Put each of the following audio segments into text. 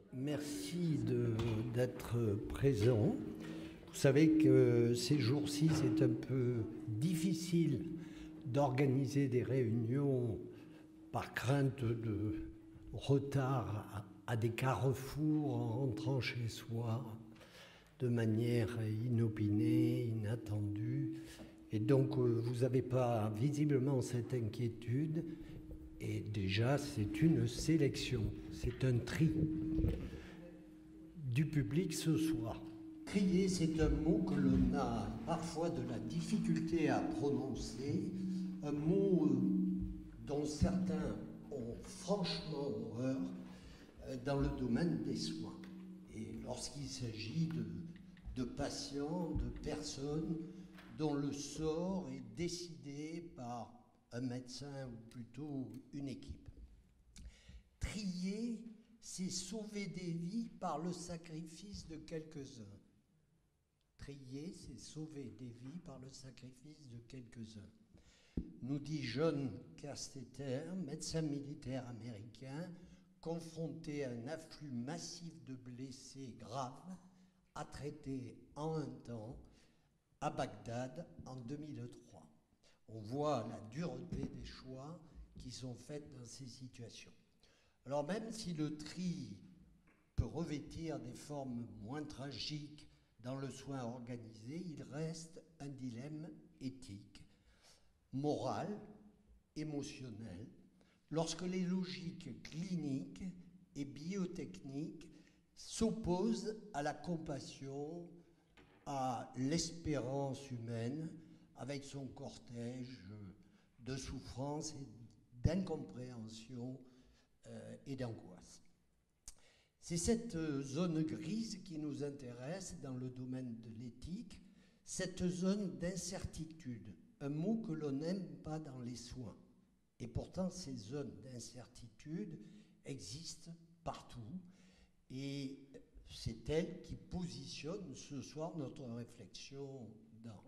Merci d'être présent. Vous savez que ces jours-ci, c'est un peu difficile d'organiser des réunions par crainte de retard à des carrefours en rentrant chez soi de manière inopinée, inattendue. Et donc, vous n'avez pas visiblement cette inquiétude. Et déjà, c'est une sélection, c'est un tri du public ce soir. Trier, c'est un mot que l'on a parfois de la difficulté à prononcer, un mot dont certains ont franchement horreur dans le domaine des soins. Et lorsqu'il s'agit de patients, de personnes dont le sort est décidé par un médecin ou plutôt une équipe. Trier, c'est sauver des vies par le sacrifice de quelques-uns. Trier, c'est sauver des vies par le sacrifice de quelques-uns. Nous dit John Casteter, médecin militaire américain, confronté à un afflux massif de blessés graves, à traiter en un temps à Bagdad en 2003. On voit la dureté des choix qui sont faits dans ces situations. Alors même si le tri peut revêtir des formes moins tragiques dans le soin organisé, il reste un dilemme éthique, moral, émotionnel, lorsque les logiques cliniques et biotechniques s'opposent à la compassion, à l'espérance humaine, avec son cortège de souffrance et d'incompréhension et d'angoisse. C'est cette zone grise qui nous intéresse dans le domaine de l'éthique, cette zone d'incertitude, un mot que l'on n'aime pas dans les soins. Et pourtant, ces zones d'incertitude existent partout et c'est elle qui positionne ce soir notre réflexion dans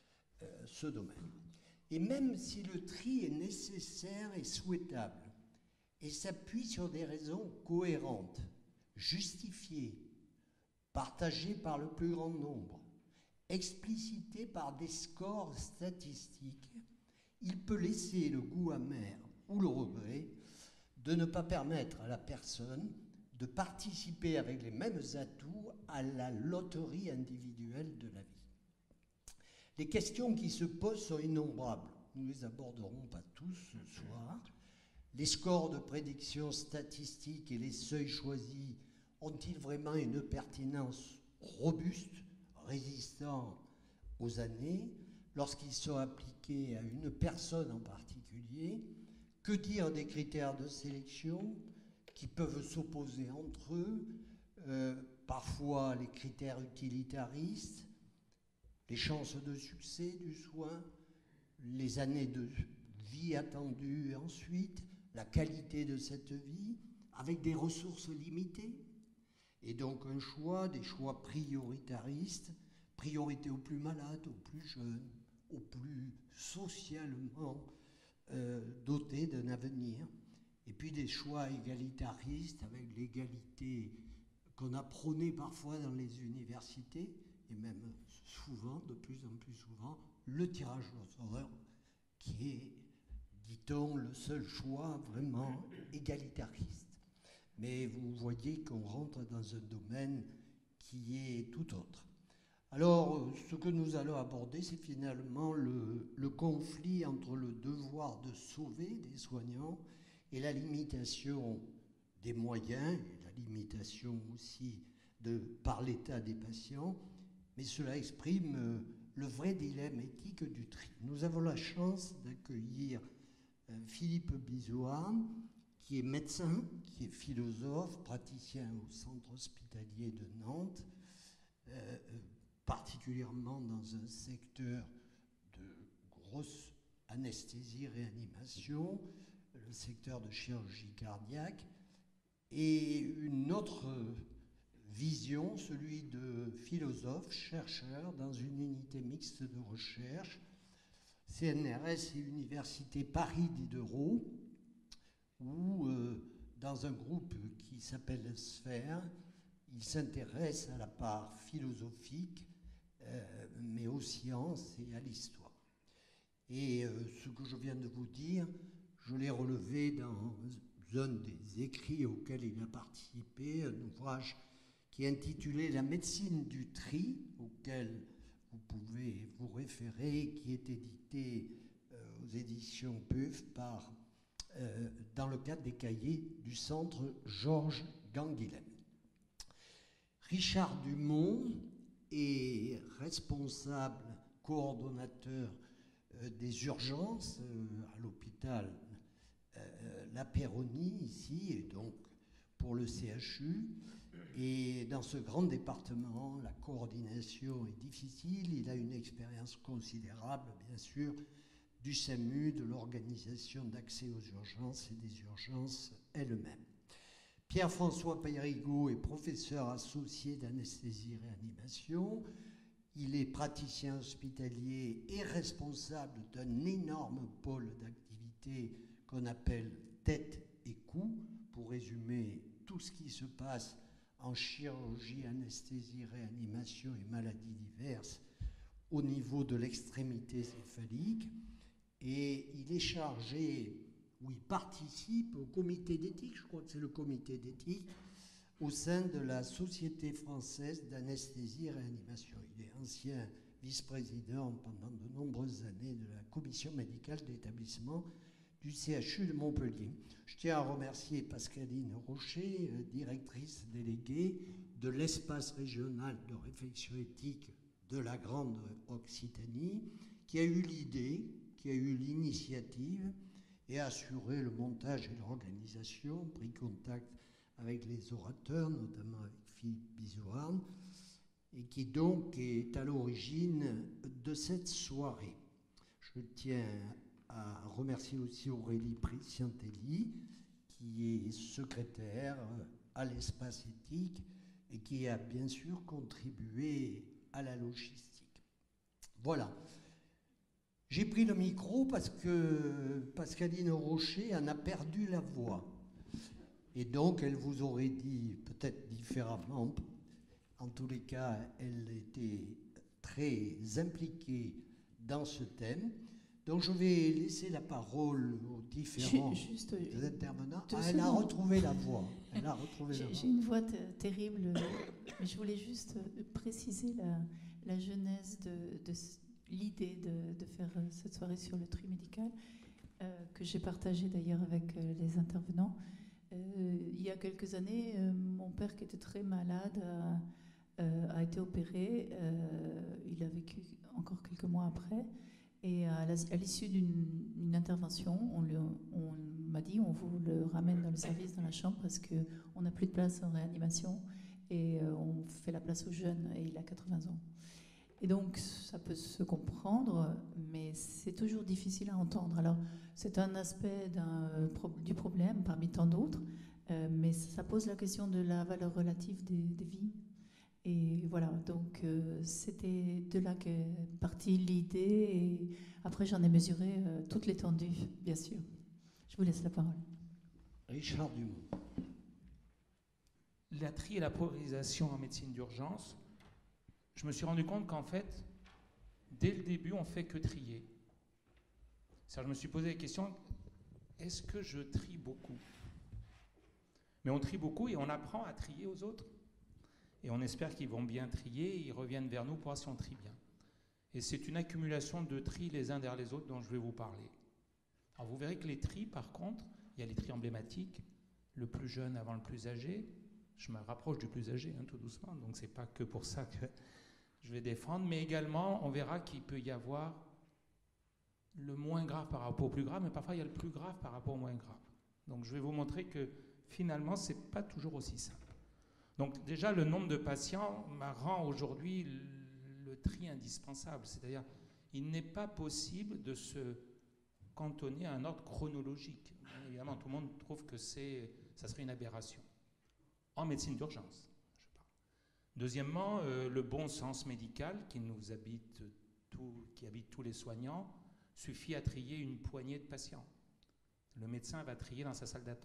ce domaine. Et même si le tri est nécessaire et souhaitable et s'appuie sur des raisons cohérentes, justifiées, partagées par le plus grand nombre, explicitées par des scores statistiques, il peut laisser le goût amer ou le regret de ne pas permettre à la personne de participer avec les mêmes atouts à la loterie individuelle de la vie. Les questions qui se posent sont innombrables. Nous ne les aborderons pas tous ce soir. Les scores de prédiction statistique et les seuils choisis ont-ils vraiment une pertinence robuste, résistant aux années, lorsqu'ils sont appliqués à une personne en particulier? Que dire des critères de sélection qui peuvent s'opposer entre eux, parfois les critères utilitaristes, les chances de succès du soin, les années de vie attendues ensuite, la qualité de cette vie, avec des ressources limitées. Et donc un choix, des choix prioritaristes, priorité aux plus malades, aux plus jeunes, aux plus socialement dotés d'un avenir. Et puis des choix égalitaristes avec l'égalité qu'on a prônée parfois dans les universités, et même souvent, de plus en plus souvent, le tirage au sort, qui est, dit-on, le seul choix vraiment égalitariste. Mais vous voyez qu'on rentre dans un domaine qui est tout autre. Alors, ce que nous allons aborder, c'est finalement le conflit entre le devoir de sauver des soignants et la limitation des moyens, et la limitation aussi par l'état des patients, mais cela exprime le vrai dilemme éthique du tri. Nous avons la chance d'accueillir Philippe Bizois, qui est médecin, qui est philosophe, praticien au centre hospitalier de Nantes, particulièrement dans un secteur de grosse anesthésie-réanimation, le secteur de chirurgie cardiaque, et une autre vision, celui de philosophe, chercheur dans une unité mixte de recherche, CNRS et Université Paris Diderot, où dans dans un groupe qui s'appelle Sphère. Il s'intéresse à la part philosophique, mais aux sciences et à l'histoire. Et ce que je viens de vous dire, je l'ai relevé dans un des écrits auxquels il a participé, un ouvrage qui est intitulé « La médecine du tri », auquel vous pouvez vous référer, qui est édité aux éditions PUF dans le cadre des cahiers du Centre Georges Canguilhem. Richard Dumont est responsable, coordonnateur des urgences à l'hôpital La Péronie, ici, et donc pour le CHU. Et dans ce grand département, la coordination est difficile. Il a une expérience considérable, bien sûr, du SAMU, de l'organisation d'accès aux urgences et des urgences elles-mêmes. Pierre-François Périgaud est professeur associé d'anesthésie-réanimation. Il est praticien hospitalier et responsable d'un énorme pôle d'activité qu'on appelle tête et cou, pour résumer tout ce qui se passe en chirurgie, anesthésie, réanimation et maladies diverses au niveau de l'extrémité céphalique. Et il est chargé, ou il participe au comité d'éthique, je crois que c'est le comité d'éthique, au sein de la Société française d'anesthésie et réanimation. Il est ancien vice-président pendant de nombreuses années de la commission médicale d'établissement du CHU de Montpellier. Je tiens à remercier Pascaline Rocher, directrice déléguée de l'espace régional de réflexion éthique de la Grande Occitanie, qui a eu l'idée, qui a eu l'initiative et a assuré le montage et l'organisation, pris contact avec les orateurs, notamment avec Philippe Bizouarne, et qui donc est à l'origine de cette soirée. Je tiens à remercier aussi Aurélie Prisciantelli, qui est secrétaire à l'espace éthique et qui a bien sûr contribué à la logistique. Voilà. J'ai pris le micro parce que Pascaline Rocher en a perdu la voix. Et donc, elle vous aurait dit, peut-être différemment, en tous les cas, elle était très impliquée dans ce thème. Donc, je vais laisser la parole aux différents intervenants. Elle a retrouvé la voix. J'ai une voix terrible, mais je voulais juste préciser la genèse de l'idée de faire cette soirée sur le tri médical, que j'ai partagée d'ailleurs avec les intervenants. Il y a quelques années, mon père, qui était très malade, a été opéré. Il a vécu encore quelques mois après. Et à l'issue d'une intervention, on m'a dit on vous le ramène dans le service, dans la chambre, parce qu'on n'a plus de place en réanimation et on fait la place aux jeunes, et il a 80 ans. Et donc, ça peut se comprendre, mais c'est toujours difficile à entendre. Alors, c'est un aspect du problème parmi tant d'autres, mais ça pose la question de la valeur relative des vies. Et voilà, donc c'était de là qu'est partie l'idée, et après j'en ai mesuré toute l'étendue, bien sûr. Je vous laisse la parole. Richard Dumont. La tri et la polarisation en médecine d'urgence, je me suis rendu compte qu'en fait, dès le début, on ne fait que trier. Je me suis posé la question, est-ce que je trie beaucoup? Mais on trie beaucoup et on apprend à trier aux autres. Et on espère qu'ils vont bien trier, et ils reviennent vers nous pour voir si on trie bien. Et c'est une accumulation de tris les uns derrière les autres dont je vais vous parler. Alors vous verrez que les tris, par contre, il y a les tris emblématiques, le plus jeune avant le plus âgé. Je me rapproche du plus âgé, tout doucement, donc c'est pas que pour ça que je vais défendre, mais également, on verra qu'il peut y avoir le moins grave par rapport au plus grave, mais parfois il y a le plus grave par rapport au moins grave. Donc je vais vous montrer que finalement, c'est pas toujours aussi simple. Donc déjà, le nombre de patients rend aujourd'hui le tri indispensable. C'est-à-dire, il n'est pas possible de se cantonner à un ordre chronologique. Bien évidemment, tout le monde trouve que ça serait une aberration. En médecine d'urgence, je parle. Deuxièmement, le bon sens médical qui habite tous les soignants suffit à trier une poignée de patients. Le médecin va trier dans sa salle d'attente.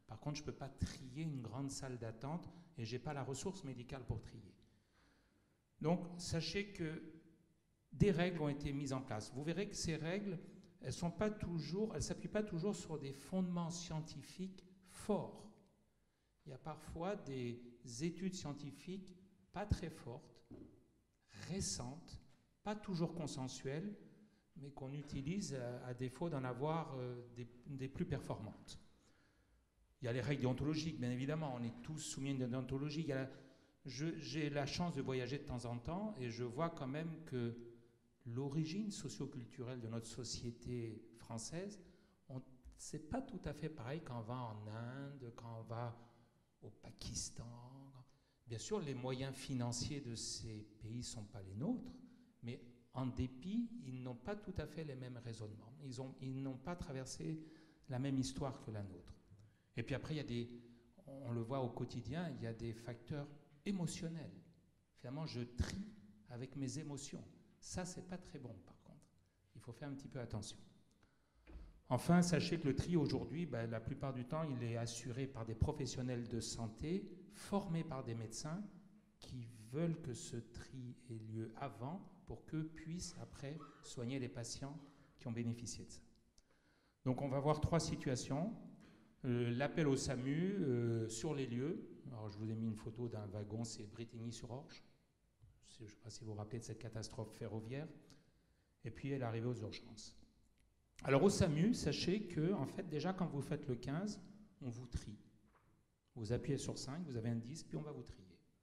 Par contre, je ne peux pas trier une grande salle d'attente et je n'ai pas la ressource médicale pour trier. Donc, sachez que des règles ont été mises en place. Vous verrez que ces règles, elles ne s'appuient pas toujours sur des fondements scientifiques forts. Il y a parfois des études scientifiques pas très fortes, récentes, pas toujours consensuelles, mais qu'on utilise à défaut d'en avoir des plus performantes. Il y a les règles déontologiques, bien évidemment, on est tous soumis à une déontologie. J'ai la chance de voyager de temps en temps et je vois quand même que l'origine socioculturelle de notre société française, c'est pas tout à fait pareil quand on va en Inde, quand on va au Pakistan. Bien sûr, les moyens financiers de ces pays ne sont pas les nôtres, mais en dépit, ils n'ont pas tout à fait les mêmes raisonnements. Ils n'ont pas traversé la même histoire que la nôtre. Et puis après, on le voit au quotidien, il y a des facteurs émotionnels. Finalement, je trie avec mes émotions. Ça, c'est pas très bon, par contre. Il faut faire un petit peu attention. Enfin, sachez que le tri aujourd'hui, la plupart du temps, il est assuré par des professionnels de santé, formés par des médecins, qui veulent que ce tri ait lieu avant pour qu'eux puissent après soigner les patients qui ont bénéficié de ça. Donc on va voir 3 situations. L'appel au SAMU sur les lieux. Alors je vous ai mis une photo d'un wagon, c'est Brétigny-sur-Orge. Je ne sais pas si vous vous rappelez de cette catastrophe ferroviaire. Et puis l'arrivée aux urgences. Alors au SAMU, sachez que en fait déjà quand vous faites le 15, on vous trie. Vous appuyez sur 5, vous avez un 10, puis on va vous trier.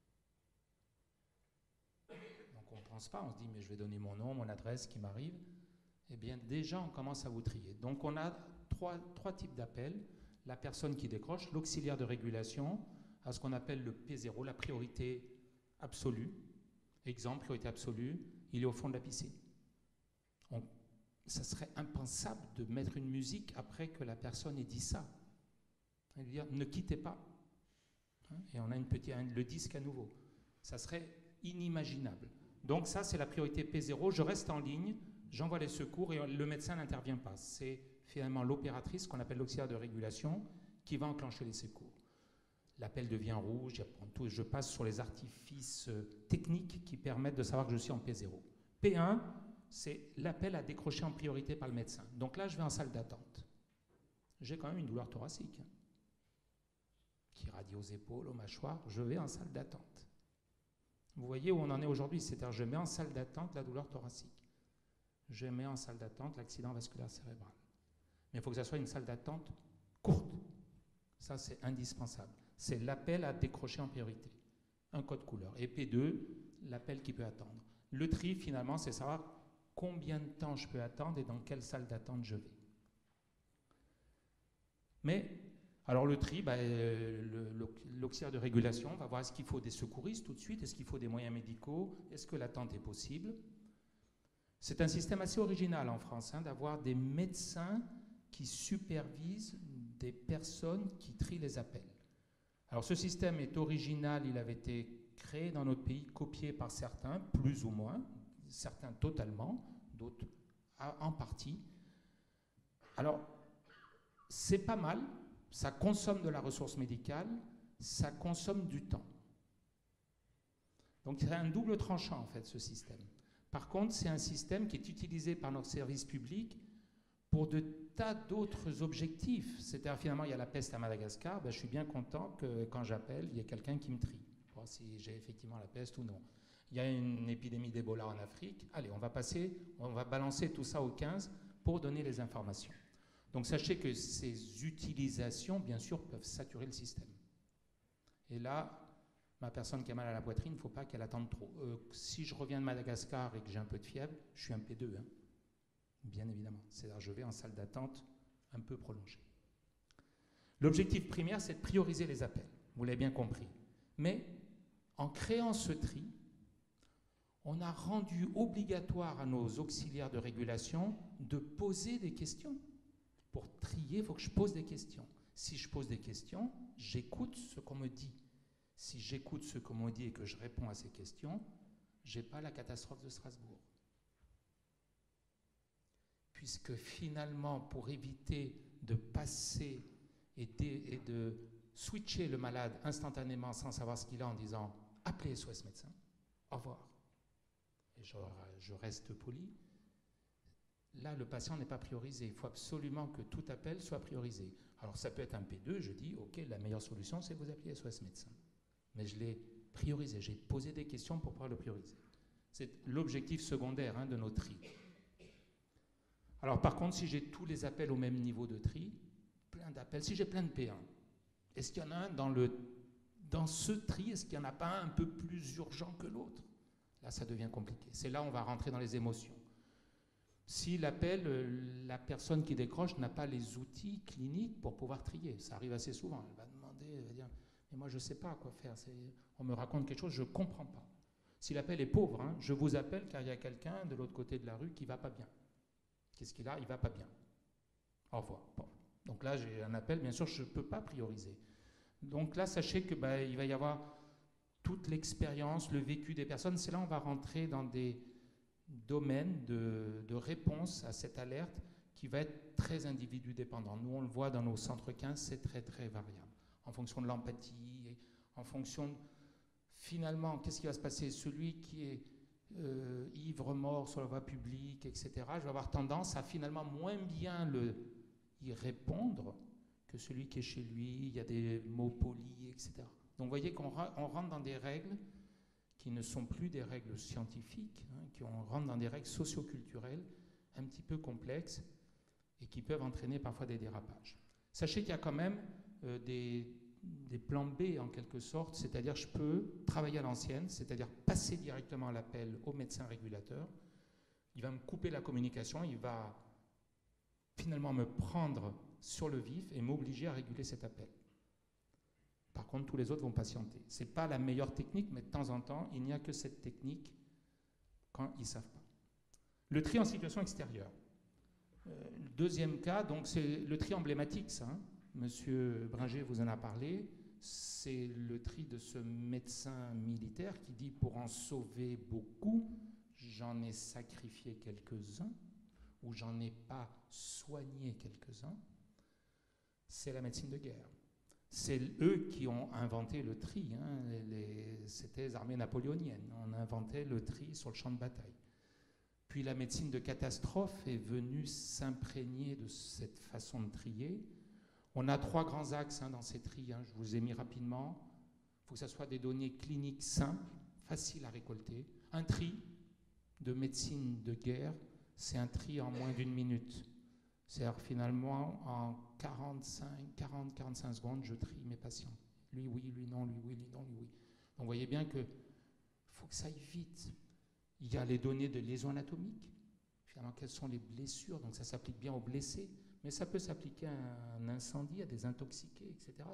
Donc on ne pense pas, on se dit mais je vais donner mon nom, mon adresse qui m'arrive. Eh bien déjà on commence à vous trier. Donc on a trois types d'appels. La personne qui décroche, l'auxiliaire de régulation, à ce qu'on appelle le P0, la priorité absolue. Exemple, priorité absolue, il est au fond de la piscine. Ça serait impensable de mettre une musique après que la personne ait dit ça. Elle veut dire, ne quittez pas. Et on a le disque à nouveau. Ça serait inimaginable. Donc ça, c'est la priorité P0. Je reste en ligne, j'envoie les secours et le médecin n'intervient pas. C'est finalement l'opératrice, qu'on appelle l'auxiliaire de régulation, qui va enclencher les secours. L'appel devient rouge, je passe sur les artifices techniques qui permettent de savoir que je suis en P0. P1, c'est l'appel à décrocher en priorité par le médecin. Donc là, je vais en salle d'attente. J'ai quand même une douleur thoracique qui radie aux épaules, aux mâchoires. Je vais en salle d'attente. Vous voyez où on en est aujourd'hui, c'est-à-dire je mets en salle d'attente la douleur thoracique. Je mets en salle d'attente l'accident vasculaire cérébral. Mais il faut que ça soit une salle d'attente courte. Ça, c'est indispensable. C'est l'appel à décrocher en priorité. Un code couleur. Et P2, l'appel qui peut attendre. Le tri, finalement, c'est savoir combien de temps je peux attendre et dans quelle salle d'attente je vais. Mais, alors le tri, l'auxiliaire de régulation va voir est-ce qu'il faut des secouristes tout de suite, est-ce qu'il faut des moyens médicaux, est-ce que l'attente est possible. C'est un système assez original en France, d'avoir des médecins qui supervisent des personnes qui trient les appels. Alors ce système est original, il avait été créé dans notre pays, copié par certains, plus ou moins, certains totalement, d'autres en partie. Alors, c'est pas mal, ça consomme de la ressource médicale, ça consomme du temps. Donc, il y a un double tranchant, en fait, ce système. Par contre, c'est un système qui est utilisé par notre service public pour de tas d'autres objectifs. C'est-à-dire, finalement, il y a la peste à Madagascar, je suis bien content que quand j'appelle, il y ait quelqu'un qui me trie, pour voir si j'ai effectivement la peste ou non. Il y a une épidémie d'Ebola en Afrique. Allez, on va balancer tout ça au 15 pour donner les informations. Donc sachez que ces utilisations, bien sûr, peuvent saturer le système. Et là, ma personne qui a mal à la poitrine, il ne faut pas qu'elle attende trop. Si je reviens de Madagascar et que j'ai un peu de fièvre, je suis un P2, bien évidemment. C'est-à-dire je vais en salle d'attente un peu prolongée. L'objectif primaire, c'est de prioriser les appels. Vous l'avez bien compris. Mais en créant ce tri, on a rendu obligatoire à nos auxiliaires de régulation de poser des questions. Pour trier, il faut que je pose des questions. Si je pose des questions, j'écoute ce qu'on me dit. Si j'écoute ce qu'on me dit et que je réponds à ces questions, je n'ai pas la catastrophe de Strasbourg. Puisque finalement, pour éviter de passer et de switcher le malade instantanément sans savoir ce qu'il a en disant « appelez SOS médecin, au revoir ». Et je reste poli. Là, le patient n'est pas priorisé. Il faut absolument que tout appel soit priorisé. Alors, ça peut être un P2, je dis, OK, la meilleure solution, c'est que vous appeliez SOS médecin. Mais je l'ai priorisé. J'ai posé des questions pour pouvoir le prioriser. C'est l'objectif secondaire de nos tris. Alors, par contre, si j'ai tous les appels au même niveau de tri, plein d'appels, si j'ai plein de P1, est-ce qu'il y en a un dans ce tri, est-ce qu'il n'y en a pas un peu plus urgent que l'autre? Là, ça devient compliqué. C'est là où on va rentrer dans les émotions. Si l'appel, la personne qui décroche n'a pas les outils cliniques pour pouvoir trier, ça arrive assez souvent. Elle va demander, elle va dire, mais moi je ne sais pas quoi faire, on me raconte quelque chose, je ne comprends pas. Si l'appel est pauvre, je vous appelle car il y a quelqu'un de l'autre côté de la rue qui ne va pas bien. Qu'est-ce qu'il a? Il ne va pas bien. Au revoir. Bon. Donc là, j'ai un appel, bien sûr, je ne peux pas prioriser. Donc là, sachez qu'il va y avoir toute l'expérience, le vécu des personnes. C'est là où on va rentrer dans des domaine de réponse à cette alerte qui va être très individu dépendant. Nous, on le voit dans nos centres 15, c'est très, très variable. En fonction de l'empathie, en fonction de, finalement, qu'est-ce qui va se passer? Celui qui est ivre, mort sur la voie publique, etc., je vais avoir tendance à finalement moins bien y répondre que celui qui est chez lui, il y a des mots polis, etc. Donc, vous voyez qu'on rentre dans des règles qui ne sont plus des règles scientifiques, on rentre dans des règles socio-culturelles un petit peu complexes et qui peuvent entraîner parfois des dérapages. Sachez qu'il y a quand même des plans B en quelque sorte, c'est-à-dire je peux travailler à l'ancienne, c'est-à-dire passer directement l'appel au médecin régulateur, il va me couper la communication, il va finalement me prendre sur le vif et m'obliger à réguler cet appel. Par contre, tous les autres vont patienter. Ce n'est pas la meilleure technique, mais de temps en temps, il n'y a que cette technique quand ils ne savent pas. Le tri en situation extérieure. Deuxième cas, donc c'est le tri emblématique, ça. Monsieur Bringer vous en a parlé. C'est le tri de ce médecin militaire qui dit pour en sauver beaucoup, j'en ai sacrifié quelques-uns ou j'en ai pas soigné quelques-uns. C'est la médecine de guerre. C'est eux qui ont inventé le tri. C'était les armées napoléoniennes. On inventait le tri sur le champ de bataille. Puis la médecine de catastrophe est venue s'imprégner de cette façon de trier. On a 3 grands axes dans ces tris. Je vous ai mis rapidement. Il faut que ce soit des données cliniques simples, faciles à récolter. Un tri de médecine de guerre, c'est un tri en moins d'1 minute. C'est-à-dire finalement, en 40-45 secondes, je trie mes patients. Lui, oui, lui, non, lui, oui, lui, non, lui, oui. Donc vous voyez bien qu'il faut que ça aille vite. Il y a les données de lésions anatomiques. Finalement, quelles sont les blessures? Donc ça s'applique bien aux blessés. Mais ça peut s'appliquer à un incendie, à des intoxiqués, etc.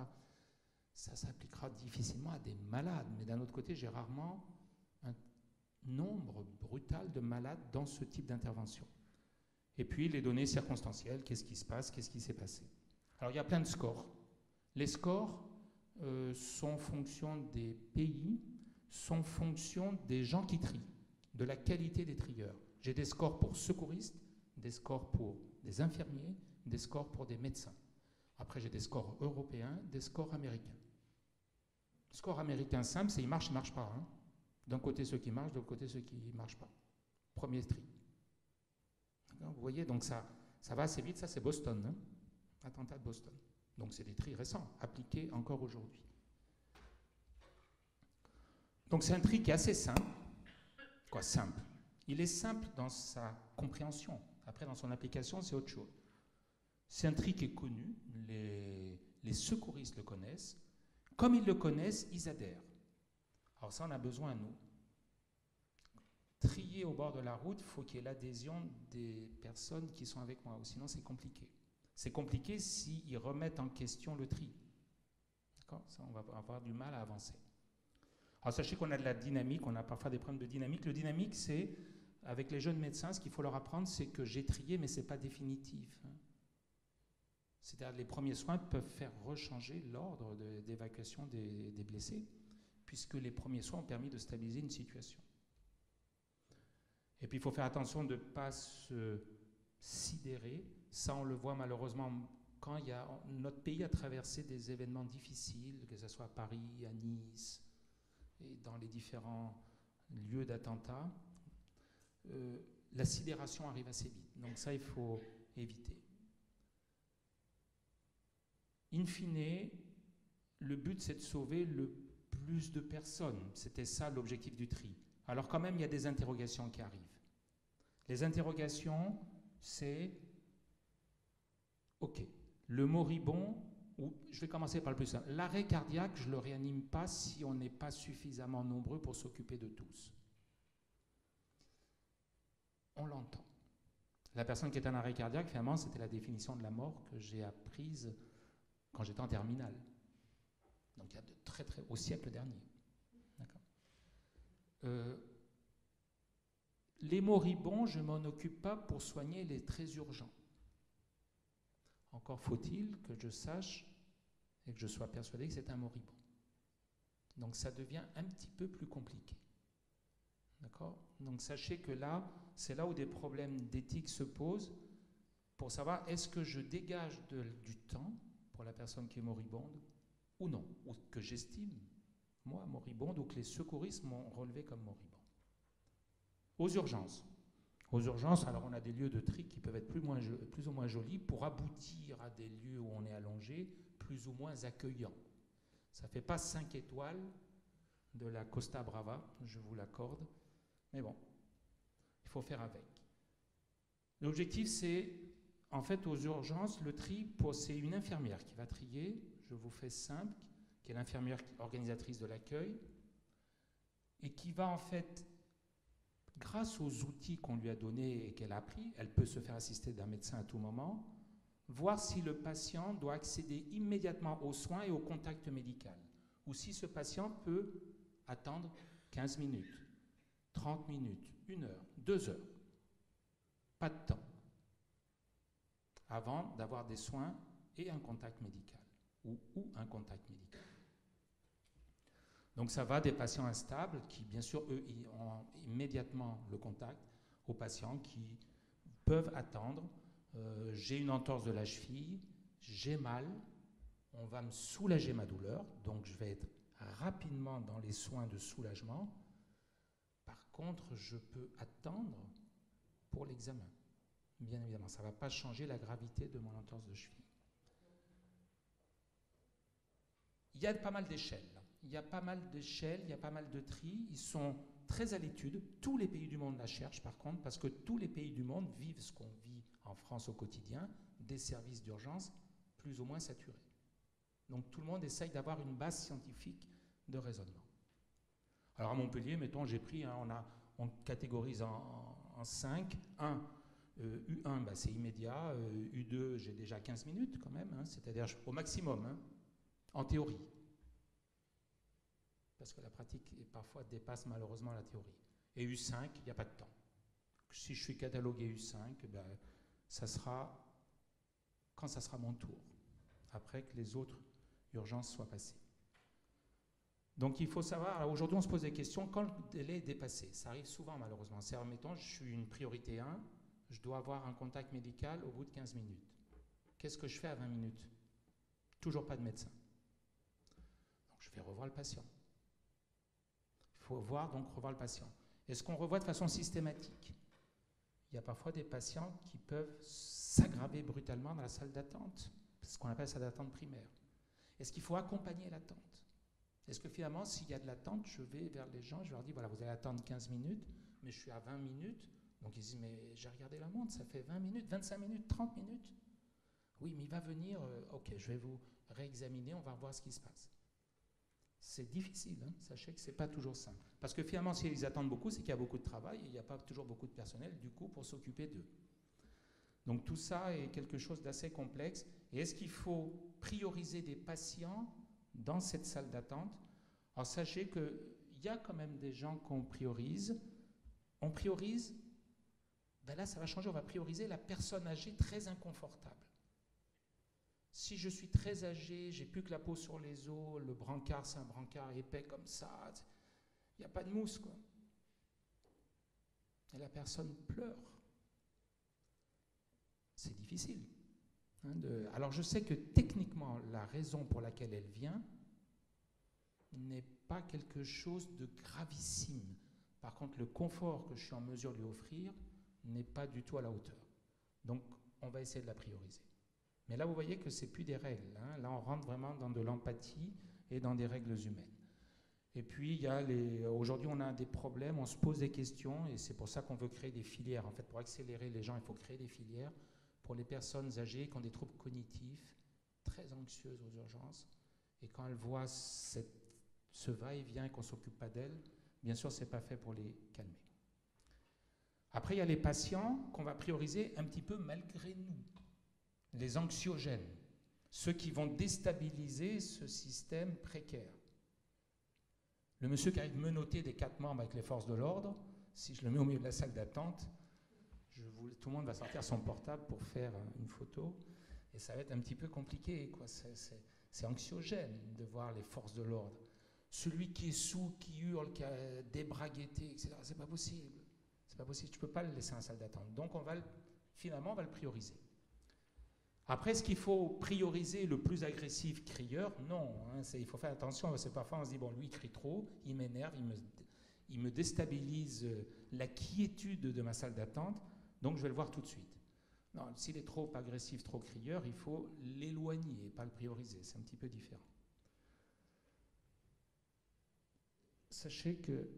Ça s'appliquera difficilement à des malades. Mais d'un autre côté, j'ai rarement un nombre brutal de malades dans ce type d'intervention. Et puis, les données circonstancielles, qu'est-ce qui se passe, qu'est-ce qui s'est passé. Alors, il y a plein de scores. Les scores sont en fonction des pays, sont en fonction des gens qui trient, de la qualité des trieurs. J'ai des scores pour secouristes, des scores pour des infirmiers, des scores pour des médecins. Après, j'ai des scores européens, des scores américains. Le score américain simple, c'est il marche pas. D'un côté, ceux qui marchent, de l'autre côté, ceux qui ne marchent pas. Premier tri. Vous voyez, donc ça va assez vite. Ça, c'est Boston, attentat de Boston. Donc, c'est des tris récents, appliqués encore aujourd'hui. Donc, c'est un tri qui est assez simple. Quoi, simple? Il est simple dans sa compréhension. Après, dans son application, c'est autre chose. C'est un tri qui est connu. Les secouristes le connaissent. Comme ils le connaissent, ils adhèrent. Alors ça, on a besoin, nous. Trier au bord de la route, il faut qu'il y ait l'adhésion des personnes qui sont avec moi, sinon c'est compliqué. C'est compliqué s'ils remettent en question le tri. D'accord? Ça, on va avoir du mal à avancer. Alors sachez qu'on a de la dynamique, on a parfois des problèmes de dynamique. Le dynamique, c'est, avec les jeunes médecins, ce qu'il faut leur apprendre, c'est que j'ai trié, mais ce n'est pas définitif. C'est-à-dire les premiers soins peuvent faire rechanger l'ordre d'évacuation des blessés, puisque les premiers soins ont permis de stabiliser une situation. Et puis il faut faire attention de ne pas se sidérer. Ça, on le voit malheureusement quand notre pays a traversé des événements difficiles, que ce soit à Paris, à Nice et dans les différents lieux d'attentats, la sidération arrive assez vite. Donc ça, il faut éviter. In fine, le but, c'est de sauver le plus de personnes. C'était ça l'objectif du tri. Alors quand même, il y a des interrogations qui arrivent. Les interrogations, c'est, ok, le moribond, ou je vais commencer par le plus simple, l'arrêt cardiaque, je ne le réanime pas si on n'est pas suffisamment nombreux pour s'occuper de tous. On l'entend. La personne qui est en arrêt cardiaque, finalement, c'était la définition de la mort que j'ai apprise quand j'étais en terminale. Donc il y a au siècle dernier. D'accord. Les moribonds, je ne m'en occupe pas pour soigner les très urgents. Encore faut-il que je sache et que je sois persuadé que c'est un moribond. Donc ça devient un petit peu plus compliqué. D'accord ? Donc sachez que là, c'est là où des problèmes d'éthique se posent pour savoir est-ce que je dégage du temps pour la personne qui est moribonde ou non, ou que j'estime, moi, moribonde, ou que les secouristes m'ont relevé comme moribond. Aux urgences. Aux urgences, alors on a des lieux de tri qui peuvent être plus ou moins jolis pour aboutir à des lieux où on est allongé, plus ou moins accueillants. Ça ne fait pas 5 étoiles de la Costa Brava, je vous l'accorde, mais bon, il faut faire avec. L'objectif, c'est, en fait, aux urgences, le tri, c'est une infirmière qui va trier, je vous fais simple, qui est l'infirmière organisatrice de l'accueil, et qui va en fait, grâce aux outils qu'on lui a donnés et qu'elle a appris, elle peut se faire assister d'un médecin à tout moment, voir si le patient doit accéder immédiatement aux soins et au contact médical, ou si ce patient peut attendre 15 minutes, 30 minutes, 1 heure, 2 heures, pas de temps, avant d'avoir des soins et un contact médical, ou un contact médical. Donc ça va des patients instables qui, bien sûr, eux, ont immédiatement le contact, aux patients qui peuvent attendre. J'ai une entorse de la cheville, j'ai mal, on va me soulager ma douleur, donc je vais être rapidement dans les soins de soulagement. Par contre, je peux attendre pour l'examen. Bien évidemment, ça ne va pas changer la gravité de mon entorse de cheville. Il y a pas mal d'échelles. Il y a pas mal d'échelles, il y a pas mal de tri. Ils sont très à l'étude. Tous les pays du monde la cherchent, par contre, parce que tous les pays du monde vivent ce qu'on vit en France au quotidien, des services d'urgence plus ou moins saturés. Donc tout le monde essaye d'avoir une base scientifique de raisonnement. Alors à Montpellier, mettons, j'ai pris, on catégorise en 5. U1, c'est immédiat. U2, j'ai déjà 15 minutes quand même, c'est-à-dire au maximum, en théorie. Parce que la pratique parfois dépasse malheureusement la théorie. Et U5, il n'y a pas de temps. Si je suis catalogué U5, ça sera quand ça sera mon tour, après que les autres urgences soient passées. Donc il faut savoir, aujourd'hui on se pose des questions, quand le délai est dépassé, ça arrive souvent malheureusement. C'est, admettons, je suis une priorité 1, je dois avoir un contact médical au bout de 15 minutes. Qu'est-ce que je fais à 20 minutes? Toujours pas de médecin. Donc je vais revoir le patient. Il faut revoir le patient. Est-ce qu'on revoit de façon systématique? Il y a parfois des patients qui peuvent s'aggraver brutalement dans la salle d'attente, ce qu'on appelle la salle d'attente primaire. Est-ce qu'il faut accompagner l'attente? Est-ce que finalement, s'il y a de l'attente, je vais vers les gens, je leur dis, voilà, vous allez attendre 15 minutes, mais je suis à 20 minutes. Donc ils disent, mais j'ai regardé la montre, ça fait 20 minutes, 25 minutes, 30 minutes. Oui, mais il va venir, ok, je vais vous réexaminer, on va voir ce qui se passe. C'est difficile, sachez que ce n'est pas toujours simple. Parce que finalement, si ils attendent beaucoup, c'est qu'il y a beaucoup de travail et il n'y a pas toujours beaucoup de personnel, du coup, pour s'occuper d'eux. Donc tout ça est quelque chose d'assez complexe. Et est-ce qu'il faut prioriser des patients dans cette salle d'attente? Alors sachez qu'il y a quand même des gens qu'on priorise. On priorise, là ça va changer, on va prioriser la personne âgée très inconfortable. Si je suis très âgé, j'ai plus que la peau sur les os, le brancard, c'est un brancard épais comme ça, il n'y a pas de mousse, quoi. Et la personne pleure. C'est difficile. Alors je sais que techniquement, la raison pour laquelle elle vient n'est pas quelque chose de gravissime. Par contre, le confort que je suis en mesure de lui offrir n'est pas du tout à la hauteur. Donc, on va essayer de la prioriser. Mais là, vous voyez que ce n'est plus des règles. Là, on rentre vraiment dans de l'empathie et dans des règles humaines. Et puis, aujourd'hui, on a des problèmes, on se pose des questions, et c'est pour ça qu'on veut créer des filières. En fait, pour accélérer les gens, il faut créer des filières pour les personnes âgées qui ont des troubles cognitifs, très anxieuses aux urgences. Et quand elles voient ce va-et-vient et qu'on ne s'occupe pas d'elles, bien sûr, ce n'est pas fait pour les calmer. Après, il y a les patients qu'on va prioriser un petit peu malgré nous. Les anxiogènes, ceux qui vont déstabiliser ce système précaire. Le monsieur qui arrive menotté des 4 membres avec les forces de l'ordre, si je le mets au milieu de la salle d'attente, tout le monde va sortir son portable pour faire une photo, et ça va être un petit peu compliqué, quoi. C'est anxiogène de voir les forces de l'ordre. Celui qui est sous, qui hurle, qui a débraguetté, etc., c'est pas possible. C'est pas possible, tu peux pas le laisser en salle d'attente. Donc finalement, on va le prioriser. Après, est-ce qu'il faut prioriser le plus agressif crieur? Non, il faut faire attention, parce que parfois on se dit, bon, lui il crie trop, il m'énerve, il me déstabilise la quiétude de ma salle d'attente, donc je vais le voir tout de suite. Non, s'il est trop agressif, trop crieur, il faut l'éloigner et pas le prioriser, c'est un petit peu différent. Sachez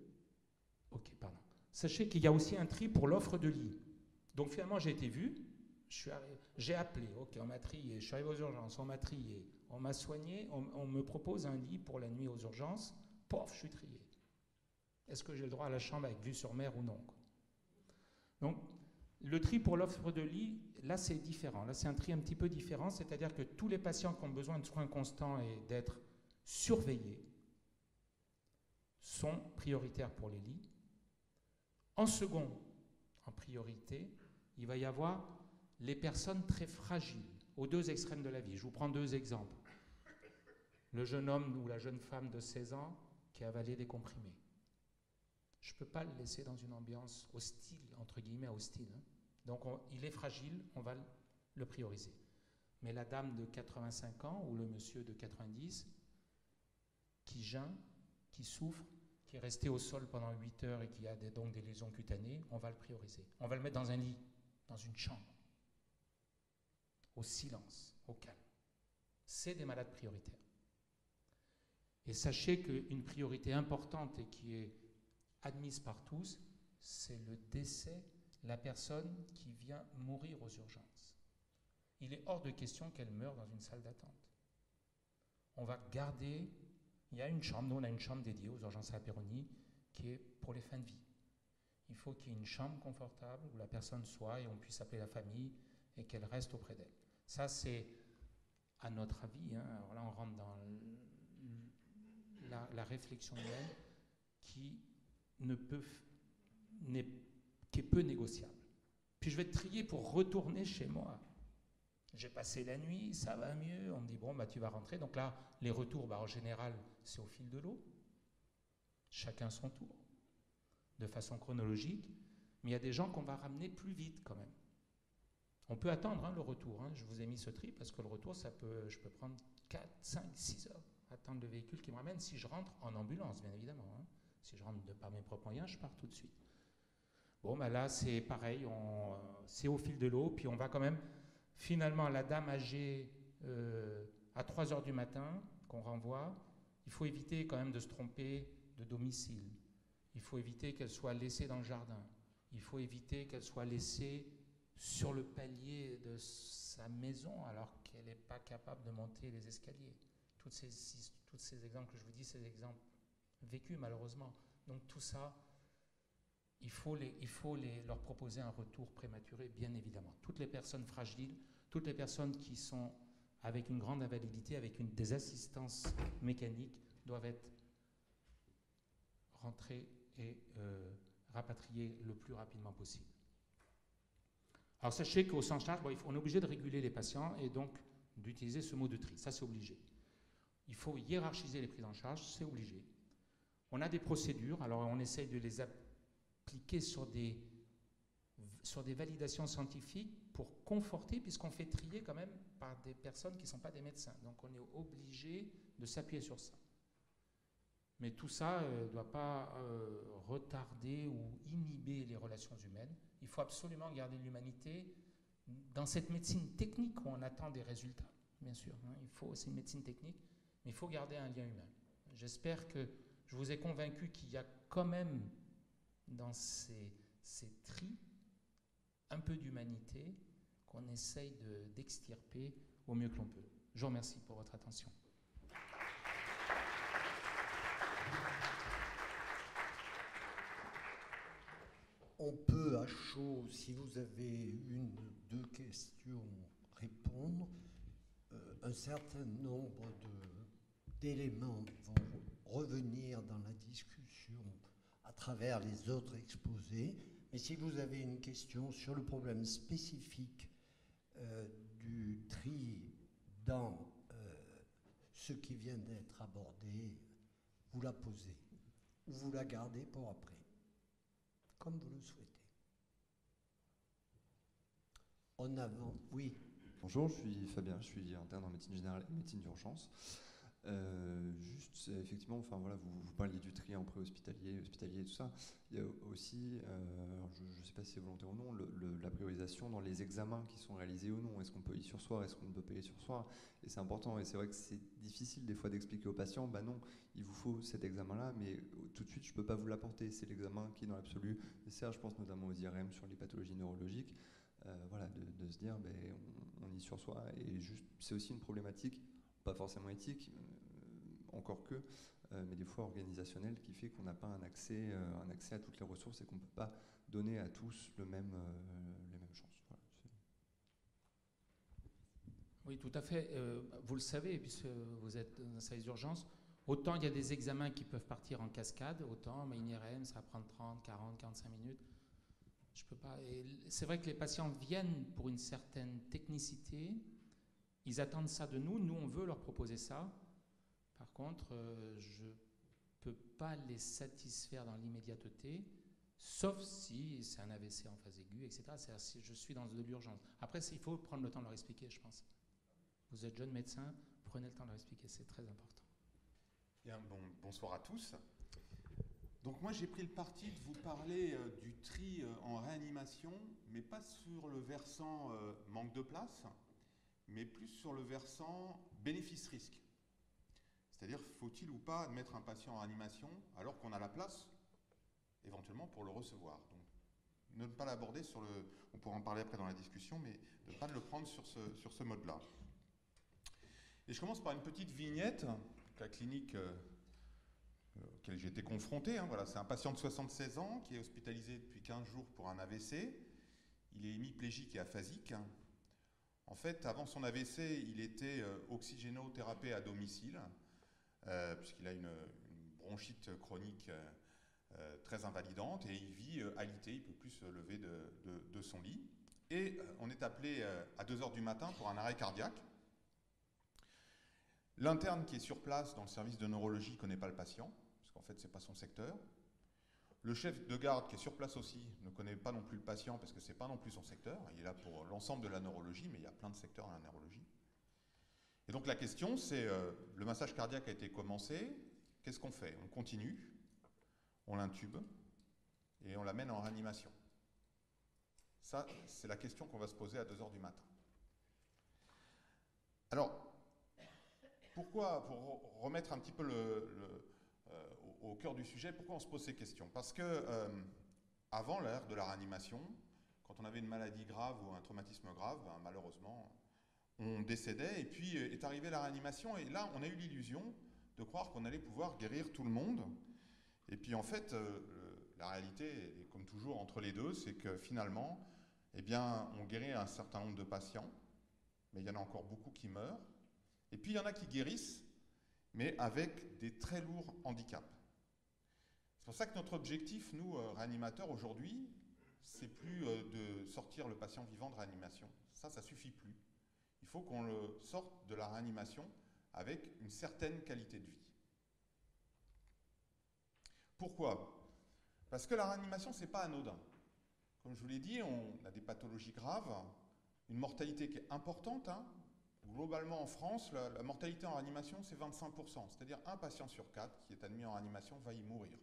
qu'il y a aussi un tri pour l'offre de lit. Donc finalement, j'ai été vu, j'ai appelé, ok, on m'a trié, je suis arrivé aux urgences, on m'a trié, on m'a soigné, on me propose un lit pour la nuit aux urgences, pof, je suis trié. Est-ce que j'ai le droit à la chambre avec vue sur mer ou non, quoi? Donc, le tri pour l'offre de lit, là c'est différent, là c'est un tri un petit peu différent, c'est-à-dire que tous les patients qui ont besoin de soins constants et d'être surveillés sont prioritaires pour les lits. En second, en priorité, il va y avoir les personnes très fragiles, aux 2 extrêmes de la vie. Je vous prends 2 exemples. Le jeune homme ou la jeune femme de 16 ans qui a avalé des comprimés. Je ne peux pas le laisser dans une ambiance hostile, entre guillemets hostile. Donc il est fragile, on va le prioriser. Mais la dame de 85 ans ou le monsieur de 90 qui geint, qui souffre, qui est resté au sol pendant 8 heures et qui a donc des lésions cutanées, on va le prioriser. On va le mettre dans un lit, dans une chambre, au silence, au calme. C'est des malades prioritaires. Et sachez qu'une priorité importante et qui est admise par tous, c'est le décès, la personne qui vient mourir aux urgences. Il est hors de question qu'elle meure dans une salle d'attente. On va garder, il y a une chambre, nous on a une chambre dédiée aux urgences à la Péronie qui est pour les fins de vie. Il faut qu'il y ait une chambre confortable où la personne soit et on puisse appeler la famille et qu'elle reste auprès d'elle. Ça c'est, à notre avis, alors là on rentre dans la réflexion humaine qui est peu négociable. Puis je vais te trier pour retourner chez moi. J'ai passé la nuit, ça va mieux. On me dit, bon, bah, tu vas rentrer. Donc là, les retours, en général, c'est au fil de l'eau. Chacun son tour, de façon chronologique. Mais il y a des gens qu'on va ramener plus vite quand même. On peut attendre le retour. Je vous ai mis ce tri parce que le retour, je peux prendre 4, 5, 6 heures. Attendre le véhicule qui me ramène si je rentre en ambulance, bien évidemment. Si je rentre par mes propres moyens, je pars tout de suite. Bon, là, c'est pareil, c'est au fil de l'eau, puis on va quand même, finalement, la dame âgée à 3 heures du matin, qu'on renvoie, il faut éviter quand même de se tromper de domicile. Il faut éviter qu'elle soit laissée dans le jardin. Il faut éviter qu'elle soit laissée sur le palier de sa maison alors qu'elle n'est pas capable de monter les escaliers. Tous ces exemples que je vous dis, c'est des exemples vécus malheureusement. Donc tout ça, il faut leur proposer un retour prématuré, bien évidemment. Toutes les personnes fragiles, toutes les personnes qui sont avec une grande invalidité, avec des assistances mécaniques, doivent être rentrées et rapatriées le plus rapidement possible. Alors sachez qu'au sens large, on est obligé de réguler les patients et donc d'utiliser ce mot de tri. Ça, c'est obligé. Il faut hiérarchiser les prises en charge, c'est obligé. On a des procédures, alors on essaye de les appliquer sur des sur des validations scientifiques pour conforter, puisqu'on fait trier quand même par des personnes qui ne sont pas des médecins. Donc on est obligé de s'appuyer sur ça. Mais tout ça ne doit pas retarder ou inhiber les relations humaines. Il faut absolument garder l'humanité dans cette médecine technique où on attend des résultats, bien sûr. C'est une médecine technique, mais il faut garder un lien humain. J'espère que je vous ai convaincu qu'il y a quand même dans ces tris un peu d'humanité qu'on essaye d'extirper au mieux que l'on peut. Je vous remercie pour votre attention. On peut à chaud, si vous avez une ou deux questions, répondre. Un certain nombre d'éléments vont revenir dans la discussion à travers les autres exposés. Mais si vous avez une question sur le problème spécifique du tri dans ce qui vient d'être abordé, vous la posez ou vous la gardez pour après, comme vous le souhaitez. En avant, oui. Bonjour, je suis Fabien, je suis interne en médecine générale et médecine d'urgence. Effectivement, enfin voilà, vous parliez du tri en préhospitalier, hospitalier et tout ça. Il y a aussi, je ne sais pas si c'est volontaire ou non, la priorisation dans les examens qui sont réalisés ou non. Est-ce qu'on peut y sursoir, est-ce qu'on ne peut pas y sursoir? Et c'est important. Et c'est vrai que c'est difficile des fois d'expliquer aux patients, bah non, il vous faut cet examen-là, mais tout de suite, je ne peux pas vous l'apporter. C'est l'examen qui, dans l'absolu, sert, je pense notamment aux IRM sur les pathologies neurologiques. Voilà, de se dire, ben, on y sursoit. Et c'est aussi une problématique, pas forcément éthique, encore que, mais des fois organisationnelle, qui fait qu'on n'a pas un accès à toutes les ressources et qu'on ne peut pas donner à tous les mêmes chances. Voilà. Oui, tout à fait. Vous le savez, puisque vous êtes dans un service d'urgence, autant il y a des examens qui peuvent partir en cascade, autant une IRM, ça va prendre 30, 40, 45 minutes. Je peux pas. C'est vrai que les patients viennent pour une certaine technicité. Ils attendent ça de nous. Nous, on veut leur proposer ça. Par contre, je ne peux pas les satisfaire dans l'immédiateté, sauf si c'est un AVC en phase aiguë, etc. C'est-à-dire si je suis dans de l'urgence. Après, il faut prendre le temps de leur expliquer, je pense. Vous êtes jeune médecin, prenez le temps de leur expliquer, c'est très important. Bien, bonsoir à tous. Donc moi j'ai pris le parti de vous parler du tri en réanimation, mais pas sur le versant manque de place, mais plus sur le versant bénéfice-risque. C'est-à-dire, faut-il ou pas mettre un patient en réanimation alors qu'on a la place éventuellement pour le recevoir. Donc, ne pas l'aborder sur le... On pourra en parler après dans la discussion, mais de ne pas le prendre sur ce mode-là. Et je commence par une petite vignette, la clinique... auquel j'ai été confronté. Voilà, c'est un patient de 76 ans qui est hospitalisé depuis 15 jours pour un AVC. Il est hémiplégique et aphasique. En fait, avant son AVC, il était oxygénothérapé à domicile, puisqu'il a une bronchite chronique très invalidante, et il vit alité, il ne peut plus se lever de son lit. Et on est appelé à 2 h du matin pour un arrêt cardiaque. L'interne qui est sur place dans le service de neurologie ne connaît pas le patient, parce qu'en fait, ce n'est pas son secteur. Le chef de garde qui est sur place aussi ne connaît pas non plus le patient, parce que ce n'est pas non plus son secteur. Il est là pour l'ensemble de la neurologie, mais il y a plein de secteurs dans la neurologie. Et donc la question, c'est, le massage cardiaque a été commencé, qu'est-ce qu'on fait? On continue, on l'intube, et on l'amène en réanimation. Ça, c'est la question qu'on va se poser à 2 h du matin. Alors, pourquoi, pour remettre un petit peu au cœur du sujet, pourquoi on se pose ces questions? Parce que avant l'ère de la réanimation, quand on avait une maladie grave ou un traumatisme grave, ben, malheureusement, on décédait, et puis est arrivée la réanimation, et là, on a eu l'illusion de croire qu'on allait pouvoir guérir tout le monde. Et puis en fait, la réalité est comme toujours entre les deux, c'est que finalement, eh bien, on guérit un certain nombre de patients, mais il y en a encore beaucoup qui meurent. Et puis il y en a qui guérissent, mais avec des très lourds handicaps. C'est pour ça que notre objectif, nous, réanimateurs, aujourd'hui, c'est plus de sortir le patient vivant de réanimation. Ça suffit plus. Il faut qu'on le sorte de la réanimation avec une certaine qualité de vie. Pourquoi? Parce que la réanimation, ce n'est pas anodin. Comme je vous l'ai dit, on a des pathologies graves, une mortalité qui est importante. Hein. Globalement, en France, la mortalité en réanimation, c'est 25%. C'est-à-dire un patient sur 4 qui est admis en réanimation va y mourir.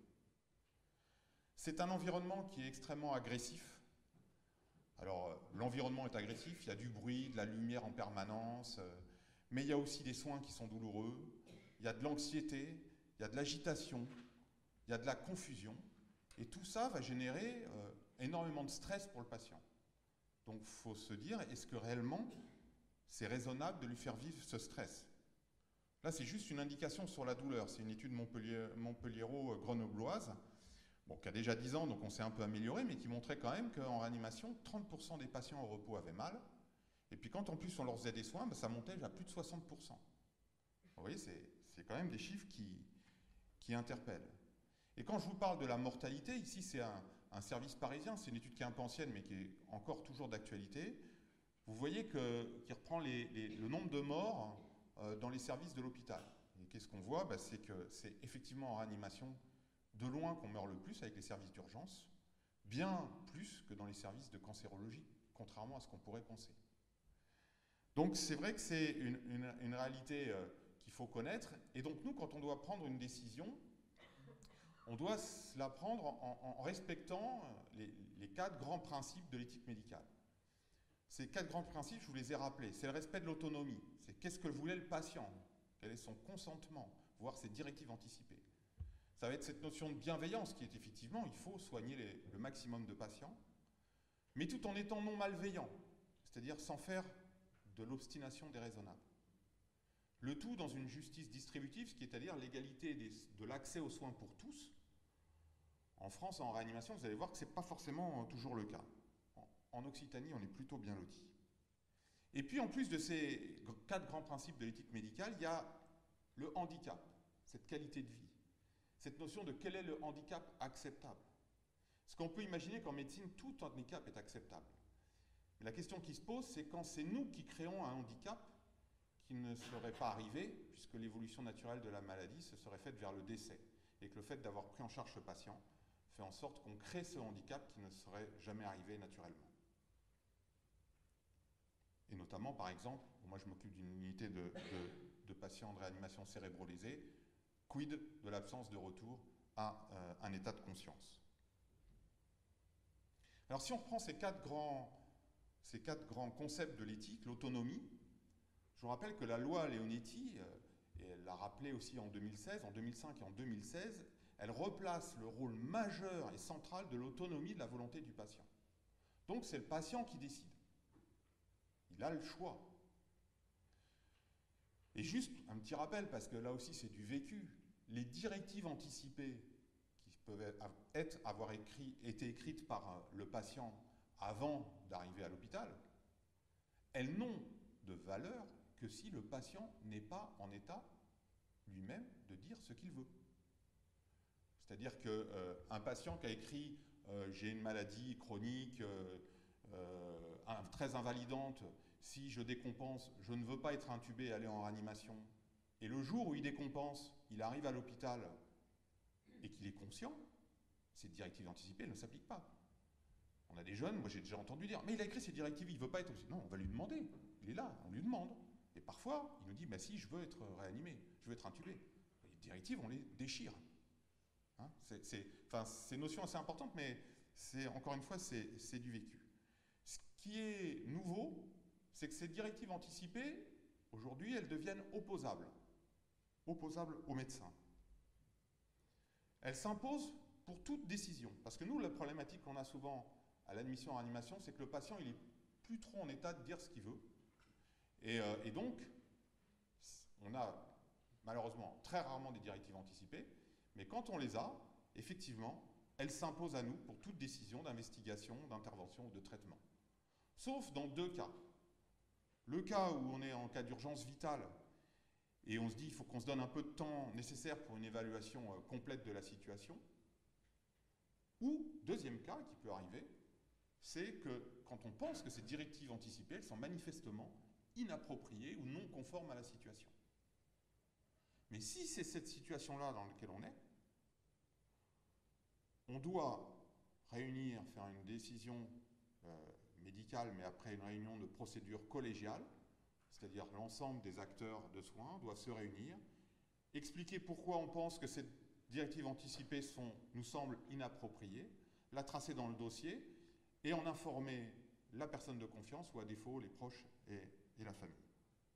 C'est un environnement qui est extrêmement agressif. Alors, l'environnement est agressif, il y a du bruit, de la lumière en permanence, mais il y a aussi des soins qui sont douloureux, il y a de l'anxiété, il y a de l'agitation, il y a de la confusion, et tout ça va générer énormément de stress pour le patient. Donc, il faut se dire, est-ce que réellement, c'est raisonnable de lui faire vivre ce stress? Là, c'est juste une indication sur la douleur. C'est une étude montpelliéro-grenobloise, bon, qui a déjà 10 ans, donc on s'est un peu amélioré, mais qui montrait quand même qu'en réanimation, 30% des patients au repos avaient mal. Et puis quand en plus on leur faisait des soins, ben, ça montait à plus de 60%. Vous voyez, c'est quand même des chiffres qui interpellent. Et quand je vous parle de la mortalité, ici c'est un service parisien, c'est une étude qui est un peu ancienne, mais qui est encore toujours d'actualité. Vous voyez qu'il reprend le nombre de morts dans les services de l'hôpital. Et qu'est-ce qu'on voit? Ben, c'est que c'est effectivement en réanimation de loin qu'on meurt le plus avec les services d'urgence, bien plus que dans les services de cancérologie, contrairement à ce qu'on pourrait penser. Donc c'est vrai que c'est une réalité qu'il faut connaître, et donc nous, quand on doit prendre une décision, on doit la prendre en respectant les 4 grands principes de l'éthique médicale. Ces 4 grands principes, je vous les ai rappelés. C'est le respect de l'autonomie, c'est qu'est-ce que voulait le patient, quel est son consentement, voire ses directives anticipées. Ça va être cette notion de bienveillance qui est effectivement, il faut soigner le maximum de patients, mais tout en étant non malveillant, c'est-à-dire sans faire de l'obstination déraisonnable. Le tout dans une justice distributive, ce qui est à dire l'égalité de l'accès aux soins pour tous. En France, en réanimation, vous allez voir que ce n'est pas forcément toujours le cas. En Occitanie, on est plutôt bien lotis. Et puis, en plus de ces 4 grands principes de l'éthique médicale, il y a le handicap, cette qualité de vie. Cette notion de quel est le handicap acceptable. Parce qu'on peut imaginer qu'en médecine, tout handicap est acceptable. Mais la question qui se pose, c'est quand c'est nous qui créons un handicap qui ne serait pas arrivé, puisque l'évolution naturelle de la maladie se serait faite vers le décès, et que le fait d'avoir pris en charge ce patient fait en sorte qu'on crée ce handicap qui ne serait jamais arrivé naturellement. Et notamment, par exemple, moi je m'occupe d'une unité de patients de réanimation cérébrolésée, quid de l'absence de retour à un état de conscience. Alors si on reprend ces quatre grands concepts de l'éthique, l'autonomie, je vous rappelle que la loi Leonetti, et elle l'a rappelé aussi en 2016, en 2005 et en 2016, elle replace le rôle majeur et central de l'autonomie de la volonté du patient. Donc c'est le patient qui décide. Il a le choix. Et juste un petit rappel, parce que là aussi c'est du vécu, les directives anticipées qui peuvent avoir été écrites par le patient avant d'arriver à l'hôpital, elles n'ont de valeur que si le patient n'est pas en état lui-même de dire ce qu'il veut. C'est-à-dire qu'un patient qui a écrit j'ai une maladie chronique très invalidante, si je décompense, je ne veux pas être intubé et aller en réanimation, et le jour où il décompense, il arrive à l'hôpital et qu'il est conscient, ces directives anticipées ne s'appliquent pas. On a des jeunes, moi j'ai déjà entendu dire, mais il a écrit ces directives, il ne veut pas être aussi. Non, on va lui demander, il est là, on lui demande. Et parfois, il nous dit, bah si, je veux être réanimé, je veux être intubé. Les directives, on les déchire. Hein, c'est une notion assez importante, mais encore une fois, c'est du vécu. Ce qui est nouveau, c'est que ces directives anticipées, aujourd'hui, elles deviennent opposables aux médecins. Elles s'imposent pour toute décision. Parce que nous, la problématique qu'on a souvent à l'admission en réanimation, c'est que le patient, il n'est plus trop en état de dire ce qu'il veut. Et donc, on a malheureusement très rarement des directives anticipées, mais quand on les a, effectivement, elles s'imposent à nous pour toute décision d'investigation, d'intervention ou de traitement. Sauf dans 2 cas. Le cas où on est en cas d'urgence vitale et on se dit qu'il faut qu'on se donne un peu de temps nécessaire pour une évaluation complète de la situation. Ou, deuxième cas qui peut arriver, c'est que quand on pense que ces directives anticipées, elles sont manifestement inappropriées ou non conformes à la situation. Mais si c'est cette situation-là dans laquelle on doit réunir, faire une décision médicale, mais après une réunion de procédure collégiale, c'est-à-dire l'ensemble des acteurs de soins doivent se réunir, expliquer pourquoi on pense que ces directives anticipées nous semblent inappropriées, la tracer dans le dossier et en informer la personne de confiance ou à défaut les proches et la famille.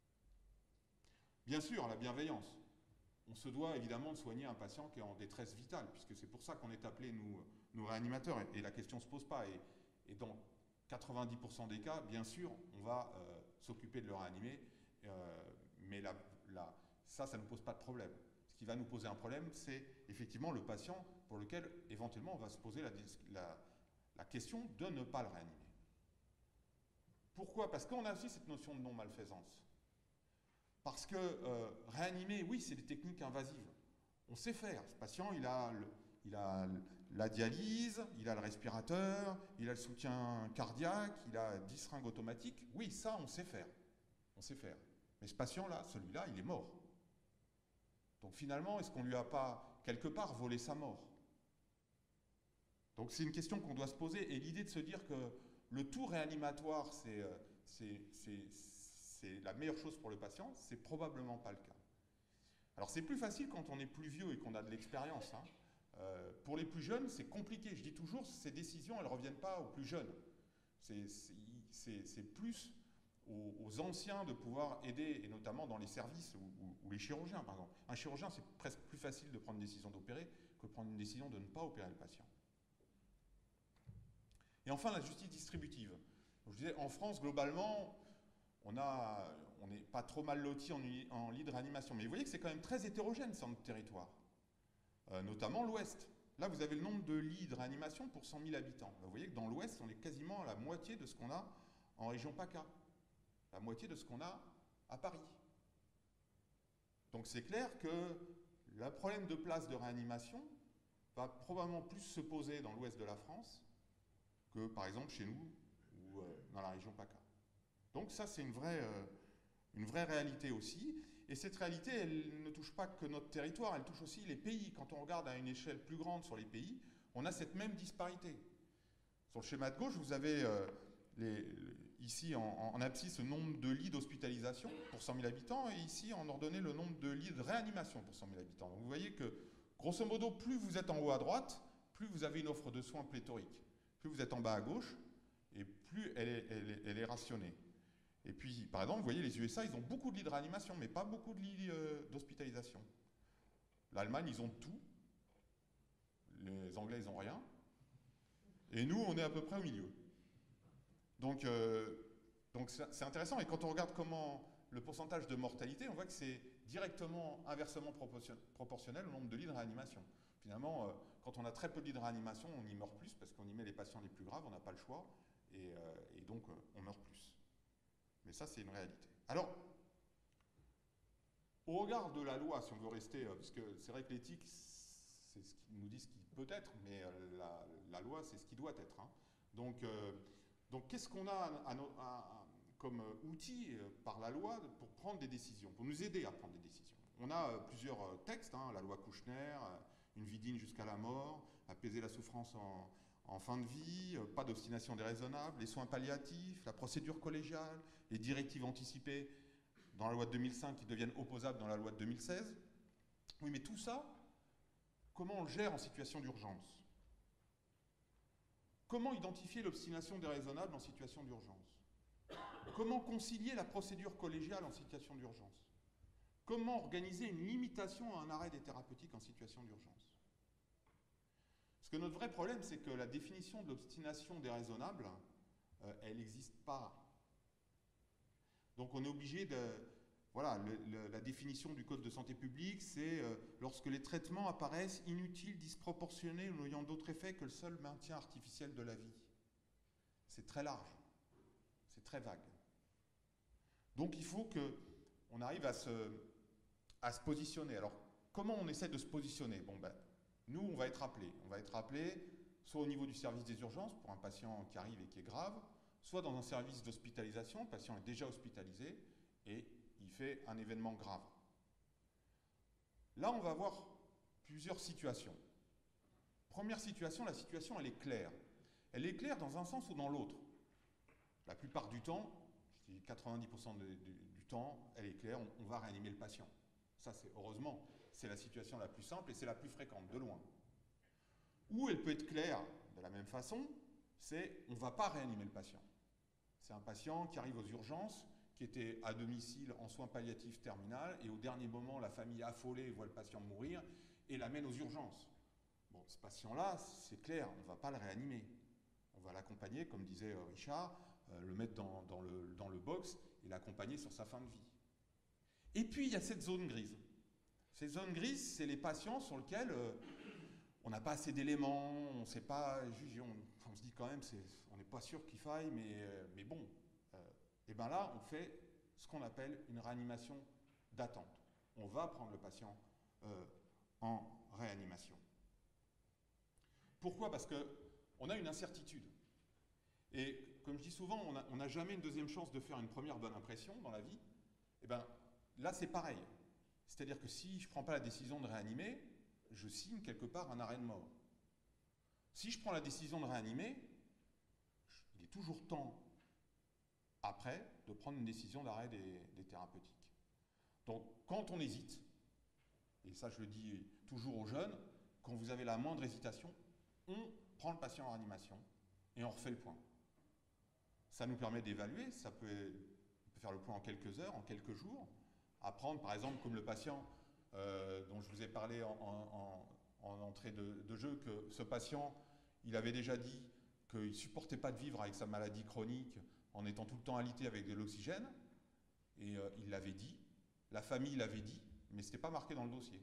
Bien sûr, la bienveillance. On se doit évidemment de soigner un patient qui est en détresse vitale, puisque c'est pour ça qu'on est appelé, nous réanimateurs, et la question ne se pose pas. Et dans 90% des cas, bien sûr, on va s'occuper de le réanimer, mais ça ne nous pose pas de problème. Ce qui va nous poser un problème, c'est effectivement le patient pour lequel, éventuellement, on va se poser la question de ne pas le réanimer. Pourquoi? Parce qu'on a aussi cette notion de non-malfaisance. Parce que réanimer, oui, c'est des techniques invasives. On sait faire. Ce patient, il a la dialyse, il a le respirateur, il a le soutien cardiaque, il a 10 seringues automatiques. Oui, ça, on sait faire. On sait faire. Mais ce patient-là, celui-là, il est mort. Donc finalement, est-ce qu'on ne lui a pas, quelque part, volé sa mort? Donc c'est une question qu'on doit se poser. Et l'idée de se dire que le tout réanimatoire, c'est la meilleure chose pour le patient, c'est probablement pas le cas. Alors c'est plus facile quand on est plus vieux et qu'on a de l'expérience. Hein. Pour les plus jeunes, c'est compliqué. Je dis toujours, ces décisions, elles ne reviennent pas aux plus jeunes. C'est plus aux anciens de pouvoir aider, et notamment dans les services ou les chirurgiens, par exemple. Un chirurgien, c'est presque plus facile de prendre une décision d'opérer que de prendre une décision de ne pas opérer le patient. Et enfin, la justice distributive. Je disais, en France, globalement, on n'est pas trop mal loti en lits de réanimation. Mais vous voyez que c'est quand même très hétérogène sur notre territoire, notamment l'Ouest. Là, vous avez le nombre de lits de réanimation pour 100 000 habitants. Vous voyez que dans l'Ouest, on est quasiment à la moitié de ce qu'on a en région PACA, la moitié de ce qu'on a à Paris. Donc c'est clair que le problème de place de réanimation va probablement plus se poser dans l'Ouest de la France que, par exemple, chez nous ou dans la région PACA. Donc ça, c'est une vraie réalité aussi. Et cette réalité, elle ne touche pas que notre territoire, elle touche aussi les pays. Quand on regarde à une échelle plus grande sur les pays, on a cette même disparité. Sur le schéma de gauche, vous avez ici en abscisse le nombre de lits d'hospitalisation pour 100 000 habitants, et ici en ordonnée le nombre de lits de réanimation pour 100 000 habitants. Donc vous voyez que, grosso modo, plus vous êtes en haut à droite, plus vous avez une offre de soins pléthorique. Plus vous êtes en bas à gauche, et plus elle est rationnée. Et puis, par exemple, vous voyez, les USA, ils ont beaucoup de lits de réanimation, mais pas beaucoup de lits d'hospitalisation. L'Allemagne, ils ont tout. Les Anglais, ils n'ont rien. Et nous, on est à peu près au milieu. Donc c'est intéressant. Et quand on regarde comment le pourcentage de mortalité, on voit que c'est directement, inversement proportionnel au nombre de lits de réanimation. Finalement, quand on a très peu de lits de réanimation, on y meurt plus, parce qu'on y met les patients les plus graves, on n'a pas le choix, et donc on meurt plus. Mais ça, c'est une réalité. Alors, au regard de la loi, si on veut rester, parce que c'est vrai que l'éthique, c'est ce qui nous dit ce qui peut être, mais la loi, c'est ce qui doit être. Hein. Donc qu'est-ce qu'on a comme outil par la loi pour prendre des décisions, pour nous aider à prendre des décisions? On a plusieurs textes, hein, la loi Kouchner, une vie digne jusqu'à la mort, apaiser la souffrance en fin de vie, pas d'obstination déraisonnable, les soins palliatifs, la procédure collégiale, les directives anticipées dans la loi de 2005 qui deviennent opposables dans la loi de 2016. Oui, mais tout ça, comment on le gère en situation d'urgence? Comment identifier l'obstination déraisonnable en situation d'urgence? Comment concilier la procédure collégiale en situation d'urgence? Comment organiser une limitation à un arrêt des thérapeutiques en situation d'urgence? Parce que notre vrai problème, c'est que la définition de l'obstination déraisonnable, elle n'existe pas. Donc on est obligé de... Voilà, la définition du Code de santé publique, c'est lorsque les traitements apparaissent inutiles, disproportionnés ou n'ayant d'autre effet que le seul maintien artificiel de la vie. C'est très large, c'est très vague. Donc il faut qu'on arrive à se positionner. Alors, comment on essaie de se positionner? Bon, ben, nous, on va être appelé. On va être appelé soit au niveau du service des urgences pour un patient qui arrive et qui est grave, soit dans un service d'hospitalisation, le patient est déjà hospitalisé et il fait un événement grave. Là, on va voir plusieurs situations. Première situation, la situation, elle est claire. elle est claire dans un sens ou dans l'autre. La plupart du temps, je dis 90% du temps, elle est claire, on va réanimer le patient. Ça, c'est heureusement, c'est la situation la plus simple et c'est la plus fréquente, de loin. Ou elle peut être claire de la même façon, c'est on ne va pas réanimer le patient. C'est un patient qui arrive aux urgences, qui était à domicile en soins palliatifs terminal, et au dernier moment, la famille affolée voit le patient mourir et l'amène aux urgences. Bon, ce patient-là, c'est clair, on ne va pas le réanimer. On va l'accompagner, comme disait Richard, le mettre dans le box et l'accompagner sur sa fin de vie. Et puis, il y a cette zone grise. Cette zone grise, c'est les patients sur lesquels on n'a pas assez d'éléments, on ne sait pas, on se dit quand même, on n'est pas sûr qu'il faille, mais bon. Et bien là, on fait ce qu'on appelle une réanimation d'attente. On va prendre le patient en réanimation. Pourquoi? Parce qu'on a une incertitude. Et comme je dis souvent, on n'a jamais une deuxième chance de faire une première bonne impression dans la vie. Et bien là, c'est pareil. C'est-à-dire que si je ne prends pas la décision de réanimer, je signe quelque part un arrêt de mort. Si je prends la décision de réanimer, il est toujours temps après de prendre une décision d'arrêt des thérapeutiques. Donc quand on hésite, et ça je le dis toujours aux jeunes, quand vous avez la moindre hésitation, on prend le patient en réanimation et on refait le point. Ça nous permet d'évaluer, on peut faire le point en quelques heures, en quelques jours, apprendre par exemple comme le patient dont je vous ai parlé en entrée de jeu, que ce patient, il avait déjà dit qu'il ne supportait pas de vivre avec sa maladie chronique en étant tout le temps alité avec de l'oxygène, et il l'avait dit, la famille l'avait dit, mais ce n'était pas marqué dans le dossier.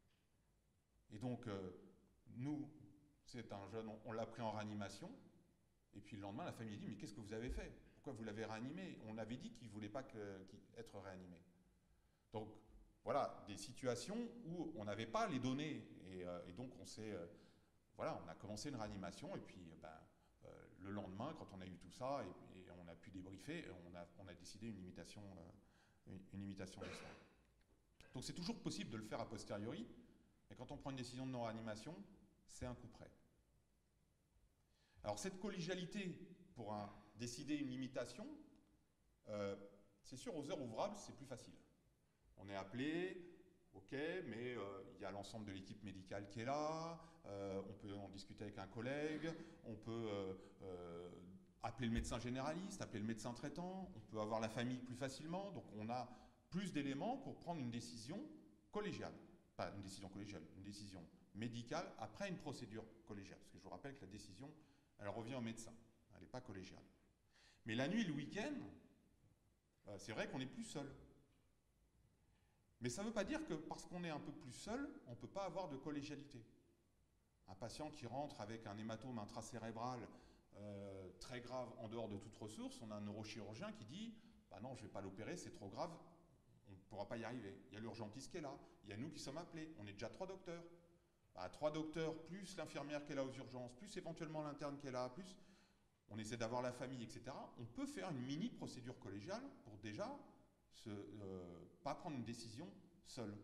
Et donc, nous, c'est un jeune, on l'a pris en réanimation, et puis le lendemain, la famille a dit, mais qu'est-ce que vous avez fait? Pourquoi vous l'avez réanimé? On avait dit qu'il ne voulait pas être réanimé. Donc, voilà, des situations où on n'avait pas les données, et donc on a commencé une réanimation, et puis le lendemain, quand on a eu tout ça, et on a pu débriefer, on a décidé une limitation de ça. Donc c'est toujours possible de le faire a posteriori, mais quand on prend une décision de non-réanimation, c'est un coup près. Alors cette collégialité pour décider une limitation, c'est sûr, aux heures ouvrables, c'est plus facile. On est appelé, ok, mais il y a l'ensemble de l'équipe médicale qui est là, on peut en discuter avec un collègue, on peut appeler le médecin généraliste, appeler le médecin traitant, on peut avoir la famille plus facilement, donc on a plus d'éléments pour prendre une décision collégiale. Pas une décision collégiale, une décision médicale après une procédure collégiale. Parce que je vous rappelle que la décision, elle revient au médecin, elle n'est pas collégiale. Mais la nuit et le week-end, c'est vrai qu'on est plus seul. Mais ça ne veut pas dire que parce qu'on est un peu plus seul, on ne peut pas avoir de collégialité. Un patient qui rentre avec un hématome intracérébral très grave en dehors de toute ressource, on a un neurochirurgien qui dit « bah non, je ne vais pas l'opérer, c'est trop grave, on ne pourra pas y arriver. » Il y a l'urgentiste qui est là, il y a nous qui sommes appelés, on est déjà 3 docteurs. 3 docteurs, plus l'infirmière qui est là aux urgences, plus éventuellement l'interne qui est là, plus on essaie d'avoir la famille, etc. On peut faire une mini procédure collégiale pour déjà pas prendre une décision seul.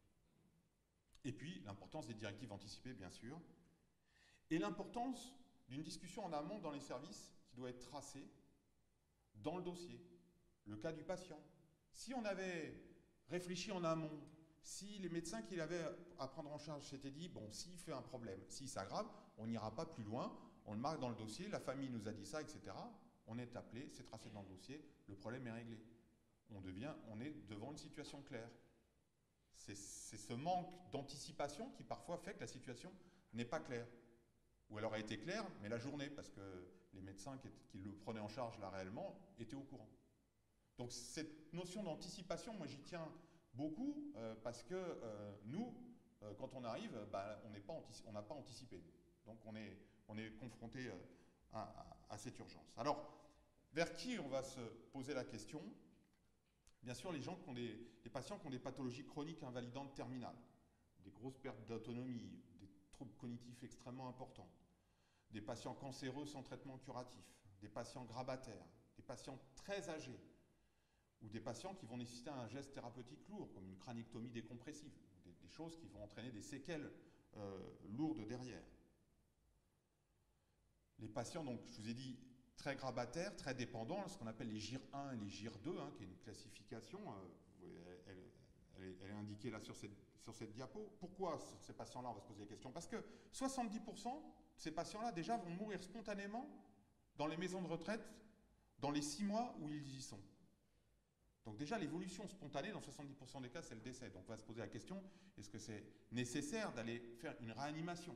Et puis, l'importance des directives anticipées, bien sûr, et l'importance d'une discussion en amont dans les services qui doit être tracée dans le dossier. Le cas du patient. Si on avait réfléchi en amont, si les médecins qui l'avaient à prendre en charge s'étaient dit, bon, s'il fait un problème, s'il s'aggrave, on n'ira pas plus loin, on le marque dans le dossier, la famille nous a dit ça, etc. On est appelé, c'est tracé dans le dossier, le problème est réglé. On est devant une situation claire. C'est ce manque d'anticipation qui parfois fait que la situation n'est pas claire. Ou elle aurait été claire, mais la journée, parce que les médecins qui le prenaient en charge là réellement étaient au courant. Donc cette notion d'anticipation, moi j'y tiens beaucoup, parce que nous, quand on arrive, on n'a pas anticipé. Donc on est confronté à cette urgence. Alors, vers qui on va se poser la question? Bien sûr, les patients qui ont des pathologies chroniques invalidantes terminales, des grosses pertes d'autonomie, des troubles cognitifs extrêmement importants, des patients cancéreux sans traitement curatif, des patients grabataires, des patients très âgés, ou des patients qui vont nécessiter un geste thérapeutique lourd, comme une crâniectomie décompressive, des choses qui vont entraîner des séquelles lourdes derrière. les patients, donc je vous ai dit, très grabataires, très dépendants, ce qu'on appelle les GIR 1 et les GIR 2, hein, qui est une classification, elle est indiquée là sur cette diapo. Pourquoi ces patients-là, on va se poser la question? Parce que 70% de ces patients-là, déjà, vont mourir spontanément dans les maisons de retraite dans les 6 mois où ils y sont. Donc déjà, l'évolution spontanée, dans 70% des cas, c'est le décès. Donc on va se poser la question, est-ce que c'est nécessaire d'aller faire une réanimation?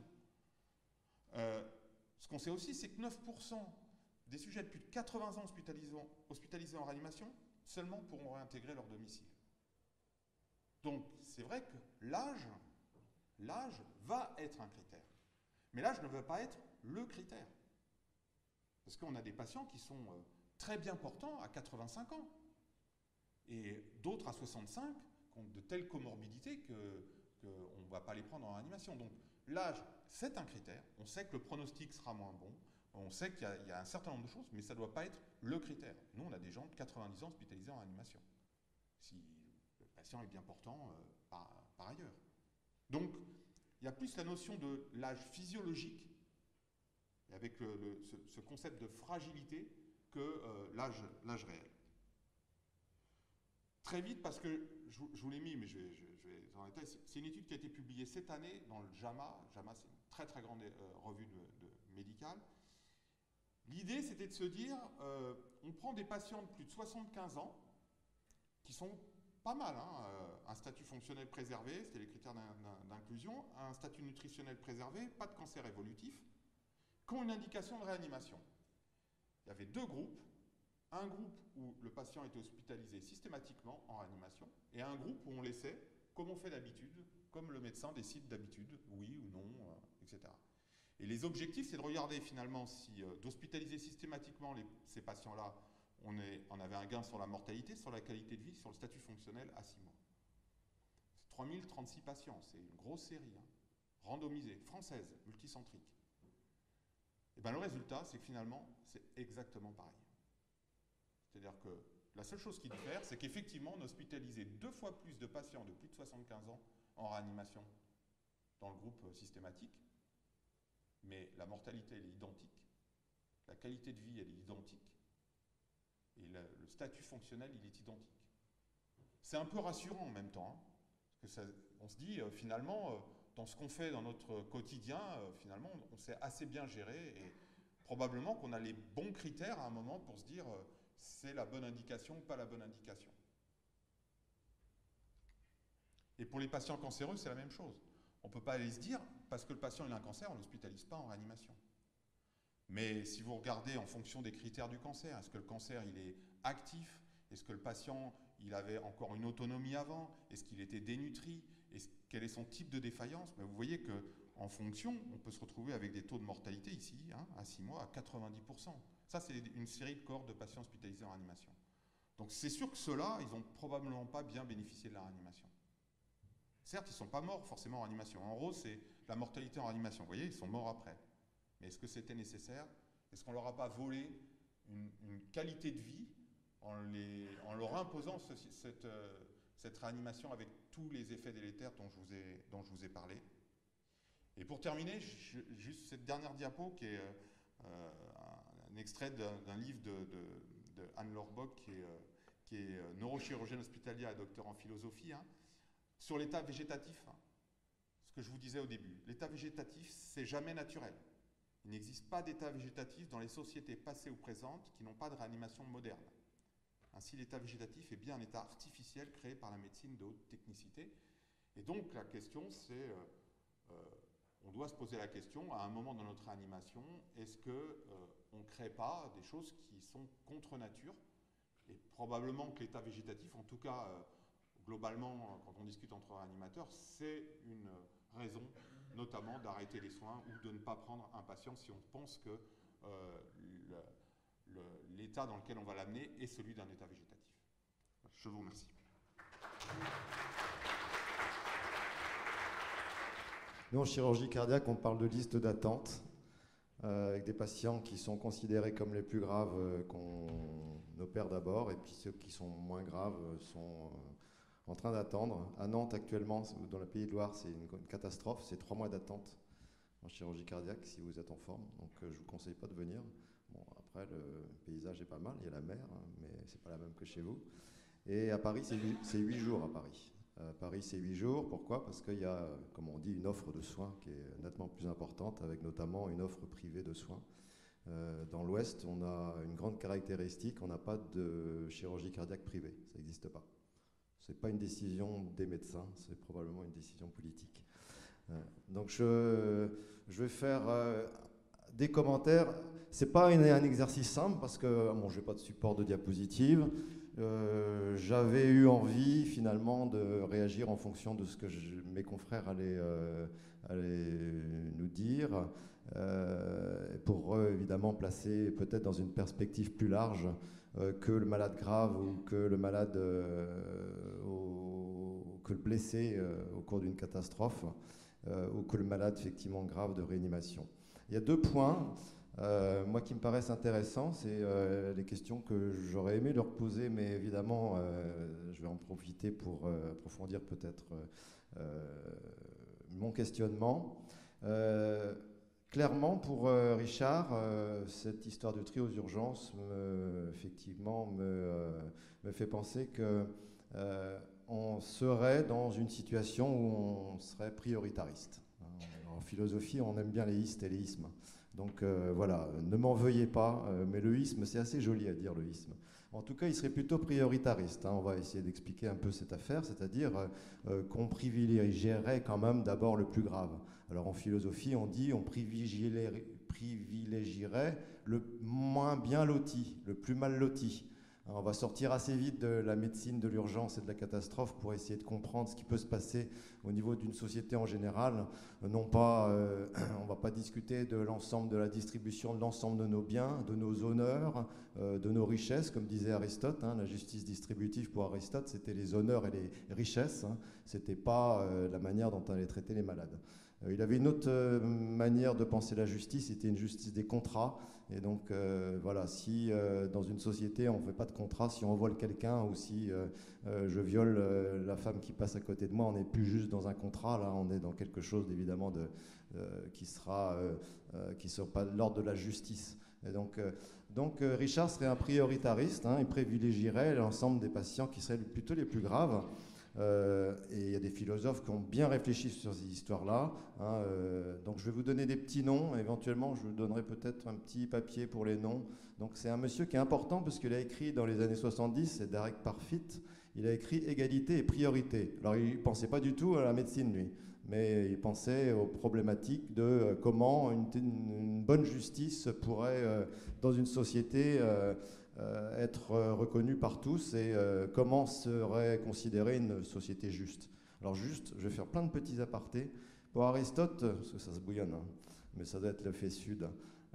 Ce qu'on sait aussi, c'est que 9% des sujets de plus de 80 ans hospitalisés en réanimation seulement pourront réintégrer leur domicile. Donc c'est vrai que l'âge va être un critère. Mais l'âge ne veut pas être le critère. Parce qu'on a des patients qui sont très bien portants à 85 ans. Et d'autres à 65 qui ont de telles comorbidités qu'on ne va pas les prendre en réanimation. Donc l'âge, c'est un critère. On sait que le pronostic sera moins bon. On sait qu'il y a un certain nombre de choses, mais ça ne doit pas être le critère. Nous, on a des gens de 90 ans hospitalisés en réanimation. Si le patient est bien portant par ailleurs. Donc, il y a plus la notion de l'âge physiologique, avec ce concept de fragilité, que l'âge réel. Très vite, parce que je vous l'ai mis, mais je vais en détail, c'est une étude qui a été publiée cette année dans le JAMA. JAMA, c'est une très très grande revue médicale. L'idée, c'était de se dire, on prend des patients de plus de 75 ans, qui sont pas mal, hein, un statut fonctionnel préservé, c'était les critères d'inclusion, un statut nutritionnel préservé, pas de cancer évolutif, qui ont une indication de réanimation. Il y avait 2 groupes. Un groupe où le patient était hospitalisé systématiquement en réanimation, et un groupe où on laissait, comme on fait d'habitude, comme le médecin décide d'habitude, oui ou non, etc. Et les objectifs, c'est de regarder finalement si d'hospitaliser systématiquement ces patients-là, on avait un gain sur la mortalité, sur la qualité de vie, sur le statut fonctionnel à 6 mois. C'est 3036 patients, c'est une grosse série, hein, randomisée, française, multicentrique. Et bien le résultat, c'est que finalement, c'est exactement pareil. C'est-à-dire que la seule chose qui diffère, c'est qu'effectivement, on a hospitalisé 2 fois plus de patients de plus de 75 ans en réanimation dans le groupe systématique, mais la mortalité, elle est identique, la qualité de vie, elle est identique, et le statut fonctionnel, il est identique. C'est un peu rassurant en même temps, hein, parce que on se dit, finalement, dans ce qu'on fait dans notre quotidien, finalement, on s'est assez bien géré, et probablement qu'on a les bons critères à un moment pour se dire... c'est la bonne indication ou pas la bonne indication. Et pour les patients cancéreux, c'est la même chose. On ne peut pas aller se dire, parce que le patient il a un cancer, on ne l'hospitalise pas en réanimation. Mais si vous regardez en fonction des critères du cancer, est-ce que le cancer il est actif? Est-ce que le patient il avait encore une autonomie avant? Est-ce qu'il était dénutri? Quel est son type de défaillance? Ben, vous voyez qu'en fonction, on peut se retrouver avec des taux de mortalité ici, hein, à 6 mois, à 90%. Ça, c'est une série de cohortes de patients hospitalisés en réanimation. Donc c'est sûr que ceux-là, ils n'ont probablement pas bien bénéficié de la réanimation. Certes, ils ne sont pas morts forcément en réanimation. En gros, c'est la mortalité en réanimation. Vous voyez, ils sont morts après. Mais est-ce que c'était nécessaire? Est-ce qu'on ne leur a pas volé une qualité de vie en leur imposant cette réanimation avec tous les effets délétères dont je vous ai parlé? Et pour terminer, juste cette dernière diapo qui est... un extrait d'un livre de Anne-Laure Bock, qui est neurochirurgienne hospitalière et docteur en philosophie, hein, sur l'état végétatif. Hein, ce que je vous disais au début. L'état végétatif, c'est jamais naturel. Il n'existe pas d'état végétatif dans les sociétés passées ou présentes qui n'ont pas de réanimation moderne. Ainsi, l'état végétatif est bien un état artificiel créé par la médecine de haute technicité. Et donc, la question, c'est... on doit se poser la question, à un moment dans notre réanimation, est-ce qu'on ne crée pas des choses qui sont contre nature? Et probablement que l'état végétatif, en tout cas, globalement, quand on discute entre réanimateurs, c'est une raison, notamment d'arrêter les soins ou de ne pas prendre un patient si on pense que l'état dans lequel on va l'amener est celui d'un état végétatif. Je vous remercie. Nous, en chirurgie cardiaque, on parle de liste d'attente avec des patients qui sont considérés comme les plus graves qu'on opère d'abord, et puis ceux qui sont moins graves sont en train d'attendre. À Nantes, actuellement, dans le Pays de Loire, c'est une catastrophe, c'est 3 mois d'attente. en chirurgie cardiaque si vous êtes en forme. Donc je ne vous conseille pas de venir. Bon, après, le paysage est pas mal, il y a la mer, hein, mais c'est pas la même que chez vous. Et à Paris, c'est 8 jours à Paris. Paris, c'est 8 jours. Pourquoi? Parce qu'il y a, comme on dit, une offre de soins qui est nettement plus importante, avec notamment une offre privée de soins. Dans l'Ouest, on a une grande caractéristique, on n'a pas de chirurgie cardiaque privée, ça n'existe pas. Ce n'est pas une décision des médecins, c'est probablement une décision politique. Donc je vais faire des commentaires. Ce n'est pas un exercice simple parce que bon, je n'ai pas de support de diapositive. J'avais eu envie finalement de réagir en fonction de ce que mes confrères allaient nous dire, pour évidemment placer peut-être dans une perspective plus large que le malade grave ou que le malade que le blessé au cours d'une catastrophe ou que le malade effectivement grave de réanimation. Il y a 2 points moi qui me paraissent intéressants, c'est les questions que j'aurais aimé leur poser, mais évidemment je vais en profiter pour approfondir peut-être mon questionnement. Clairement, pour Richard, cette histoire de tri aux urgences effectivement me fait penser qu'on serait dans une situation où on serait prioritariste. En philosophie, on aime bien les istes et les ismes. Donc voilà, ne m'en veuillez pas, mais le isme, c'est assez joli à dire, le isme. En tout cas, il serait plutôt prioritariste. On va essayer d'expliquer un peu cette affaire, c'est-à-dire qu'on privilégierait quand même d'abord le plus grave. Alors en philosophie, on dit on privilégierait le moins bien loti, le plus mal loti. Alors, on va sortir assez vite de la médecine de l'urgence et de la catastrophe pour essayer de comprendre ce qui peut se passer au niveau d'une société en général. Non pas, on ne va pas discuter de l'ensemble de la distribution de l'ensemble de nos biens, de nos honneurs, de nos richesses, comme disait Aristote. La justice distributive pour Aristote, c'était les honneurs et les richesses. Ce n'était pas la manière dont on allait traiter les malades. Il avait une autre manière de penser la justice, c'était une justice des contrats. Et donc, voilà, si dans une société, on ne fait pas de contrat, si on vole quelqu'un ou si je viole la femme qui passe à côté de moi, on n'est plus juste dans un contrat, là, on est dans quelque chose, évidemment, qui sera pas de l'ordre de la justice. Et donc Richard serait un prioritariste, il privilégierait l'ensemble des patients qui seraient plutôt les plus graves. Et il y a des philosophes qui ont bien réfléchi sur ces histoires-là. Donc je vais vous donner des petits noms. Éventuellement, je vous donnerai peut-être un petit papier pour les noms. Donc c'est un monsieur qui est important parce qu'il a écrit dans les années 70, c'est Derek Parfit. Il a écrit Égalité et priorité. Alors il ne pensait pas du tout à la médecine, lui, mais il pensait aux problématiques de comment une bonne justice pourrait, dans une société, être reconnue par tous et comment serait considérée une société juste. Alors juste, je vais faire plein de petits apartés. Pour Aristote, parce que ça se bouillonne, mais ça doit être le fait sud.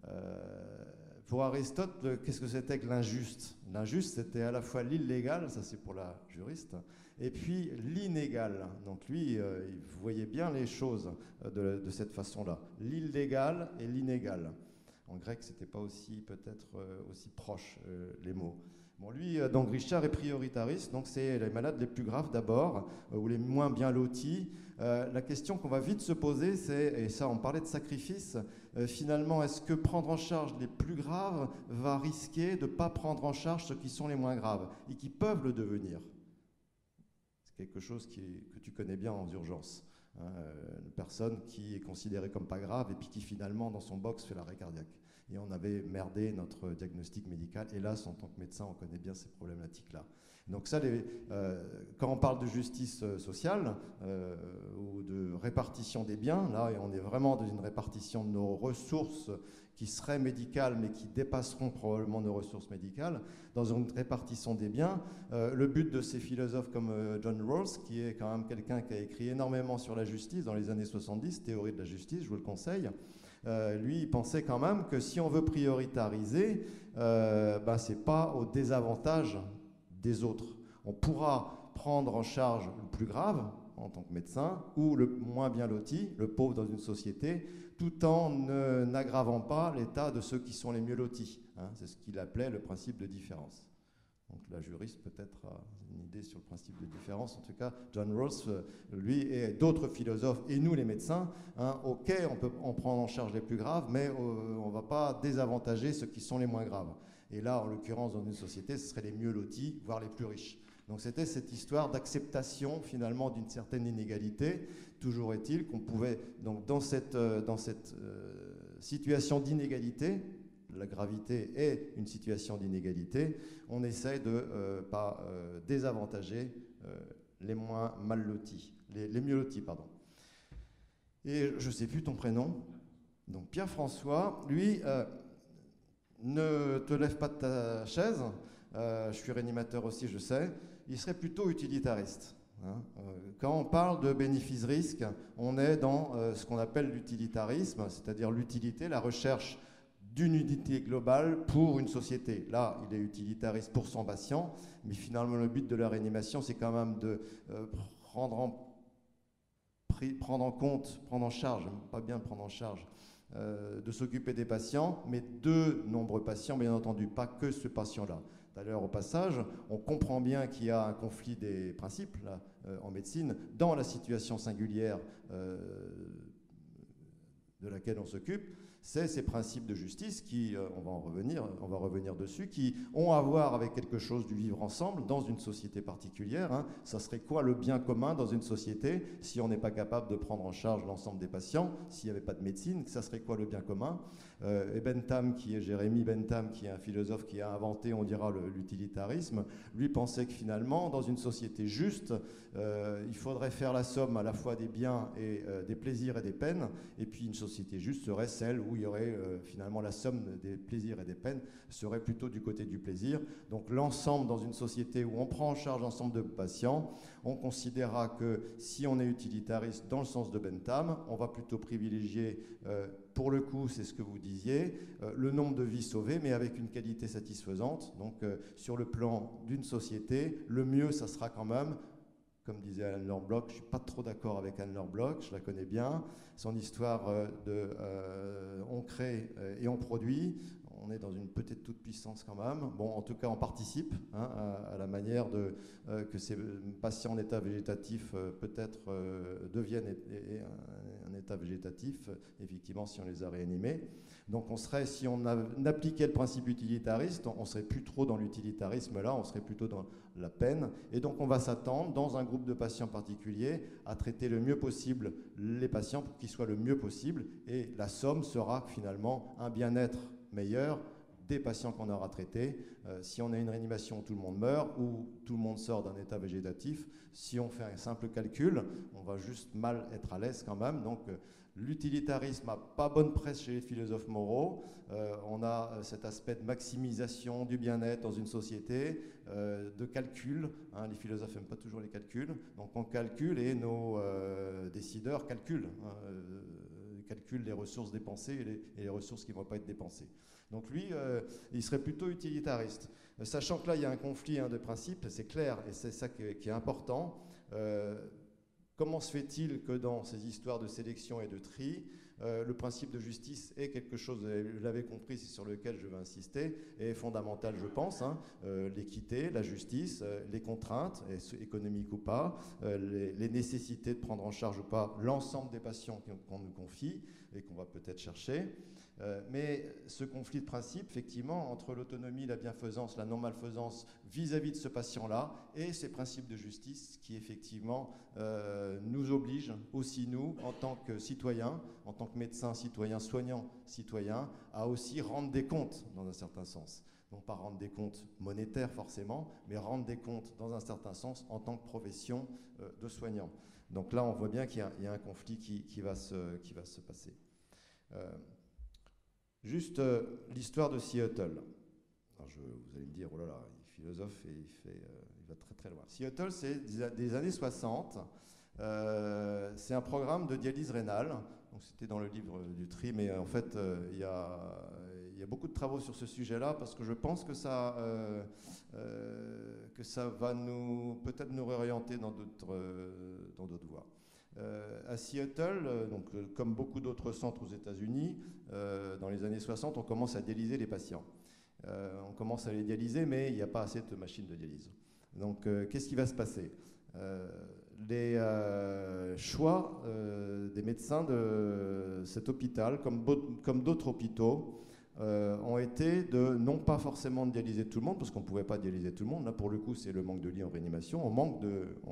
Pour Aristote, qu'est-ce que c'était que l'injuste? L'injuste, c'était à la fois l'illégal, ça c'est pour la juriste, et puis l'inégal. Donc lui, il voyait bien les choses de cette façon-là. L'illégal et l'inégal. En grec, c'était pas aussi peut-être aussi proche les mots. Bon, lui, donc Richard est prioritariste, donc c'est les malades les plus graves d'abord, ou les moins bien lotis. La question qu'on va vite se poser, c'est, et ça on parlait de sacrifice, finalement, est-ce que prendre en charge les plus graves va risquer de ne pas prendre en charge ceux qui sont les moins graves et qui peuvent le devenir? C'est quelque chose que tu connais bien en urgence. Une personne qui est considérée comme pas grave et puis qui finalement dans son box fait l'arrêt cardiaque. Et on avait merdé notre diagnostic médical. Hélas, en tant que médecin, on connaît bien ces problématiques-là. Donc ça, quand on parle de justice sociale ou de répartition des biens, là, on est vraiment dans une répartition de nos ressources qui seraient médicales, mais qui dépasseront probablement nos ressources médicales, dans une répartition des biens. Le but de ces philosophes comme John Rawls, qui est quand même quelqu'un qui a écrit énormément sur la justice dans les années 70, théorie de la justice, je vous le conseille, lui, il pensait quand même que si on veut prioritariser, c'est pas au désavantage des autres. On pourra prendre en charge le plus grave en tant que médecin ou le moins bien loti, le pauvre dans une société, tout en n'aggravant pas l'état de ceux qui sont les mieux lotis. C'est ce qu'il appelait le principe de différence. Donc la juriste peut-être a une idée sur le principe de différence. En tout cas, John Rawls, lui et d'autres philosophes, et nous les médecins, ok, on peut en prendre en charge les plus graves, mais on ne va pas désavantager ceux qui sont les moins graves. Et là, en l'occurrence, dans une société, ce seraient les mieux lotis, voire les plus riches. Donc c'était cette histoire d'acceptation finalement d'une certaine inégalité. Toujours est-il qu'on pouvait, donc dans cette situation d'inégalité, la gravité est une situation d'inégalité, on essaie de pas désavantager les moins mal lotis, les mieux lotis, pardon. Et je ne sais plus ton prénom. Donc Pierre-François, lui, ne te lève pas de ta chaise, je suis réanimateur aussi, je sais, il serait plutôt utilitariste. Quand on parle de bénéfice-risque, on est dans ce qu'on appelle l'utilitarisme, c'est-à-dire l'utilité, la recherche d'une unité globale pour une société. Là, il est utilitariste pour son patient, mais finalement, le but de la réanimation, c'est quand même de prendre en charge, pas bien prendre en charge, de s'occuper des patients, mais de nombreux patients, bien entendu, pas que ce patient-là. D'ailleurs, au passage, on comprend bien qu'il y a un conflit des principes là, en médecine, dans la situation singulière de laquelle on s'occupe. C'est ces principes de justice qui, on va revenir dessus, qui ont à voir avec quelque chose du vivre ensemble dans une société particulière. Ça serait quoi le bien commun dans une société si on n'est pas capable de prendre en charge l'ensemble des patients, s'il n'y avait pas de médecine, ça serait quoi le bien commun? Et Jérémy Bentham, qui est un philosophe qui a inventé, on dira, l'utilitarisme, lui pensait que finalement, dans une société juste, il faudrait faire la somme à la fois des biens et des plaisirs et des peines, et puis une société juste serait celle où il y aurait finalement la somme des plaisirs et des peines serait plutôt du côté du plaisir. Donc l'ensemble dans une société où on prend en charge l'ensemble de patients, on considérera que si on est utilitariste dans le sens de Bentham, on va plutôt privilégier, pour le coup, c'est ce que vous disiez, le nombre de vies sauvées, mais avec une qualité satisfaisante. Donc sur le plan d'une société, le mieux, ça sera quand même, comme disait Anne Bloch, je ne suis pas trop d'accord avec Anne Bloch, je la connais bien, son histoire on crée et on produit, on est dans une petite toute-puissance quand même. Bon, en tout cas, on participe à la manière que ces patients en état végétatif peut-être deviennent un état végétatif, effectivement, si on les a réanimés. Donc, si on appliquait le principe utilitariste, on ne serait plus trop dans l'utilitarisme là, on serait plutôt dans la peine. Et donc, on va s'attendre, dans un groupe de patients particulier, à traiter le mieux possible les patients pour qu'ils soient le mieux possible. Et la somme sera finalement un bien-être meilleur des patients qu'on aura traités. Si on a une réanimation où tout le monde meurt ou tout le monde sort d'un état végétatif, si on fait un simple calcul, on va juste mal être à l'aise quand même. Donc l'utilitarisme n'a pas bonne presse chez les philosophes moraux. On a cet aspect de maximisation du bien-être dans une société, de calcul. Les philosophes n'aiment pas toujours les calculs. Donc on calcule et nos décideurs calculent. Calcule les ressources dépensées et les ressources qui ne vont pas être dépensées. Donc lui, il serait plutôt utilitariste. Sachant que là, il y a un conflit de principes, c'est clair, et c'est ça qui est important. Comment se fait-il que dans ces histoires de sélection et de tri, le principe de justice est quelque chose, vous l'avez compris, c'est sur lequel je vais insister, est fondamental, je pense, l'équité, la justice, les contraintes, économiques ou pas, les nécessités de prendre en charge ou pas l'ensemble des patients qu'on nous confie et qu'on va peut-être chercher. Mais ce conflit de principe, effectivement, entre l'autonomie, la bienfaisance, la non-malfaisance vis-à-vis de ce patient-là et ces principes de justice qui, effectivement, nous obligent aussi, nous, en tant que citoyens, en tant que médecins, citoyens, soignants, citoyens, à aussi rendre des comptes, dans un certain sens. Non pas rendre des comptes monétaires, forcément, mais rendre des comptes, dans un certain sens, en tant que profession de soignants. Donc là, on voit bien qu'il y a un conflit qui va se passer. Juste l'histoire de Seattle. Alors vous allez me dire, oh là là, il est philosophe et il va très très loin. Seattle, c'est des années 60. C'est un programme de dialyse rénale. Donc c'était dans le livre du tri, mais en fait, il y a beaucoup de travaux sur ce sujet-là parce que je pense que ça va peut-être nous réorienter dans d'autres voies. À Seattle, comme beaucoup d'autres centres aux États-Unis, dans les années 60, on commence à dialyser les patients. On commence à les dialyser, mais il n'y a pas assez de machines de dialyse. Donc, qu'est-ce qui va se passer? Les choix des médecins de cet hôpital, comme d'autres hôpitaux, ont été de non pas forcément de dialyser tout le monde, parce qu'on ne pouvait pas dialyser tout le monde. Là, pour le coup, c'est le manque de lits en réanimation. On manque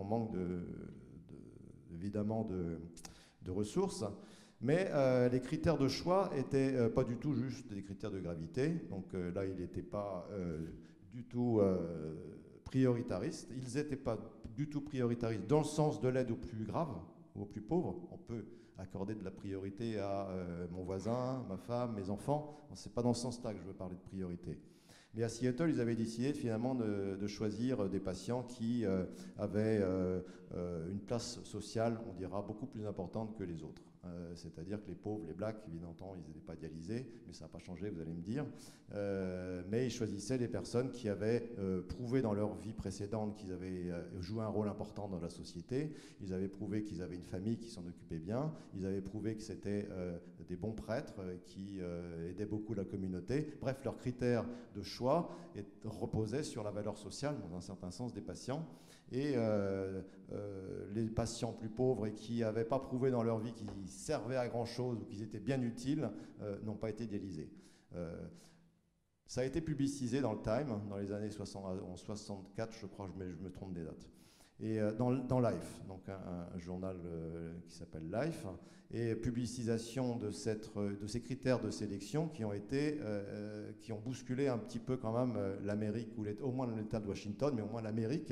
évidemment de ressources. Mais les critères de choix n'étaient pas du tout juste des critères de gravité. Donc là, il n'était pas du tout prioritariste. Ils n'étaient pas du tout prioritaristes dans le sens de l'aide aux plus graves ou aux plus pauvres. On peut accorder de la priorité à mon voisin, ma femme, mes enfants. Ce n'est pas dans ce sens-là que je veux parler de priorité. Mais à Seattle, ils avaient décidé finalement de choisir des patients qui avaient une place sociale, on dira, beaucoup plus importante que les autres. C'est-à-dire que les pauvres, les blacks, évidemment, ils n'étaient pas dialysés, mais ça n'a pas changé, vous allez me dire. Mais ils choisissaient les personnes qui avaient prouvé dans leur vie précédente qu'ils avaient joué un rôle important dans la société. Ils avaient prouvé qu'ils avaient une famille qui s'en occupait bien. Ils avaient prouvé que c'était des bons prêtres qui aidaient beaucoup la communauté. Bref, leurs critères de choix reposaient sur la valeur sociale, dans un certain sens, des patients. Et les patients plus pauvres et qui n'avaient pas prouvé dans leur vie qu'ils servaient à grand-chose ou qu'ils étaient bien utiles n'ont pas été dialysés. Ça a été publicisé dans le Time dans les années 64, je crois, je me trompe des dates. Et dans Life, donc un journal qui s'appelle Life, et publicisation de ces critères de sélection qui ont bousculé un petit peu quand même l'Amérique, ou au moins l'État de Washington, mais au moins l'Amérique.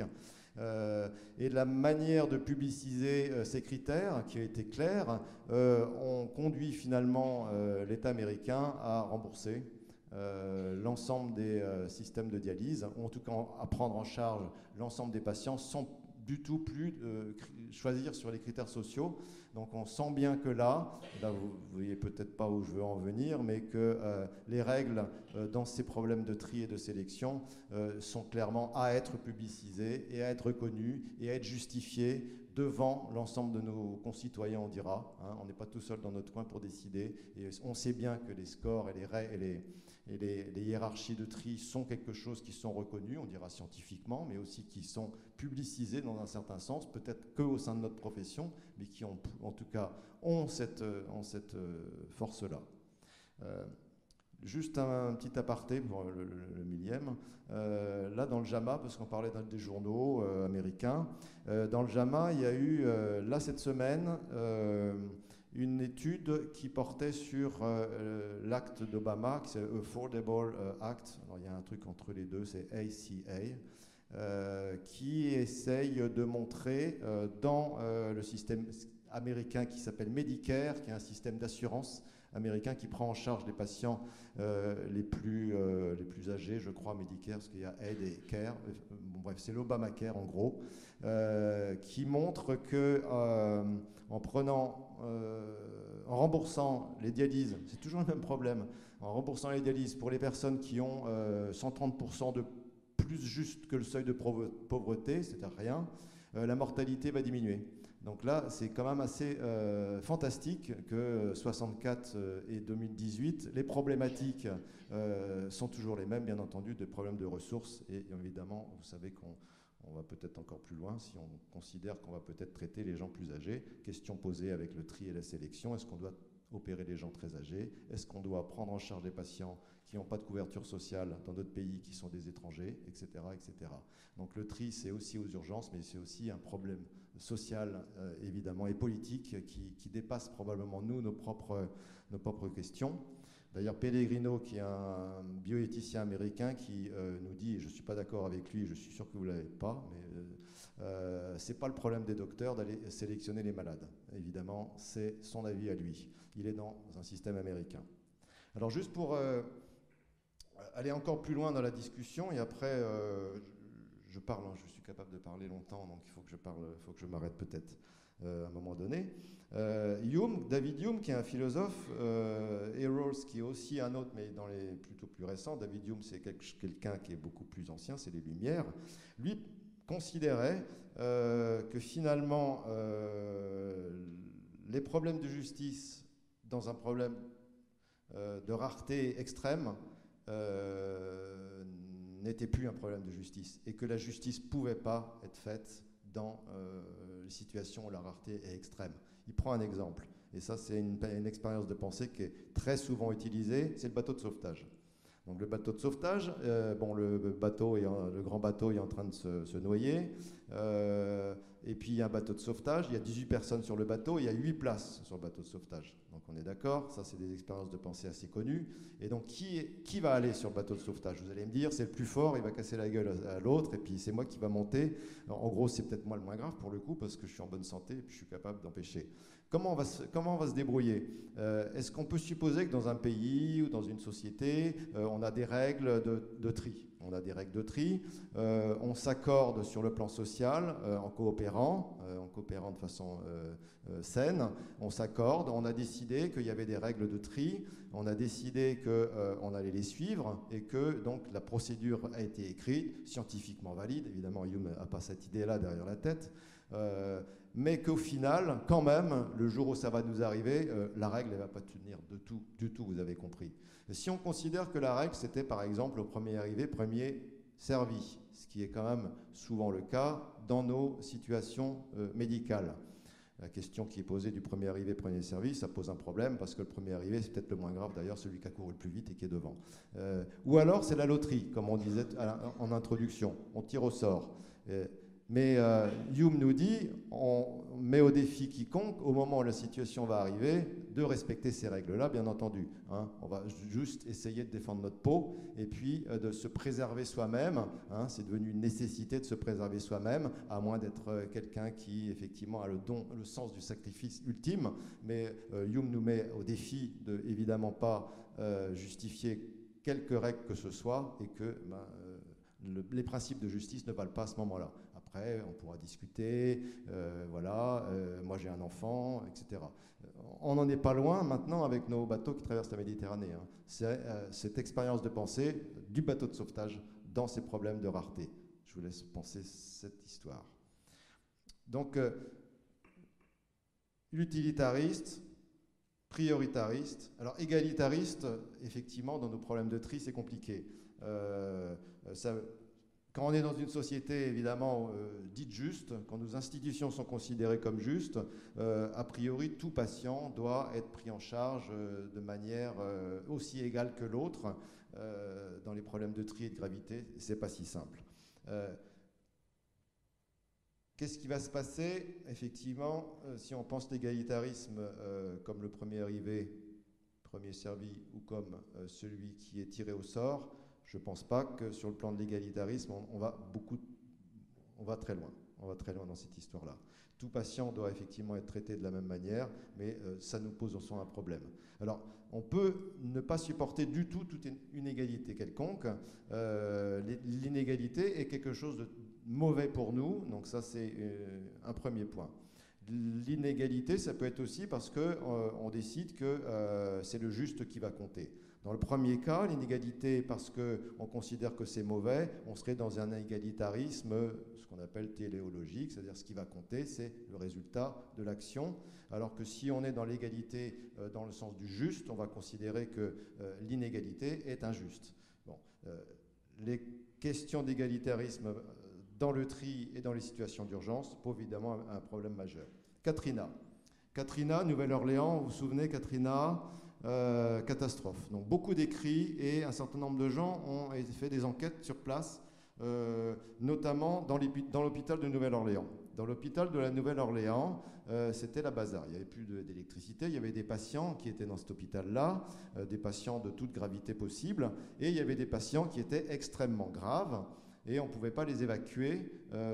Et la manière de publiciser ces critères, qui a été claire, ont conduit finalement l'État américain à rembourser l'ensemble des systèmes de dialyse, ou en tout cas à prendre en charge l'ensemble des patients sans du tout plus choisir sur les critères sociaux. Donc on sent bien que là vous voyez peut-être pas où je veux en venir, mais que les règles dans ces problèmes de tri et de sélection sont clairement à être publicisées et à être reconnues et à être justifiées devant l'ensemble de nos concitoyens, on dira. On n'est pas tout seul dans notre coin pour décider. Et on sait bien que les scores et les hiérarchies de tri sont quelque chose qui sont reconnus, on dira scientifiquement, mais aussi qui sont publicisés dans un certain sens, peut-être qu'au sein de notre profession, mais qui en tout cas ont cette force-là. Juste un petit aparté pour le millième. Là, dans le JAMA, parce qu'on parlait des journaux américains, dans le JAMA, il y a eu, là, cette semaine, une étude qui portait sur l'acte d'Obama, qui c'est Affordable Act. Alors, il y a un truc entre les deux, c'est ACA, qui essaye de montrer dans le système américain qui s'appelle Medicare, qui est un système d'assurance américain qui prend en charge les patients les plus âgés, je crois, Medicare, parce qu'il y a Aid et Care. Bon, bref, c'est l'Obamacare en gros, qui montre que en remboursant les dialyses, c'est toujours le même problème, en remboursant les dialyses pour les personnes qui ont 130% de plus juste que le seuil de pauvreté, c'est-à-dire rien, la mortalité va diminuer. Donc là, c'est quand même assez fantastique que 64 et 2018, les problématiques sont toujours les mêmes, bien entendu, des problèmes de ressources. Et évidemment, vous savez qu'on va peut-être encore plus loin si on considère qu'on va peut-être traiter les gens plus âgés. Question posée avec le tri et la sélection. Est-ce qu'on doit opérer les gens très âgés? Est-ce qu'on doit prendre en charge des patients qui n'ont pas de couverture sociale dans d'autres pays qui sont des étrangers, etc., etc. Donc le tri, c'est aussi aux urgences, mais c'est aussi un problème social, évidemment, et politique qui dépasse probablement nos propres questions. D'ailleurs, Pellegrino, qui est un bioéthicien américain, qui nous dit, et je ne suis pas d'accord avec lui, je suis sûr que vous ne l'avez pas, mais ce n'est pas le problème des docteurs d'aller sélectionner les malades. Évidemment, c'est son avis à lui. Il est dans un système américain. Alors juste pour aller encore plus loin dans la discussion, et après je parle, je suis capable de parler longtemps, donc il faut que je m'arrête peut-être à un moment donné. David Hume, qui est un philosophe, et Rawls, qui est aussi un autre, mais dans les plutôt plus récents. David Hume, c'est quelqu'un qui est beaucoup plus ancien, c'est les Lumières. Lui considérait que finalement, les problèmes de justice dans un problème de rareté extrême n'était plus un problème de justice et que la justice ne pouvait pas être faite dans les situations où la rareté est extrême. Il prend un exemple, et ça c'est une expérience de pensée qui est très souvent utilisée, c'est le bateau de sauvetage. Donc le bateau de sauvetage, le grand bateau est en train de se noyer, et puis il y a un bateau de sauvetage, il y a 18 personnes sur le bateau, il y a 8 places sur le bateau de sauvetage. Donc on est d'accord, ça c'est des expériences de pensée assez connues. Et donc qui va aller sur le bateau de sauvetage? Vous allez me dire, c'est le plus fort, il va casser la gueule à l'autre, et puis c'est moi qui va monter. Alors, en gros, c'est peut-être moi le moins grave pour le coup, parce que je suis en bonne santé, et puis je suis capable d'empêcher. Comment on va se débrouiller? Est-ce qu'on peut supposer que dans un pays ou dans une société, on a des règles de tri? On a des règles de tri, on s'accorde sur le plan social en coopérant de façon saine, on s'accorde, on a décidé qu'il y avait des règles de tri, on a décidé qu'on allait les suivre et que donc la procédure a été écrite, scientifiquement valide, évidemment Hume n'a pas cette idée-là derrière la tête, mais qu'au final, quand même, le jour où ça va nous arriver, la règle ne va pas tenir du tout, vous avez compris. Si on considère que la règle, c'était par exemple au premier arrivé, premier servi, ce qui est quand même souvent le cas dans nos situations médicales. La question qui est posée du premier arrivé, premier servi, ça pose un problème parce que le premier arrivé, c'est peut-être le moins grave d'ailleurs, celui qui a couru le plus vite et qui est devant. Ou alors c'est la loterie, comme on disait en introduction, on tire au sort. Mais Hume nous dit, on met au défi quiconque, au moment où la situation va arriver, de respecter ces règles-là, bien entendu. Hein. On va juste essayer de défendre notre peau et puis de se préserver soi-même. Hein. C'est devenu une nécessité de se préserver soi-même, à moins d'être quelqu'un qui, effectivement, a le sens du sacrifice ultime. Mais Hume nous met au défi de, évidemment, pas justifier quelque règle que ce soit et que les principes de justice ne valent pas à ce moment-là. Après, on pourra discuter, moi j'ai un enfant, etc. On n'en est pas loin maintenant avec nos bateaux qui traversent la Méditerranée. Hein. C'est cette expérience de pensée du bateau de sauvetage dans ces problèmes de rareté. Je vous laisse penser cette histoire. Donc, utilitariste, prioritariste. Alors, égalitariste, effectivement, dans nos problèmes de tri, c'est compliqué. Quand on est dans une société, évidemment, dite juste, quand nos institutions sont considérées comme justes, a priori, tout patient doit être pris en charge de manière aussi égale que l'autre. Dans les problèmes de tri et de gravité, c'est pas si simple. Qu'est-ce qui va se passer, effectivement, si on pense l'égalitarisme comme le premier arrivé, premier servi, ou comme celui qui est tiré au sort? Je ne pense pas que sur le plan de l'égalitarisme, on va très loin. On va très loin dans cette histoire-là. Tout patient doit effectivement être traité de la même manière, mais ça nous pose en soi un problème. Alors, on peut ne pas supporter du tout toute une égalité quelconque. L'inégalité est quelque chose de mauvais pour nous, donc ça c'est un premier point. L'inégalité, ça peut être aussi parce qu'on décide que c'est le juste qui va compter. Dans le premier cas, l'inégalité, parce qu'on considère que c'est mauvais, on serait dans un égalitarisme, ce qu'on appelle téléologique, c'est-à-dire ce qui va compter, c'est le résultat de l'action. Alors que si on est dans l'égalité dans le sens du juste, on va considérer que l'inégalité est injuste. Bon, les questions d'égalitarisme dans le tri et dans les situations d'urgence posent évidemment un problème majeur. Katrina, Nouvelle-Orléans, vous vous souvenez, Katrina, catastrophe. Donc beaucoup d'écrits et un certain nombre de gens ont fait des enquêtes sur place, notamment dans l'hôpital de Nouvelle-Orléans. Dans l'hôpital de la Nouvelle-Orléans, c'était la bazar. Il n'y avait plus d'électricité. Il y avait des patients qui étaient dans cet hôpital-là, des patients de toute gravité possible, et il y avait des patients qui étaient extrêmement graves. Et on ne pouvait pas les évacuer.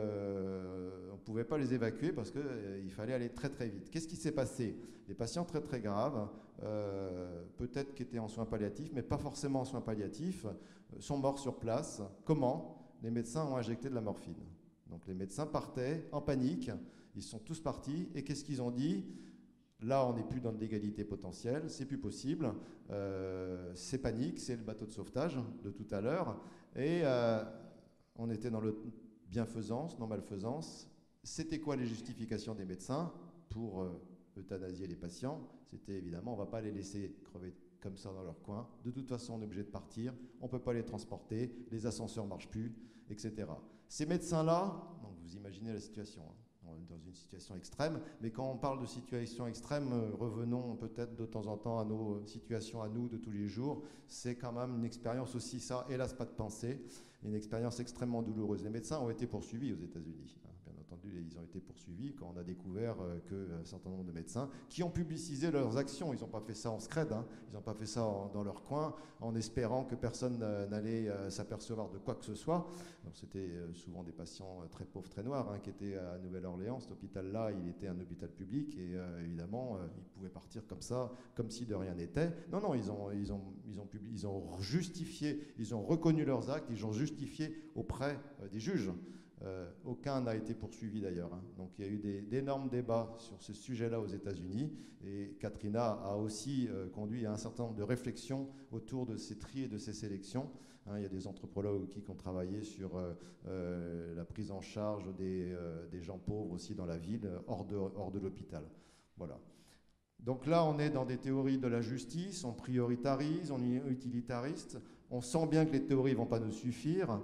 Parce qu'il fallait aller très très vite. Qu'est-ce qui s'est passé? Les patients très très graves, peut-être qui étaient en soins palliatifs, mais pas forcément en soins palliatifs, sont morts sur place. Comment? Les médecins ont injecté de la morphine. Donc les médecins partaient en panique. Ils sont tous partis. Et qu'est-ce qu'ils ont dit? Là, on n'est plus dans de l'égalité potentielle. C'est plus possible. C'est panique. C'est le bateau de sauvetage de tout à l'heure. Et on était dans le bienfaisance, non malfaisance. C'était quoi les justifications des médecins pour euthanasier les patients? C'était évidemment, on ne va pas les laisser comme ça dans leur coin. De toute façon, on est obligé de partir, on ne peut pas les transporter, les ascenseurs ne marchent plus, etc. Ces médecins-là, donc vous imaginez la situation, hein, on est dans une situation extrême, mais quand on parle de situation extrême, revenons peut-être de temps en temps à nos situations à nous de tous les jours. C'est quand même une expérience aussi, ça, hélas pas de pensée, une expérience extrêmement douloureuse. Les médecins ont été poursuivis aux États-Unis, hein. Bien entendu, ils ont été poursuivis quand on a découvert qu'un certain nombre de médecins qui ont publicisé leurs actions. Ils n'ont pas fait ça en scred, hein. Ils n'ont pas fait ça dans leur coin en espérant que personne n'allait s'apercevoir de quoi que ce soit. C'était souvent des patients très pauvres, très noirs, hein, qui étaient à Nouvelle-Orléans. Cet hôpital-là, il était un hôpital public et évidemment, ils pouvaient partir comme ça, comme si de rien n'était. Non, non, ils ont justifié, ils ont reconnu leurs actes, ils ont justifié auprès des juges. Aucun n'a été poursuivi d'ailleurs, hein. Donc il y a eu d'énormes débats sur ce sujet-là aux États-Unis et Katrina a aussi conduit à un certain nombre de réflexions autour de ces tris et de ces sélections, hein. Il y a des anthropologues qui ont travaillé sur la prise en charge des gens pauvres aussi dans la ville, hors de l'hôpital. Voilà. Donc là, on est dans des théories de la justice, on prioritarise, on est utilitariste, on sent bien que les théories ne vont pas nous suffire.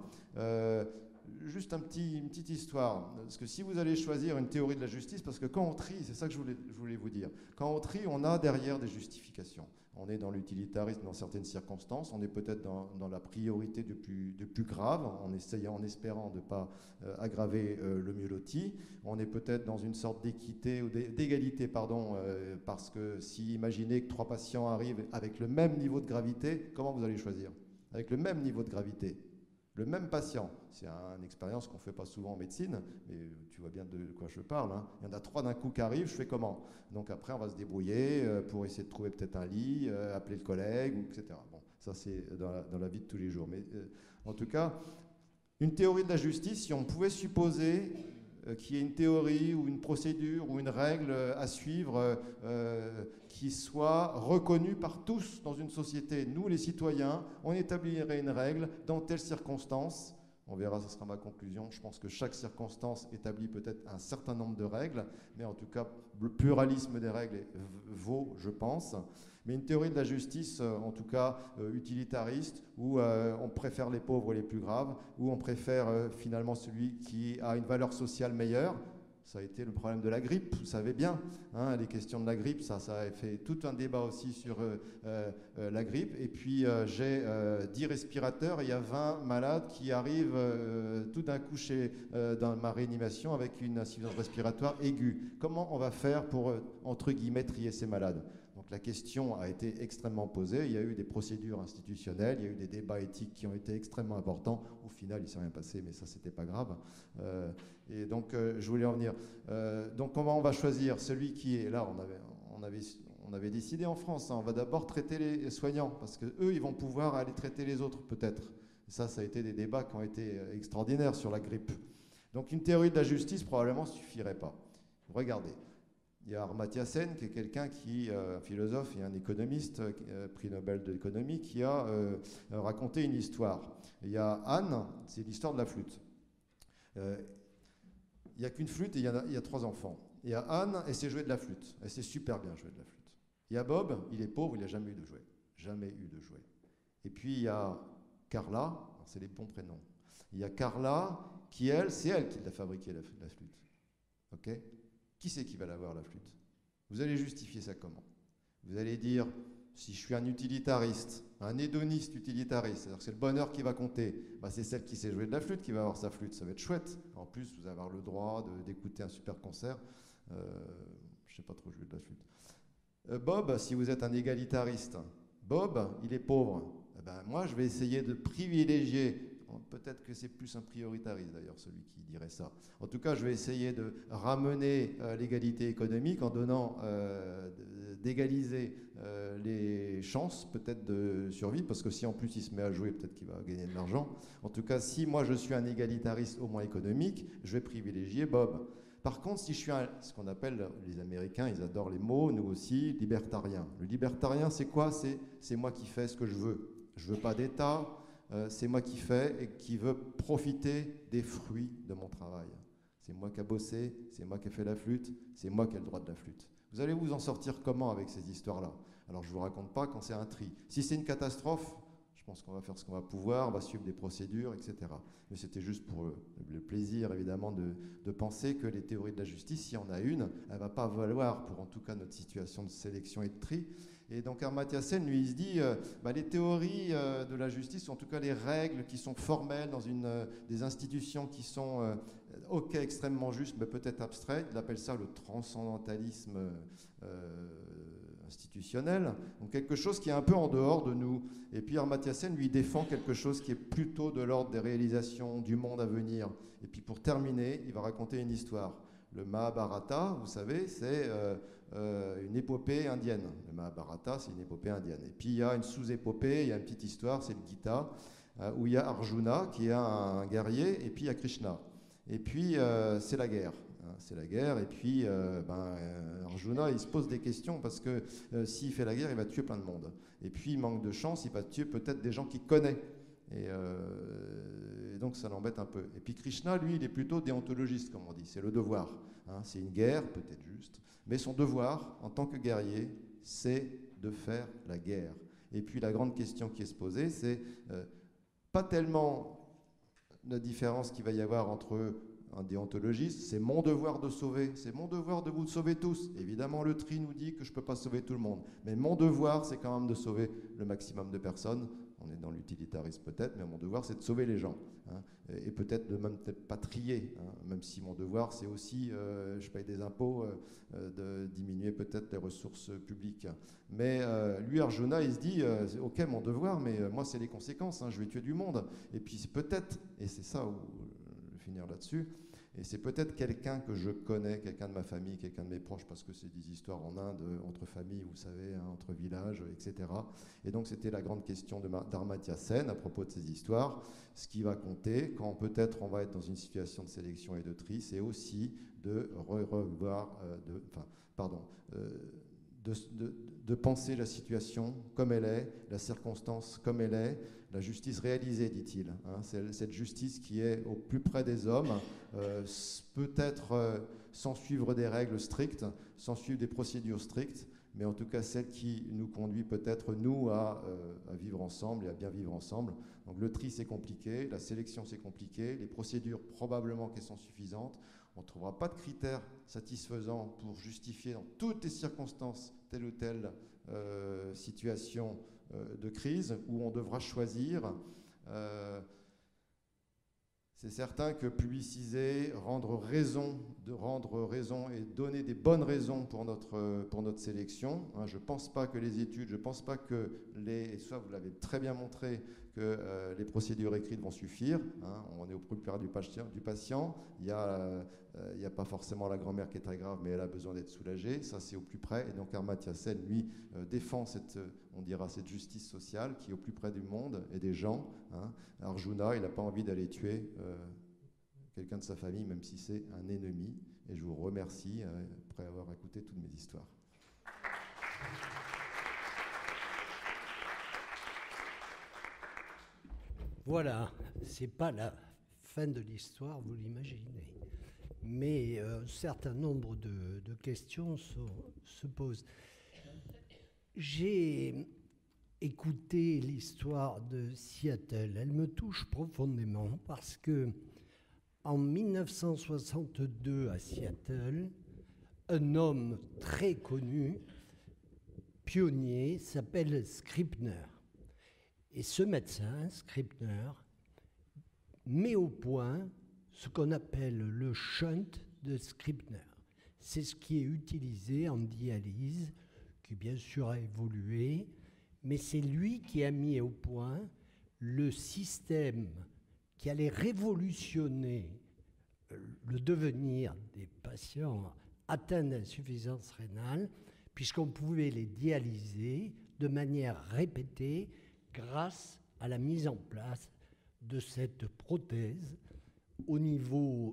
Juste une petite histoire, parce que si vous allez choisir une théorie de la justice, parce que quand on trie, c'est ça que je voulais vous dire, quand on trie, on a derrière des justifications. On est dans l'utilitarisme dans certaines circonstances, on est peut-être dans la priorité du plus grave, en espérant de ne pas aggraver le mieux loti. On est peut-être dans une sorte d'équité ou d'égalité, parce que si imaginez que 3 patients arrivent avec le même niveau de gravité, comment vous allez choisir? Avec le même niveau de gravité. Le même patient, c'est une expérience qu'on ne fait pas souvent en médecine, mais tu vois bien de quoi je parle, hein. Il y en a 3 d'un coup qui arrivent, je fais comment? Donc après, on va se débrouiller pour essayer de trouver peut-être un lit, appeler le collègue, etc. Bon, ça c'est dans la vie de tous les jours. Mais en tout cas, une théorie de la justice, si on pouvait supposer qu'il y ait une théorie ou une procédure ou une règle à suivre qui soit reconnue par tous dans une société. Nous, les citoyens, on établirait une règle dans telle circonstance. On verra, ce sera ma conclusion. Je pense que chaque circonstance établit peut-être un certain nombre de règles, mais en tout cas, le pluralisme des règles vaut, je pense. Mais une théorie de la justice, en tout cas utilitariste, où on préfère les pauvres les plus graves, où on préfère finalement celui qui a une valeur sociale meilleure. Ça a été le problème de la grippe, vous savez bien, hein, les questions de la grippe, ça a fait tout un débat aussi sur la grippe. Et puis j'ai 10 respirateurs, et il y a 20 malades qui arrivent tout d'un coup dans ma réanimation avec une insuffisance respiratoire aiguë. Comment on va faire pour, entre guillemets, trier ces malades? Donc la question a été extrêmement posée, il y a eu des procédures institutionnelles, il y a eu des débats éthiques qui ont été extrêmement importants. Au final, il ne s'est rien passé, mais ça, c'était pas grave. Et donc, je voulais en venir. Donc, comment on va choisir celui qui est là? On avait décidé en France, hein, on va d'abord traiter les soignants, parce qu'eux, ils vont pouvoir aller traiter les autres, peut-être. Ça a été des débats qui ont été extraordinaires sur la grippe. Donc, une théorie de la justice, probablement, ne suffirait pas. Regardez. Il y a Amartya Sen, qui est quelqu'un un philosophe et un économiste, prix Nobel de l'économie, qui a raconté une histoire. Il y a Anne, c'est l'histoire de la flûte. Il n'y a qu'une flûte et il y a 3 enfants. Il y a Anne, elle sait jouer de la flûte. Elle sait super bien jouer de la flûte. Il y a Bob, il est pauvre, il n'a jamais eu de jouet. Jamais eu de jouet. Et puis il y a Carla, c'est les bons prénoms. Il y a Carla, c'est elle qui l'a fabriqué la flûte. Ok ? Qui c'est qui va l'avoir, la flûte? Vous allez justifier ça comment? Vous allez dire, si je suis un utilitariste, un hédoniste utilitariste, c'est-à-dire que c'est le bonheur qui va compter, c'est celle qui sait jouer de la flûte qui va avoir sa flûte, ça va être chouette. En plus, vous allez avoir le droit d'écouter un super concert. Je ne sais pas trop jouer de la flûte. Bob, si vous êtes un égalitariste, Bob, il est pauvre. Moi, je vais essayer de privilégier. Peut-être que c'est plus un prioritariste d'ailleurs, celui qui dirait ça. En tout cas, je vais essayer de ramener l'égalité économique en donnant, d'égaliser les chances peut-être de survie, parce que si en plus il se met à jouer, peut-être qu'il va gagner de l'argent. En tout cas, si moi je suis un égalitariste au moins économique, je vais privilégier Bob. Par contre, si je suis ce qu'on appelle, les Américains, ils adorent les mots, nous aussi, libertarien. Le libertarien, c'est quoi? C'est moi qui fais ce que je veux. Je veux pas d'État. C'est moi qui fais et qui veux profiter des fruits de mon travail. C'est moi qui ai bossé, c'est moi qui ai fait la flûte, c'est moi qui ai le droit de la flûte. Vous allez vous en sortir comment avec ces histoires-là? Alors je ne vous raconte pas quand c'est un tri. Si c'est une catastrophe, je pense qu'on va faire ce qu'on va pouvoir, on va suivre des procédures, etc. Mais c'était juste pour le plaisir, évidemment, de penser que les théories de la justice, si on a une, elle ne va pas valoir pour en tout cas notre situation de sélection et de tri. Et donc Amartya Sen, lui, il se dit, les théories de la justice, ou en tout cas les règles qui sont formelles dans des institutions qui sont, ok, extrêmement justes, mais peut-être abstraites, il appelle ça le transcendantalisme institutionnel, donc quelque chose qui est un peu en dehors de nous. Et puis Amartya Sen, lui, défend quelque chose qui est plutôt de l'ordre des réalisations du monde à venir. Et puis pour terminer, il va raconter une histoire. Le Mahabharata, vous savez, c'est une épopée indienne. Le Mahabharata, c'est une épopée indienne. Et puis il y a une sous-épopée, il y a une petite histoire, c'est le Gita, où il y a Arjuna, qui est un guerrier, et puis il y a Krishna. Et puis c'est la guerre. C'est la guerre, et puis Arjuna, il se pose des questions, parce que s'il fait la guerre, il va tuer plein de monde. Et puis, il manque de chance, il va tuer peut-être des gens qu'il connaît. Et donc, ça l'embête un peu. Et puis, Krishna, lui, il est plutôt déontologiste, comme on dit. C'est le devoir. C'est une guerre, peut-être juste. Mais son devoir, en tant que guerrier, c'est de faire la guerre. Et puis, la grande question qui est se poser, c'est pas tellement la différence qu'il va y avoir entre un déontologiste, c'est mon devoir de sauver, c'est mon devoir de vous sauver tous. Évidemment, le tri nous dit que je ne peux pas sauver tout le monde, mais mon devoir, c'est quand même de sauver le maximum de personnes. On est dans l'utilitarisme peut-être, mais mon devoir, c'est de sauver les gens. Et peut-être de même peut-être pas trier, même si mon devoir, c'est aussi, je paye des impôts, de diminuer peut-être les ressources publiques. Mais lui, Arjuna, il se dit, ok, mon devoir, mais moi, c'est les conséquences, je vais tuer du monde. Et puis peut-être, et c'est ça où finir là-dessus, et c'est peut-être quelqu'un que je connais, quelqu'un de ma famille, quelqu'un de mes proches, parce que c'est des histoires en Inde, entre familles, vous savez, entre villages, etc. Et donc c'était la grande question d'Amartya Sen à propos de ces histoires. Ce qui va compter, quand peut-être on va être dans une situation de sélection et de tri, c'est aussi de revoir, de penser la situation comme elle est, la circonstance comme elle est, la justice réalisée, dit-il. C'est cette justice qui est au plus près des hommes, peut-être sans suivre des règles strictes, sans suivre des procédures strictes, mais en tout cas celle qui nous conduit peut-être, nous, à vivre ensemble et à bien vivre ensemble. Donc le tri, c'est compliqué, la sélection, c'est compliqué, les procédures, probablement qu'elles sont suffisantes. On ne trouvera pas de critères satisfaisants pour justifier dans toutes les circonstances telle ou telle situation de crise où on devra choisir. C'est certain que publiciser, rendre raison et donner des bonnes raisons pour notre sélection. Je ne pense pas que les études, je ne pense pas que et ça vous l'avez très bien montré, que les procédures écrites vont suffire. On est au plus près du patient. Il n'y a pas forcément la grand-mère qui est très grave, mais elle a besoin d'être soulagée. Ça, c'est au plus près. Et donc Amartya Sen, lui, défend cette justice sociale qui est au plus près du monde et des gens. Arjuna, il n'a pas envie d'aller tuer quelqu'un de sa famille, même si c'est un ennemi. Et je vous remercie après avoir écouté toutes mes histoires. Voilà, c'est pas la fin de l'histoire, vous l'imaginez. Mais un certain nombre de questions se posent. J'ai écouté l'histoire de Seattle. Elle me touche profondément parce que en 1962 à Seattle, un homme très connu, pionnier, s'appelle Scribner. Et ce médecin, Scribner, met au point ce qu'on appelle le shunt de Scribner. C'est ce qui est utilisé en dialyse, qui bien sûr a évolué, mais c'est lui qui a mis au point le système qui allait révolutionner le devenir des patients atteints d'insuffisance rénale, puisqu'on pouvait les dialyser de manière répétée grâce à la mise en place de cette prothèse au niveau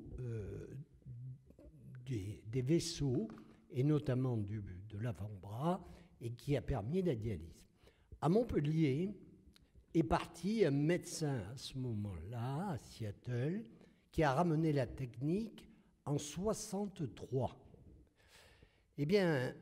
des vaisseaux, et notamment de l'avant-bras, et qui a permis la dialyse. À Montpellier est parti un médecin à ce moment-là, à Seattle, qui a ramené la technique en 1963. Eh bien,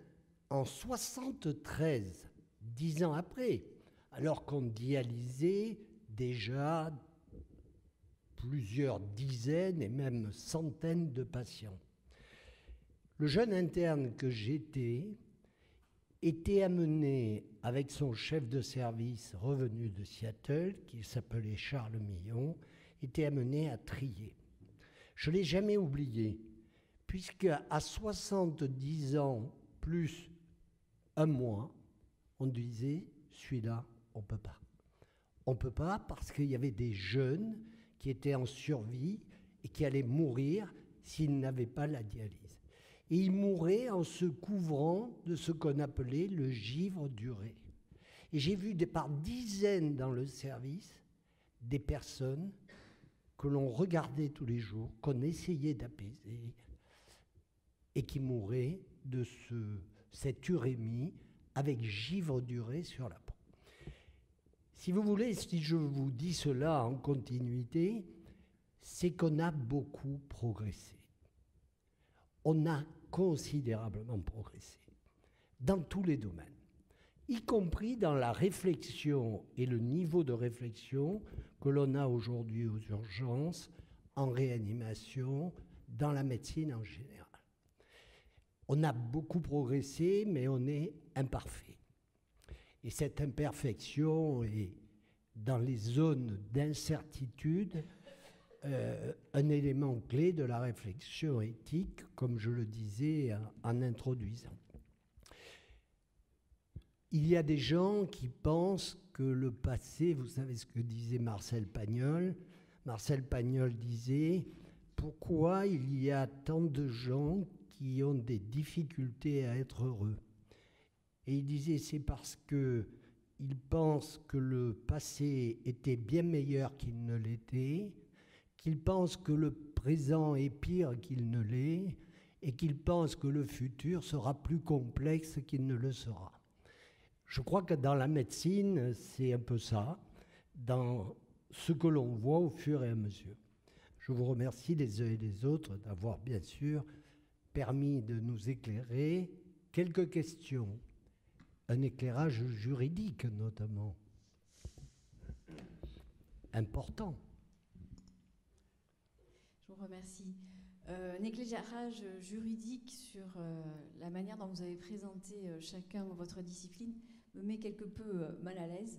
en 73, 10 ans après, alors qu'on dialysait déjà plusieurs dizaines et même centaines de patients. Le jeune interne que j'étais était amené, avec son chef de service revenu de Seattle, qui s'appelait Charles Millon, était amené à trier. Je ne l'ai jamais oublié, puisque à 70 ans plus un mois, on disait, celui-là, on ne peut pas. On ne peut pas parce qu'il y avait des jeunes qui étaient en survie et qui allaient mourir s'ils n'avaient pas la dialyse. Et ils mouraient en se couvrant de ce qu'on appelait le givre d'urée. Et j'ai vu par dizaines dans le service des personnes que l'on regardait tous les jours, qu'on essayait d'apaiser, et qui mouraient de cette urémie avec givre d'urée sur la peau. Si vous voulez, si je vous dis cela en continuité, c'est qu'on a beaucoup progressé. On a considérablement progressé dans tous les domaines, y compris dans la réflexion et le niveau de réflexion que l'on a aujourd'hui aux urgences, en réanimation, dans la médecine en général. On a beaucoup progressé, mais on est imparfait. Et cette imperfection est, dans les zones d'incertitude, un élément clé de la réflexion éthique, comme je le disais en introduisant. Il y a des gens qui pensent que le passé, vous savez ce que disait Marcel Pagnol. Marcel Pagnol disait « Pourquoi il y a tant de gens qui ont des difficultés à être heureux ?» Et il disait « C'est parce qu'ils pensent que le passé était bien meilleur qu'il ne l'était, qu'ils pensent que le présent est pire qu'il ne l'est, et qu'ils pensent que le futur sera plus complexe qu'il ne le sera. » Je crois que dans la médecine, c'est un peu ça, dans ce que l'on voit au fur et à mesure. Je vous remercie les uns et les autres d'avoir bien sûr permis de nous éclairer. Quelques questions, un éclairage juridique notamment, important. Je vous remercie. Un éclairage juridique sur la manière dont vous avez présenté chacun votre discipline me met quelque peu mal à l'aise.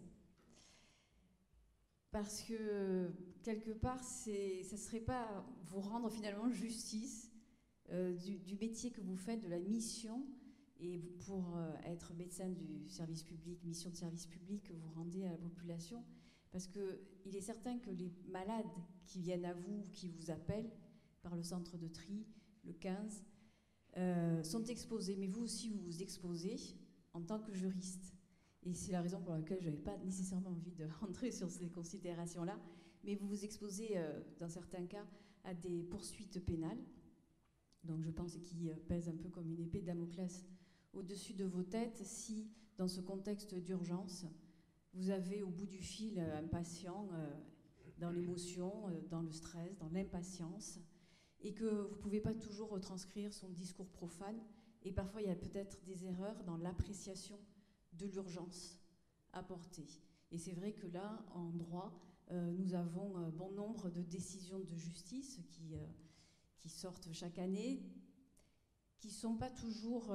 Parce que, quelque part, ça ne serait pas vous rendre finalement justice du métier que vous faites, de la mission, et pour être médecin du service public, mission de service public que vous rendez à la population. Parce qu'il est certain que les malades qui viennent à vous, qui vous appellent, par le centre de tri, le 15, sont exposés. Mais vous aussi, vous vous exposez en tant que juriste. Et c'est la raison pour laquelle je n'avais pas nécessairement envie de rentrer sur ces considérations-là. Mais vous vous exposez, dans certains cas, à des poursuites pénales. Donc je pense qu'ils pèsent un peu comme une épée de Damoclès au-dessus de vos têtes si, dans ce contexte d'urgence, vous avez au bout du fil un patient dans l'émotion, dans le stress, dans l'impatience, et que vous ne pouvez pas toujours retranscrire son discours profane. Et parfois, il y a peut-être des erreurs dans l'appréciation de l'urgence apportée. Et c'est vrai que là, en droit, nous avons bon nombre de décisions de justice qui sortent chaque année, qui ne sont pas toujours...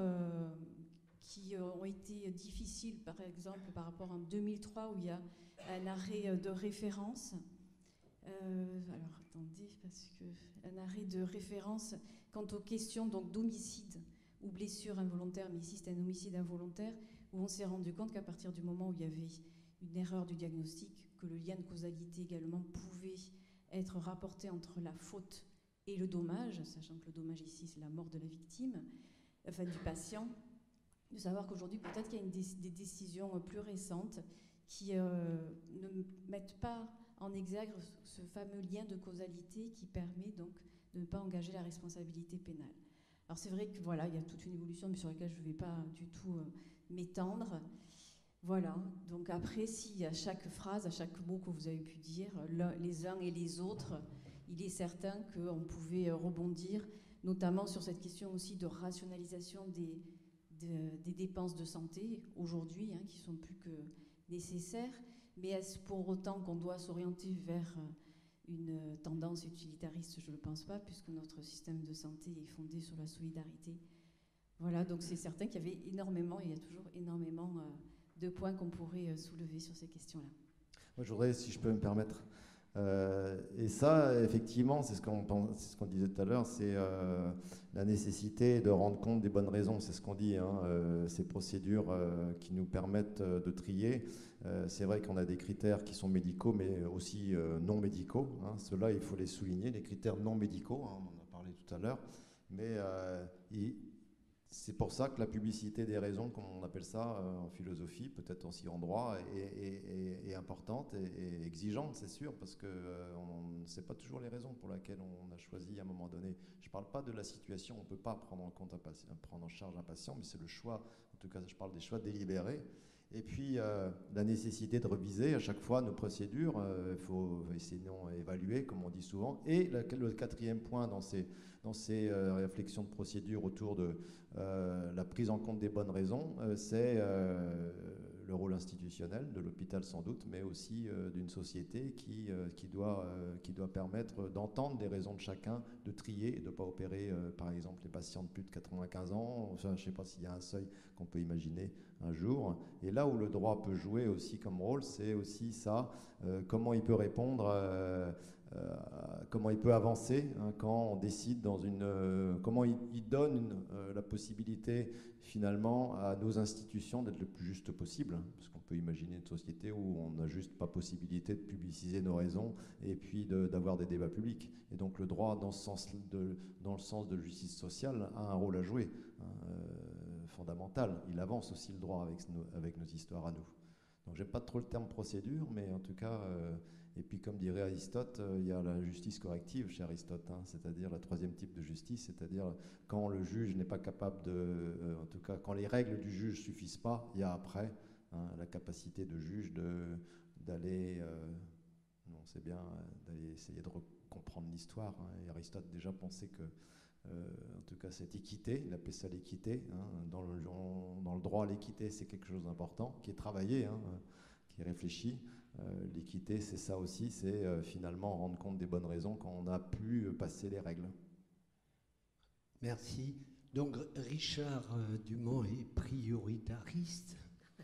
qui ont été difficiles, par exemple, par rapport en 2003, où il y a un arrêt de référence. Alors, attendez, parce que un arrêt de référence quant aux questions d'homicide ou blessure involontaire, mais ici c'est un homicide involontaire, où on s'est rendu compte qu'à partir du moment où il y avait une erreur du diagnostic, que le lien de causalité également pouvait être rapporté entre la faute et le dommage, sachant que le dommage ici c'est la mort de la victime, enfin du patient, de savoir qu'aujourd'hui peut-être qu'il y a des décisions plus récentes qui ne mettent pas en exergue ce fameux lien de causalité qui permet donc de ne pas engager la responsabilité pénale. Alors c'est vrai que voilà, il y a toute une évolution mais sur laquelle je ne vais pas du tout m'étendre. Voilà, donc après, si à chaque phrase, à chaque mot que vous avez pu dire, les uns et les autres, il est certain qu'on pouvait rebondir, notamment sur cette question aussi de rationalisation des dépenses de santé aujourd'hui, qui sont plus que nécessaires. Mais est-ce pour autant qu'on doit s'orienter vers une tendance utilitariste? Je ne le pense pas, puisque notre système de santé est fondé sur la solidarité. Voilà, donc c'est certain qu'il y avait énormément, il y a toujours énormément de points qu'on pourrait soulever sur ces questions-là. Moi, je voudrais, si je peux me permettre, et ça, effectivement, c'est ce qu'on disait tout à l'heure, c'est la nécessité de rendre compte des bonnes raisons, c'est ce qu'on dit, ces procédures qui nous permettent de trier. C'est vrai qu'on a des critères qui sont médicaux, mais aussi non médicaux. Ceux-là, il faut les souligner, les critères non médicaux, on en a parlé tout à l'heure, mais c'est pour ça que la publicité des raisons, comme on appelle ça en philosophie, peut-être aussi en droit, est importante et exigeante, c'est sûr, parce qu'on ne sait pas toujours les raisons pour lesquelles on a choisi à un moment donné. Je ne parle pas de la situation, on ne peut pas prendre en charge un patient, mais c'est le choix, en tout cas je parle des choix délibérés. Et puis la nécessité de reviser à chaque fois nos procédures, il faut essayer d'évaluer, comme on dit souvent. Et le quatrième point dans ces réflexions de procédure autour de la prise en compte des bonnes raisons, c'est le rôle institutionnel de l'hôpital sans doute, mais aussi d'une société qui doit permettre d'entendre les raisons de chacun, de trier et de ne pas opérer par exemple les patients de plus de 95 ans. Enfin, je ne sais pas s'il y a un seuil qu'on peut imaginer un jour. Et là où le droit peut jouer aussi comme rôle, c'est aussi ça, comment il peut répondre, comment il peut avancer quand on décide comment il donne la possibilité finalement à nos institutions d'être le plus juste possible, parce qu'on peut imaginer une société où on n'a juste pas possibilité de publiciser nos raisons et puis d'avoir des débats publics. Et donc le droit, dans le sens de justice sociale, a un rôle à jouer, fondamental. Il avance aussi le droit avec nos histoires à nous. Donc j'aime pas trop le terme procédure, mais en tout cas, et puis comme dirait Aristote, il y a la justice corrective chez Aristote, c'est-à-dire le troisième type de justice, c'est-à-dire quand le juge n'est pas capable en tout cas quand les règles du juge suffisent pas, il y a après la capacité de juge d'aller, on sait bien, d'aller essayer de comprendre l'histoire. Et Aristote déjà pensait que en tout cas cette équité, il appelait ça l'équité, dans le droit l'équité c'est quelque chose d'important, qui est travaillé, qui est réfléchi. L'équité c'est ça aussi, c'est finalement rendre compte des bonnes raisons quand on a pu passer les règles. Merci. Donc Richard Dumont est prioritariste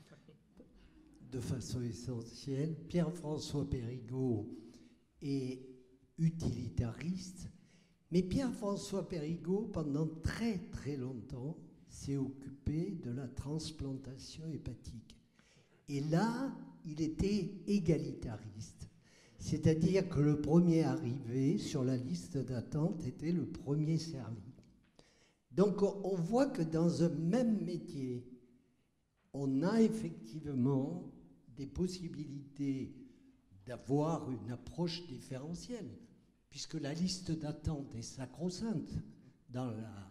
de façon essentielle. Pierre-François Périgaud est utilitariste. Mais Pierre-François Périgaud, pendant très très longtemps, s'est occupé de la transplantation hépatique. Et là, il était égalitariste. C'est-à-dire que le premier arrivé sur la liste d'attente était le premier servi. Donc on voit que dans un même métier, on a effectivement des possibilités d'avoir une approche différentielle, puisque la liste d'attente est sacro-sainte dans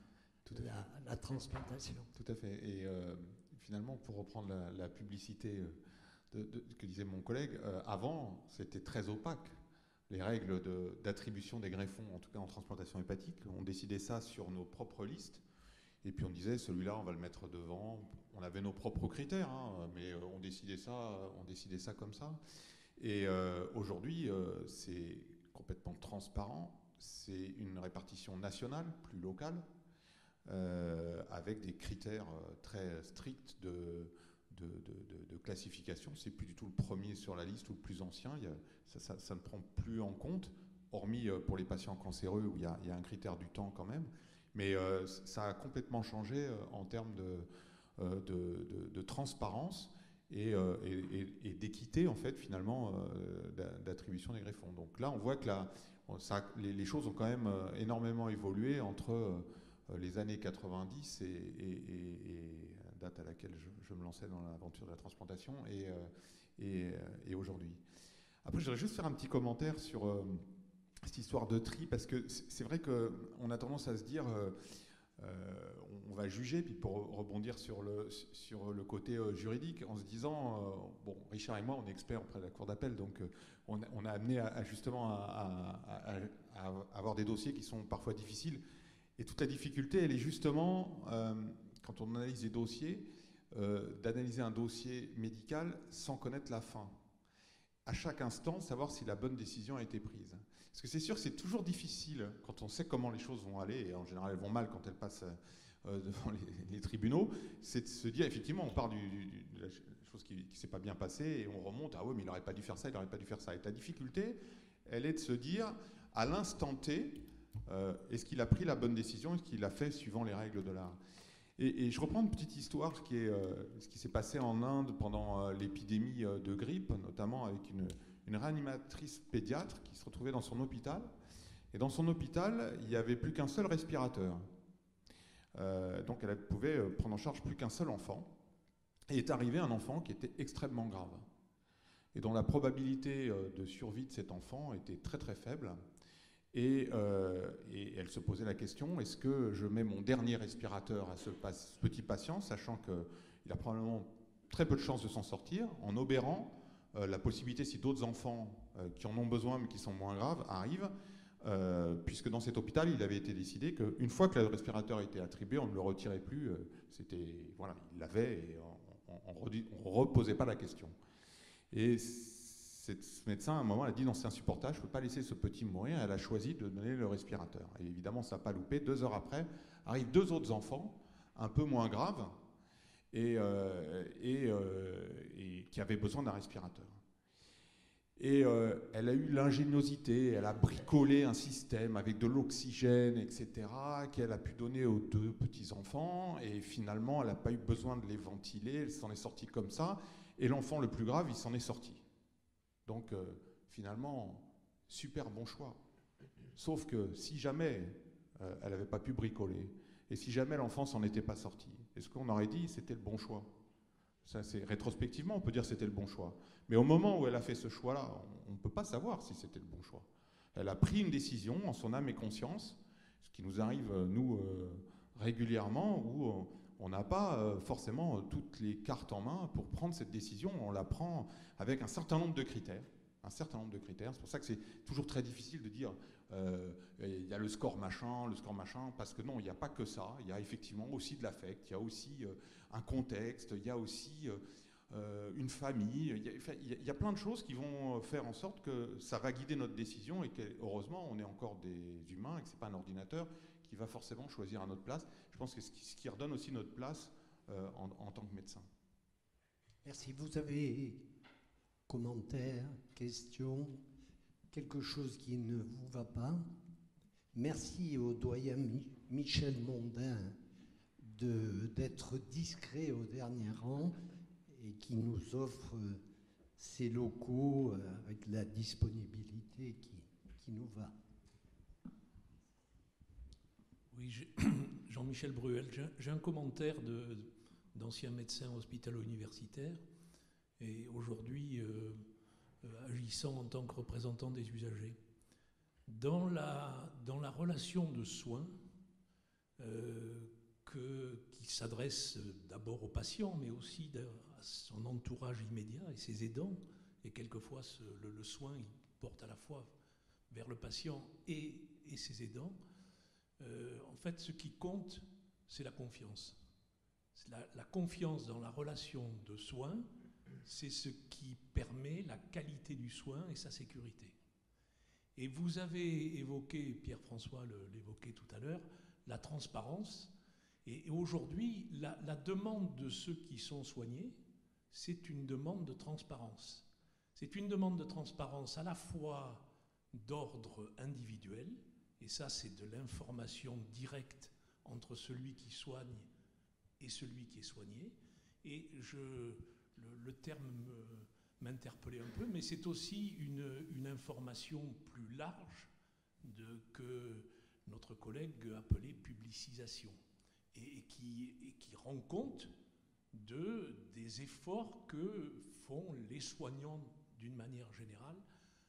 la transplantation. Tout à fait. Et finalement, pour reprendre la publicité que disait mon collègue, avant, c'était très opaque. Les règles d'attribution des greffons, en tout cas en transplantation hépatique, on décidait ça sur nos propres listes. Et puis on disait, celui-là, on va le mettre devant. On avait nos propres critères, mais on décidait ça comme ça. Et aujourd'hui, c'est complètement transparent. C'est une répartition nationale, plus locale, avec des critères très stricts de classification. C'est plus du tout le premier sur la liste ou le plus ancien. Ça ne prend plus en compte, hormis pour les patients cancéreux où il y a un critère du temps quand même. Mais ça a complètement changé en termes de transparence et d'équité, en fait, finalement, d'attribution des greffons. Donc là, on voit que les choses ont quand même énormément évolué entre les années 90 et date à laquelle je me lançais dans l'aventure de la transplantation et aujourd'hui. Après, je voudrais juste faire un petit commentaire sur cette histoire de tri, parce que c'est vrai qu'on a tendance à se dire on va juger, puis pour rebondir sur le côté juridique, en se disant bon, Richard et moi, on est experts auprès de la Cour d'appel, donc on a amené justement à avoir des dossiers qui sont parfois difficiles, et toute la difficulté, elle est justement quand on analyse des dossiers, d'analyser un dossier médical sans connaître la fin. À chaque instant, savoir si la bonne décision a été prise. Parce que c'est sûr que c'est toujours difficile quand on sait comment les choses vont aller, et en général elles vont mal quand elles passent devant les tribunaux, c'est de se dire, effectivement, on part de la chose qui ne s'est pas bien passée et on remonte, ah ouais, mais il n'aurait pas dû faire ça, il n'aurait pas dû faire ça. Et la difficulté, elle est de se dire, à l'instant T, est-ce qu'il a pris la bonne décision, est-ce qu'il l'a fait suivant les règles de l'art. Et je reprends une petite histoire, ce qui s'est passé en Inde pendant l'épidémie de grippe, notamment avec une réanimatrice pédiatre qui se retrouvait dans son hôpital. Et dans son hôpital, il n'y avait plus qu'un seul respirateur. Donc elle pouvait prendre en charge plus qu'un seul enfant. Et est arrivé un enfant qui était extrêmement grave et dont la probabilité de survie de cet enfant était très très faible. Et elle se posait la question, est-ce que je mets mon dernier respirateur à ce petit patient, sachant qu'il a probablement très peu de chances de s'en sortir, en obérant la possibilité, si d'autres enfants qui en ont besoin mais qui sont moins graves arrivent, puisque dans cet hôpital, il avait été décidé qu'une fois que le respirateur était attribué, on ne le retirait plus. Voilà, il l'avait et on ne reposait pas la question. Et ce médecin, à un moment, elle a dit non, c'est insupportable, je ne peux pas laisser ce petit mourir. Elle a choisi de donner le respirateur. Et évidemment, ça n'a pas loupé. 2 heures après, arrivent 2 autres enfants, un peu moins graves, et qui avaient besoin d'un respirateur. Et elle a eu l'ingéniosité, elle a bricolé un système avec de l'oxygène, etc., qu'elle a pu donner aux 2 petits-enfants, et finalement, elle n'a pas eu besoin de les ventiler, elle s'en est sortie comme ça, et l'enfant le plus grave, il s'en est sorti. Donc, finalement, super bon choix. Sauf que si jamais elle n'avait pas pu bricoler, et si jamais l'enfant s'en était pas sorti, est-ce qu'on aurait dit c'était le bon choix ? Ça, rétrospectivement, on peut dire c'était le bon choix. Mais au moment où elle a fait ce choix-là, on ne peut pas savoir si c'était le bon choix. Elle a pris une décision en son âme et conscience, ce qui nous arrive, nous, régulièrement, où on n'a pas forcément toutes les cartes en main pour prendre cette décision. On la prend avec un certain nombre de critères. C'est pour ça que c'est toujours très difficile de dire il y a le score machin, parce que non, il n'y a pas que ça. Il y a effectivement aussi de l'affect, il y a aussi un contexte, il y a aussi une famille. Il y a plein de choses qui vont faire en sorte que ça va guider notre décision et qu'heureusement, on est encore des humains et que ce n'est pas un ordinateur qui va forcément choisir à notre place. Je pense que ce qui redonne aussi notre place en tant que médecin. Merci. Vous avez commentaires, questions, quelque chose qui ne vous va pas? Merci au doyen Michel Mondin d'être discret au dernier rang et qui nous offre ses locaux avec la disponibilité qui nous va. Oui, Jean-Michel Bruel, j'ai un commentaire d'ancien médecin hospitalo-universitaire et aujourd'hui agissant en tant que représentant des usagers. Dans la relation de soins qui s'adresse d'abord au patient, mais aussi à son entourage immédiat et ses aidants, et quelquefois le soin il porte à la fois vers le patient et ses aidants, en fait ce qui compte c'est la confiance. La confiance dans la relation de soins, c'est ce qui permet la qualité du soin et sa sécurité. Et vous avez évoqué, Pierre-François l'évoquait tout à l'heure, la transparence. Et aujourd'hui, la demande de ceux qui sont soignés, c'est une demande de transparence. C'est une demande de transparence à la fois d'ordre individuel, et ça c'est de l'information directe entre celui qui soigne et celui qui est soigné. Et le terme m'interpellait un peu, mais c'est aussi une information plus large que notre collègue appelait publicisation, et qui rend compte des efforts que font les soignants d'une manière générale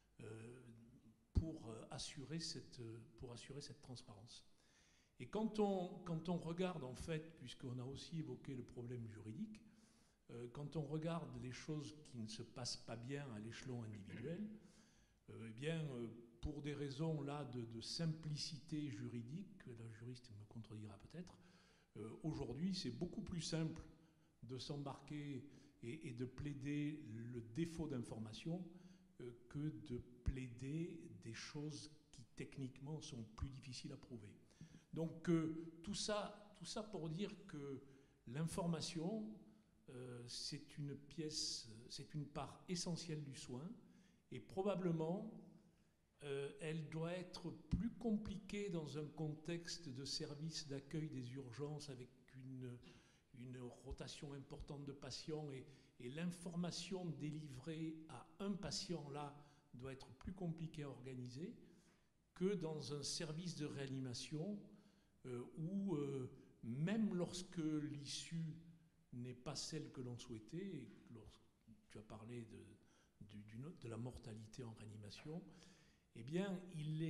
pour assurer cette transparence. Et quand on regarde, en fait, puisqu'on a aussi évoqué le problème juridique, quand on regarde les choses qui ne se passent pas bien à l'échelon individuel, eh bien, pour des raisons là de simplicité juridique, la juriste me contredira peut-être, Aujourd'hui, c'est beaucoup plus simple de s'embarquer et de plaider le défaut d'information que de plaider des choses qui techniquement sont plus difficiles à prouver. Donc tout ça pour dire que l'information, c'est une pièce, c'est une part essentielle du soin, et probablement elle doit être plus compliquée dans un contexte de service d'accueil des urgences avec une rotation importante de patients, et l'information délivrée à un patient là doit être plus compliquée à organiser que dans un service de réanimation où même lorsque l'issue n'est pas celle que l'on souhaitait, et tu as parlé de la mortalité en réanimation, eh bien,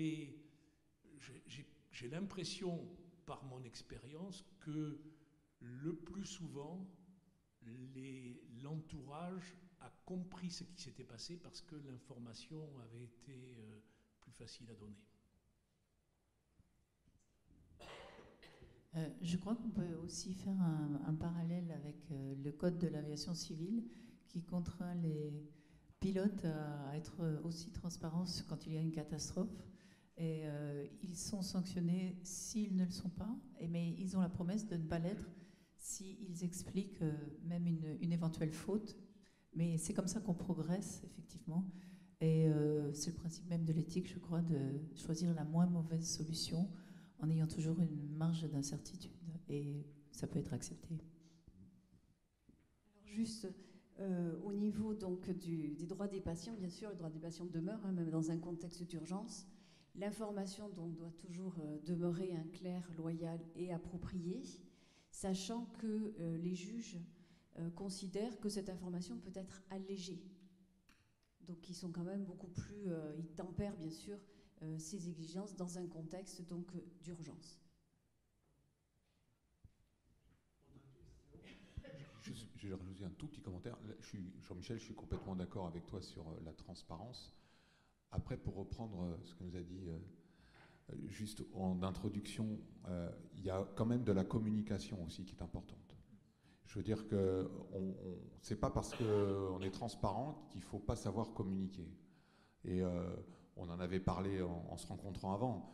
j'ai l'impression, par mon expérience, que le plus souvent, l'entourage a compris ce qui s'était passé parce que l'information avait été plus facile à donner. Je crois qu'on peut aussi faire un parallèle avec le code de l'aviation civile qui contraint les pilotes à être aussi transparents quand il y a une catastrophe. Et ils sont sanctionnés s'ils ne le sont pas, mais ils ont la promesse de ne pas l'être s'ils expliquent même une éventuelle faute. Mais c'est comme ça qu'on progresse, effectivement. Et c'est le principe même de l'éthique, je crois, de choisir la moins mauvaise solution en ayant toujours une marge d'incertitude. Et ça peut être accepté. Alors juste, au niveau donc, des droits des patients, bien sûr, le droit des patients demeure, même dans un contexte d'urgence. L'information donc, doit toujours demeurer claire, loyale et appropriée, sachant que les juges considèrent que cette information peut être allégée. Donc ils sont quand même beaucoup plus... ils tempèrent bien sûr ces exigences dans un contexte donc d'urgence. J'ai rajouté un tout petit commentaire. Jean-Michel, je suis complètement d'accord avec toi sur la transparence. Après, pour reprendre ce que nous a dit juste en introduction, il y a quand même de la communication aussi qui est importante. Je veux dire que c'est pas parce qu'on est transparent qu'il ne faut pas savoir communiquer. Et on en avait parlé en se rencontrant avant.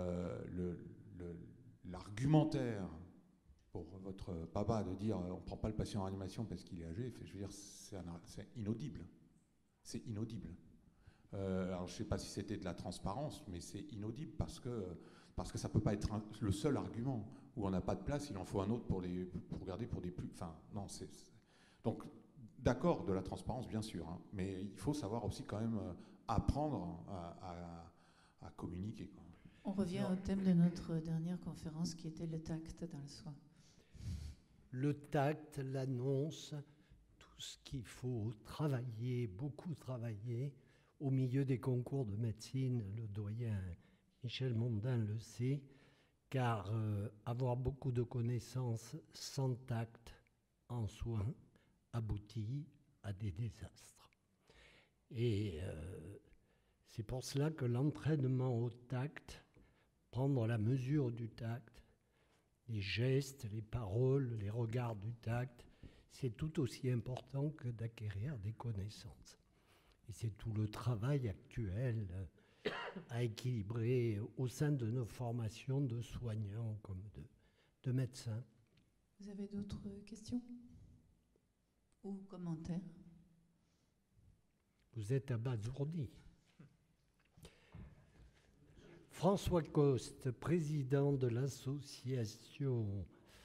L'argumentaire pour votre papa de dire on ne prend pas le patient en réanimation parce qu'il est âgé, je veux dire, c'est inaudible. C'est inaudible. Alors je ne sais pas si c'était de la transparence, mais c'est inaudible parce que ça ne peut pas être le seul argument. Où on n'a pas de place, il en faut un autre pour garder pour des plus... Enfin, non, donc, d'accord, de la transparence, bien sûr, hein, mais il faut savoir aussi quand même apprendre à communiquer, quoi. On revient au thème de notre dernière conférence qui était le tact dans le soin. Le tact, l'annonce, tout ce qu'il faut travailler, beaucoup travailler. Au milieu des concours de médecine, le doyen Michel Mondin le sait, car avoir beaucoup de connaissances sans tact en soins aboutit à des désastres. Et c'est pour cela que l'entraînement au tact, prendre la mesure du tact, les gestes, les paroles, les regards du tact, c'est tout aussi important que d'acquérir des connaissances. Et c'est tout le travail actuel à équilibrer au sein de nos formations de soignants comme de médecins. Vous avez d'autres questions ou commentaires? Vous êtes abasourdi. François Coste, président de l'association...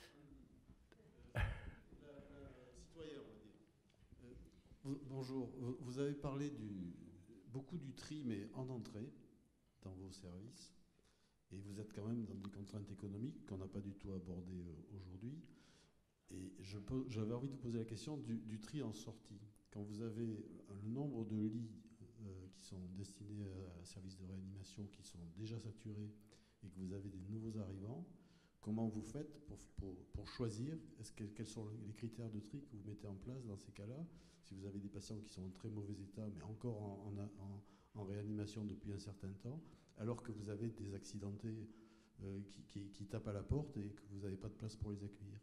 Citoyen, on va dire. Bonjour, vous avez parlé beaucoup du tri, mais en entrée, dans vos services, et vous êtes quand même dans des contraintes économiques qu'on n'a pas du tout abordées aujourd'hui. Et j'avais envie de vous poser la question du tri en sortie. Quand vous avez le nombre de lits qui sont destinés à services de réanimation qui sont déjà saturés et que vous avez des nouveaux arrivants, comment vous faites pour choisir? Quels sont les critères de tri que vous mettez en place dans ces cas-là? Si vous avez des patients qui sont en très mauvais état, mais encore en réanimation depuis un certain temps, alors que vous avez des accidentés qui tapent à la porte et que vous n'avez pas de place pour les accueillir.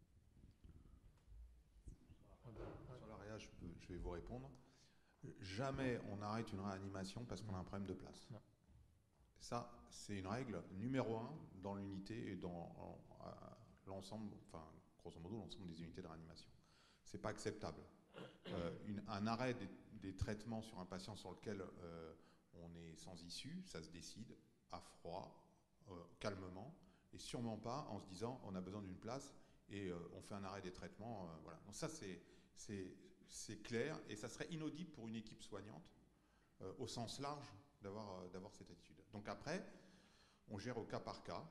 Sur l'AREA, je vais vous répondre. Jamais on arrête une réanimation parce qu'on a un problème de place. Non. Ça, c'est une règle numéro 1 dans l'unité et dans l'ensemble, enfin, grosso modo, l'ensemble des unités de réanimation. C'est pas acceptable. Un arrêt des traitements sur un patient sur lequel on est sans issue, ça se décide à froid, calmement, et sûrement pas en se disant on a besoin d'une place et on fait un arrêt des traitements. Voilà. Donc ça, c'est clair, et ça serait inaudible pour une équipe soignante au sens large d'avoir cette attitude. Donc après, on gère au cas par cas.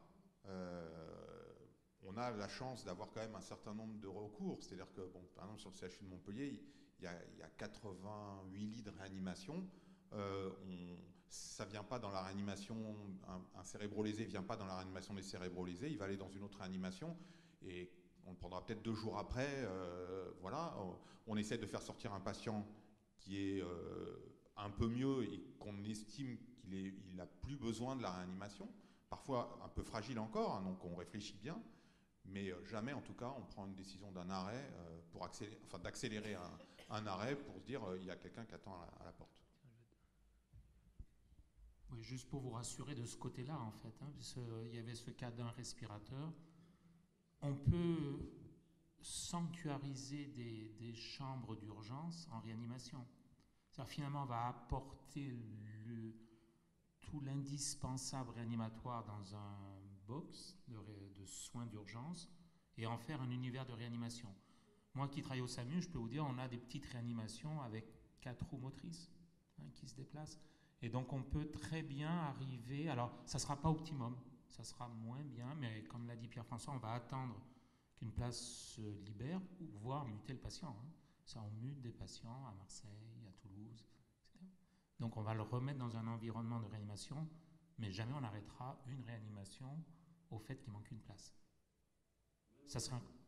On a la chance d'avoir quand même un certain nombre de recours. C'est-à-dire que, bon, par exemple, sur le CHU de Montpellier, il y a 88 lits de réanimation. Ça vient pas dans la réanimation, un cérébrolésé ne vient pas dans la réanimation des cérébrolésés, il va aller dans une autre réanimation, et on le prendra peut-être 2 jours après. Voilà, on essaie de faire sortir un patient qui est un peu mieux et qu'on estime qu'il n'a plus besoin de la réanimation, parfois un peu fragile encore, hein, donc on réfléchit bien, mais jamais en tout cas on prend une décision d'un arrêt pour d'accélérer un arrêt pour se dire il y a quelqu'un qui attend à la porte. Oui, juste pour vous rassurer de ce côté-là, en fait, hein, parce qu'il y avait ce cas d'un respirateur. On peut sanctuariser des chambres d'urgence en réanimation. C'est-à-dire, finalement, on va apporter tout l'indispensable réanimatoire dans un box de soins d'urgence et en faire un univers de réanimation. Moi qui travaille au SAMU, je peux vous dire, on a des petites réanimations avec 4 roues motrices qui se déplacent. Et donc on peut très bien arriver, alors ça ne sera pas optimum, ça sera moins bien, mais comme l'a dit Pierre-François, on va attendre qu'une place se libère, voire muter le patient. Hein. Ça, on mute des patients à Marseille, à Toulouse, etc. Donc on va le remettre dans un environnement de réanimation, mais jamais on arrêtera une réanimation au fait qu'il manque une place. Ça sera... Pardon ?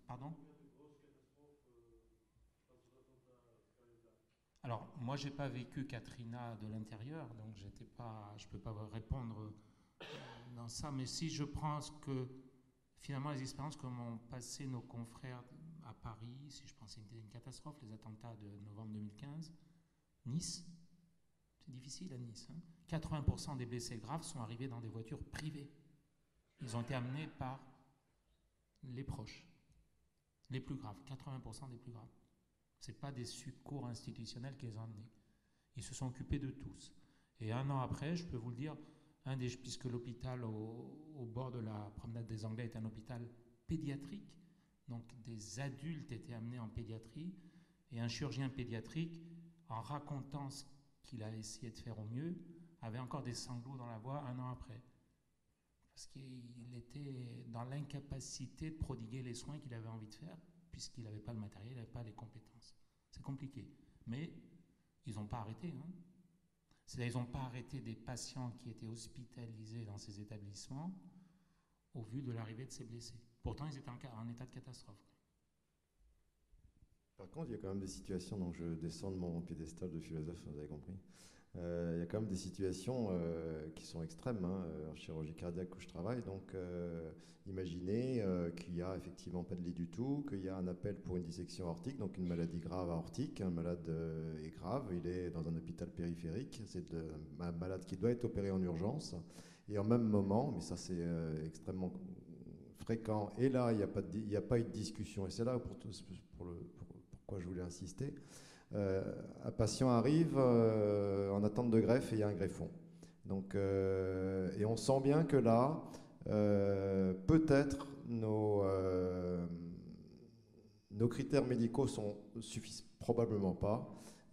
Alors, moi, je n'ai pas vécu Katrina de l'intérieur, donc je ne peux pas répondre dans ça, mais si je pense que finalement les expériences que m'ont passé nos confrères à Paris, si je pense que c'était une catastrophe, les attentats de novembre 2015, Nice, c'est difficile à Nice, hein. 80% des blessés graves sont arrivés dans des voitures privées. Ils ont été amenés par les proches, les plus graves, 80% des plus graves. Ce n'est pas des secours institutionnels qui les ont amenés. Ils se sont occupés de tous. Et 1 an après, je peux vous le dire, puisque l'hôpital au bord de la promenade des Anglais est un hôpital pédiatrique, donc des adultes étaient amenés en pédiatrie, et un chirurgien pédiatrique, en racontant ce qu'il a essayé de faire au mieux, avait encore des sanglots dans la voix 1 an après. Parce qu'il était dans l'incapacité de prodiguer les soins qu'il avait envie de faire, puisqu'il n'avait pas le matériel, il n'avait pas les compétences. C'est compliqué. Mais ils n'ont pas arrêté. Hein. C'est-à-dire qu'ils n'ont pas arrêté des patients qui étaient hospitalisés dans ces établissements au vu de l'arrivée de ces blessés. Pourtant, ils étaient en état de catastrophe. Par contre, il y a quand même des situations, donc je descends de mon piédestal de philosophe, vous avez compris. Il y a quand même des situations qui sont extrêmes, hein, en chirurgie cardiaque où je travaille. Donc, imaginez qu'il n'y a effectivement pas de lit du tout, qu'il y a un appel pour une dissection aortique, donc une maladie grave aortique. Un malade est grave, il est dans un hôpital périphérique. C'est un malade qui doit être opéré en urgence. Et en même moment, mais ça c'est extrêmement fréquent, et là il n'y a pas eu de discussion. Et c'est là pourquoi je voulais insister. Un patient arrive en attente de greffe et il y a un greffon. Donc, et on sent bien que là, peut-être nos critères médicaux suffisent probablement pas,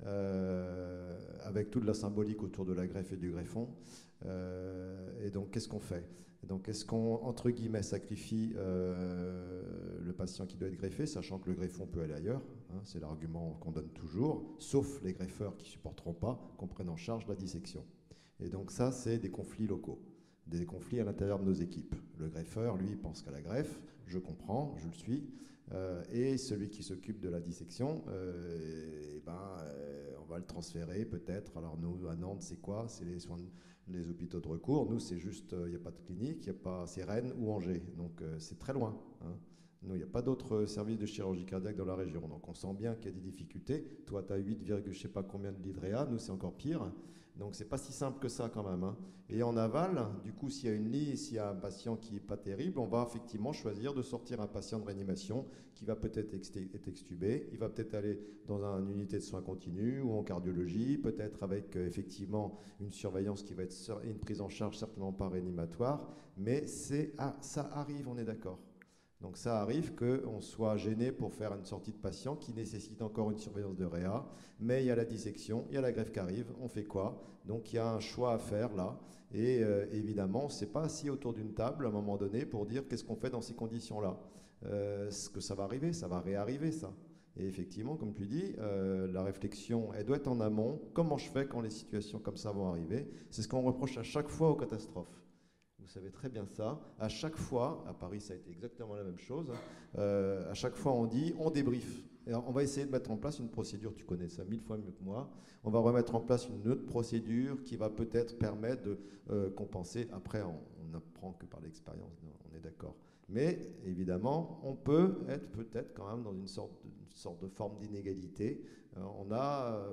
avec toute la symbolique autour de la greffe et du greffon. Et donc, qu'est-ce qu'on fait ? Donc, est-ce qu'on, entre guillemets, sacrifie le patient qui doit être greffé, sachant que le greffon peut aller ailleurs, hein, c'est l'argument qu'on donne toujours, sauf les greffeurs qui ne supporteront pas qu'on prenne en charge la dissection. Et donc ça, c'est des conflits locaux, des conflits à l'intérieur de nos équipes. Le greffeur, lui, pense qu'à la greffe, je comprends, je le suis, et celui qui s'occupe de la dissection, on va le transférer peut-être. Alors nous, à Nantes, c'est quoi? C'est les soins, les hôpitaux de recours. Nous, c'est juste, il n'y a pas de clinique, c'est Rennes ou Angers. Donc c'est très loin. Hein. Nous, il n'y a pas d'autres services de chirurgie cardiaque dans la région. Donc on sent bien qu'il y a des difficultés. Toi, tu as 8, je sais pas combien de l'IDREA. Nous, c'est encore pire. Donc c'est pas si simple que ça quand même. Hein. Et en aval, du coup, s'il y a une lit, s'il y a un patient qui n'est pas terrible, on va effectivement choisir de sortir un patient de réanimation qui va peut-être être extubé. Il va peut-être aller dans une unité de soins continus ou en cardiologie, peut-être avec effectivement une surveillance qui va être une prise en charge certainement pas réanimatoire. Mais ça arrive, on est d'accord. Donc ça arrive qu'on soit gêné pour faire une sortie de patient qui nécessite encore une surveillance de réa, mais il y a la dissection, il y a la greffe qui arrive, on fait quoi? Donc il y a un choix à faire là, et évidemment, on ne s'est pas assis autour d'une table à un moment donné pour dire qu'est-ce qu'on fait dans ces conditions-là. Ce que ça va arriver, ça va réarriver ça. Et effectivement, comme tu dis, la réflexion, elle doit être en amont. Comment je fais quand les situations comme ça vont arriver? C'est ce qu'on reproche à chaque fois aux catastrophes. Vous savez très bien ça. À chaque fois, à Paris, ça a été exactement la même chose. À chaque fois, on dit, on débriefe. Et on va essayer de mettre en place une procédure, tu connais ça 1000 fois mieux que moi. On va remettre en place une autre procédure qui va peut-être permettre de compenser. Après, on n'apprend que par l'expérience, on est d'accord. Mais évidemment, on peut être peut-être quand même dans une sorte de forme d'inégalité. On a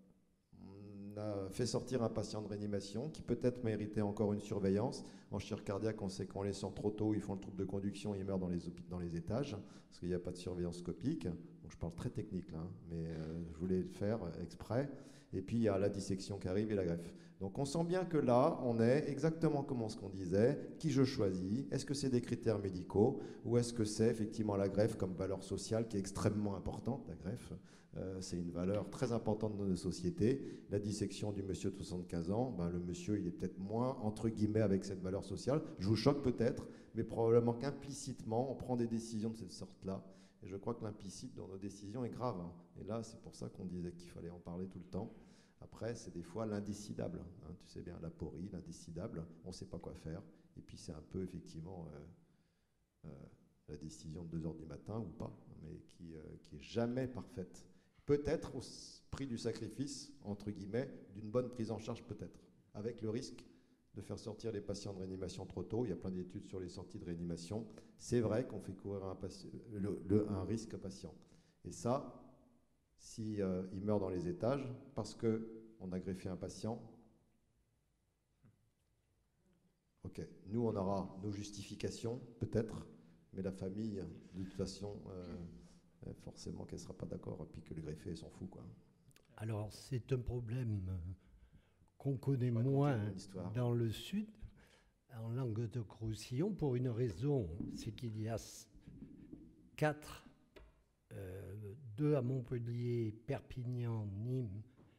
fait sortir un patient de réanimation qui peut-être méritait encore une surveillance. En chirurgie cardiaque, on sait qu'on les sort trop tôt, ils font le trouble de conduction, ils meurent dans les étages, parce qu'il n'y a pas de surveillance scopique. Donc je parle très technique là, mais je voulais le faire exprès. Et puis il y a la dissection qui arrive et la greffe. Donc on sent bien que là, on est exactement comme ce qu'on disait, qui je choisis, est-ce que c'est des critères médicaux, ou est-ce que c'est effectivement la greffe comme valeur sociale qui est extrêmement importante, la greffe. C'est une valeur très importante dans nos sociétés. La dissection du monsieur de 75 ans, le monsieur, il est peut-être moins, entre guillemets, avec cette valeur sociale. Je vous choque peut-être, mais probablement qu'implicitement, on prend des décisions de cette sorte-là. Et je crois que l'implicite dans nos décisions est grave. Hein. Et là, c'est pour ça qu'on disait qu'il fallait en parler tout le temps. Après, c'est des fois l'indécidable. Hein. Tu sais bien, l'aporie, l'indécidable, on ne sait pas quoi faire. Et puis, c'est un peu, effectivement, la décision de 2 heures du matin ou pas, mais qui est jamais parfaite. Peut-être au prix du sacrifice, entre guillemets, d'une bonne prise en charge peut-être, avec le risque de faire sortir les patients de réanimation trop tôt. Il y a plein d'études sur les sorties de réanimation. C'est vrai qu'on fait courir un risque patient. Et ça, si il meurt dans les étages, parce qu'on a greffé un patient, ok, nous on aura nos justifications, peut-être, mais la famille, de toute façon... forcément qu'elle ne sera pas d'accord, et puis que le greffé s'en fout, quoi. Alors, c'est un problème qu'on connaît moins dans le sud, en Languedoc-Roussillon, pour une raison, c'est qu'il y a 4, 2 à Montpellier, Perpignan, Nîmes,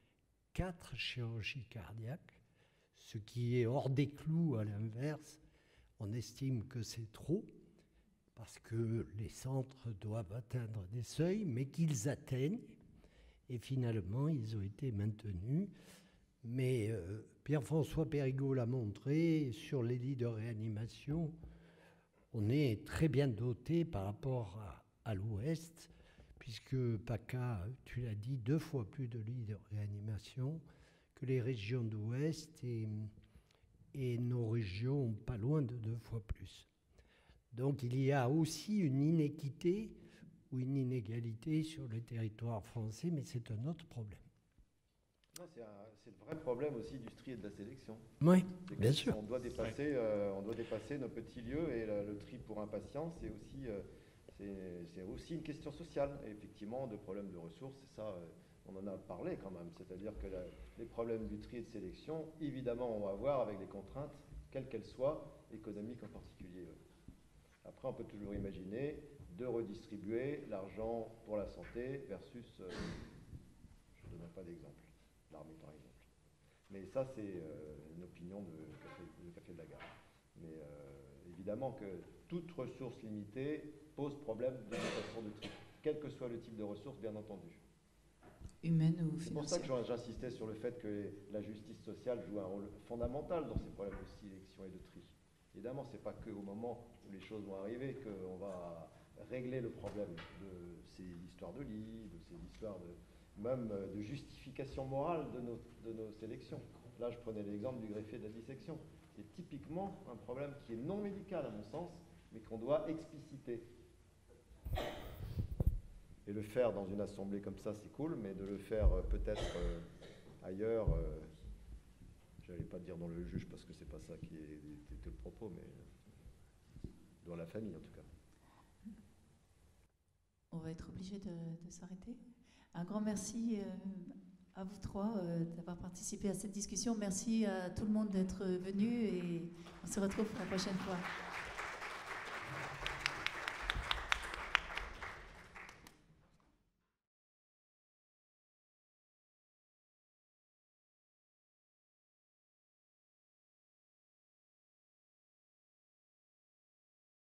4 chirurgies cardiaques, ce qui est hors des clous à l'inverse. On estime que c'est trop, parce que les centres doivent atteindre des seuils, mais qu'ils atteignent, et finalement, ils ont été maintenus. Mais Pierre-François Périgaud l'a montré, sur les lits de réanimation, on est très bien doté par rapport à l'Ouest, puisque PACA, tu l'as dit, 2 fois plus de lits de réanimation que les régions d'Ouest, et nos régions pas loin de 2 fois plus. Donc il y a aussi une inéquité ou une inégalité sur le territoire français, mais c'est un autre problème. C'est le vrai problème aussi du tri et de la sélection. Oui, bien sûr. On doit dépasser nos petits lieux, et le tri pour un patient, c'est aussi une question sociale. Et effectivement, de problèmes de ressources, c'est ça, on en a parlé quand même. C'est-à-dire que les problèmes du tri et de sélection, évidemment, on va avoir avec des contraintes, quelles qu'elles soient, économiques en particulier. Après, on peut toujours imaginer de redistribuer l'argent pour la santé versus, je ne donne pas d'exemple, l'armée par exemple. Mais ça, c'est une opinion de Café de la Gare. Mais évidemment que toute ressource limitée pose problème de notation de tri, quel que soit le type de ressource, bien entendu. Humaine ou financière. C'est pour ça que j'insistais sur le fait que la justice sociale joue un rôle fondamental dans ces problèmes de sélection et de tri. Évidemment, ce n'est pas qu'au moment où les choses vont arriver qu'on va régler le problème de ces histoires de lits, de ces histoires même de justification morale de nos sélections. Là, je prenais l'exemple du greffier de la dissection. C'est typiquement un problème qui est non médical, à mon sens, mais qu'on doit expliciter. Et le faire dans une assemblée comme ça, c'est cool, mais de le faire peut-être ailleurs, j'allais pas dire dans le juge parce que c'est pas ça qui était le propos, mais dans la famille en tout cas. On va être obligé de s'arrêter. Un grand merci à vous trois d'avoir participé à cette discussion. Merci à tout le monde d'être venu et on se retrouve pour la prochaine fois.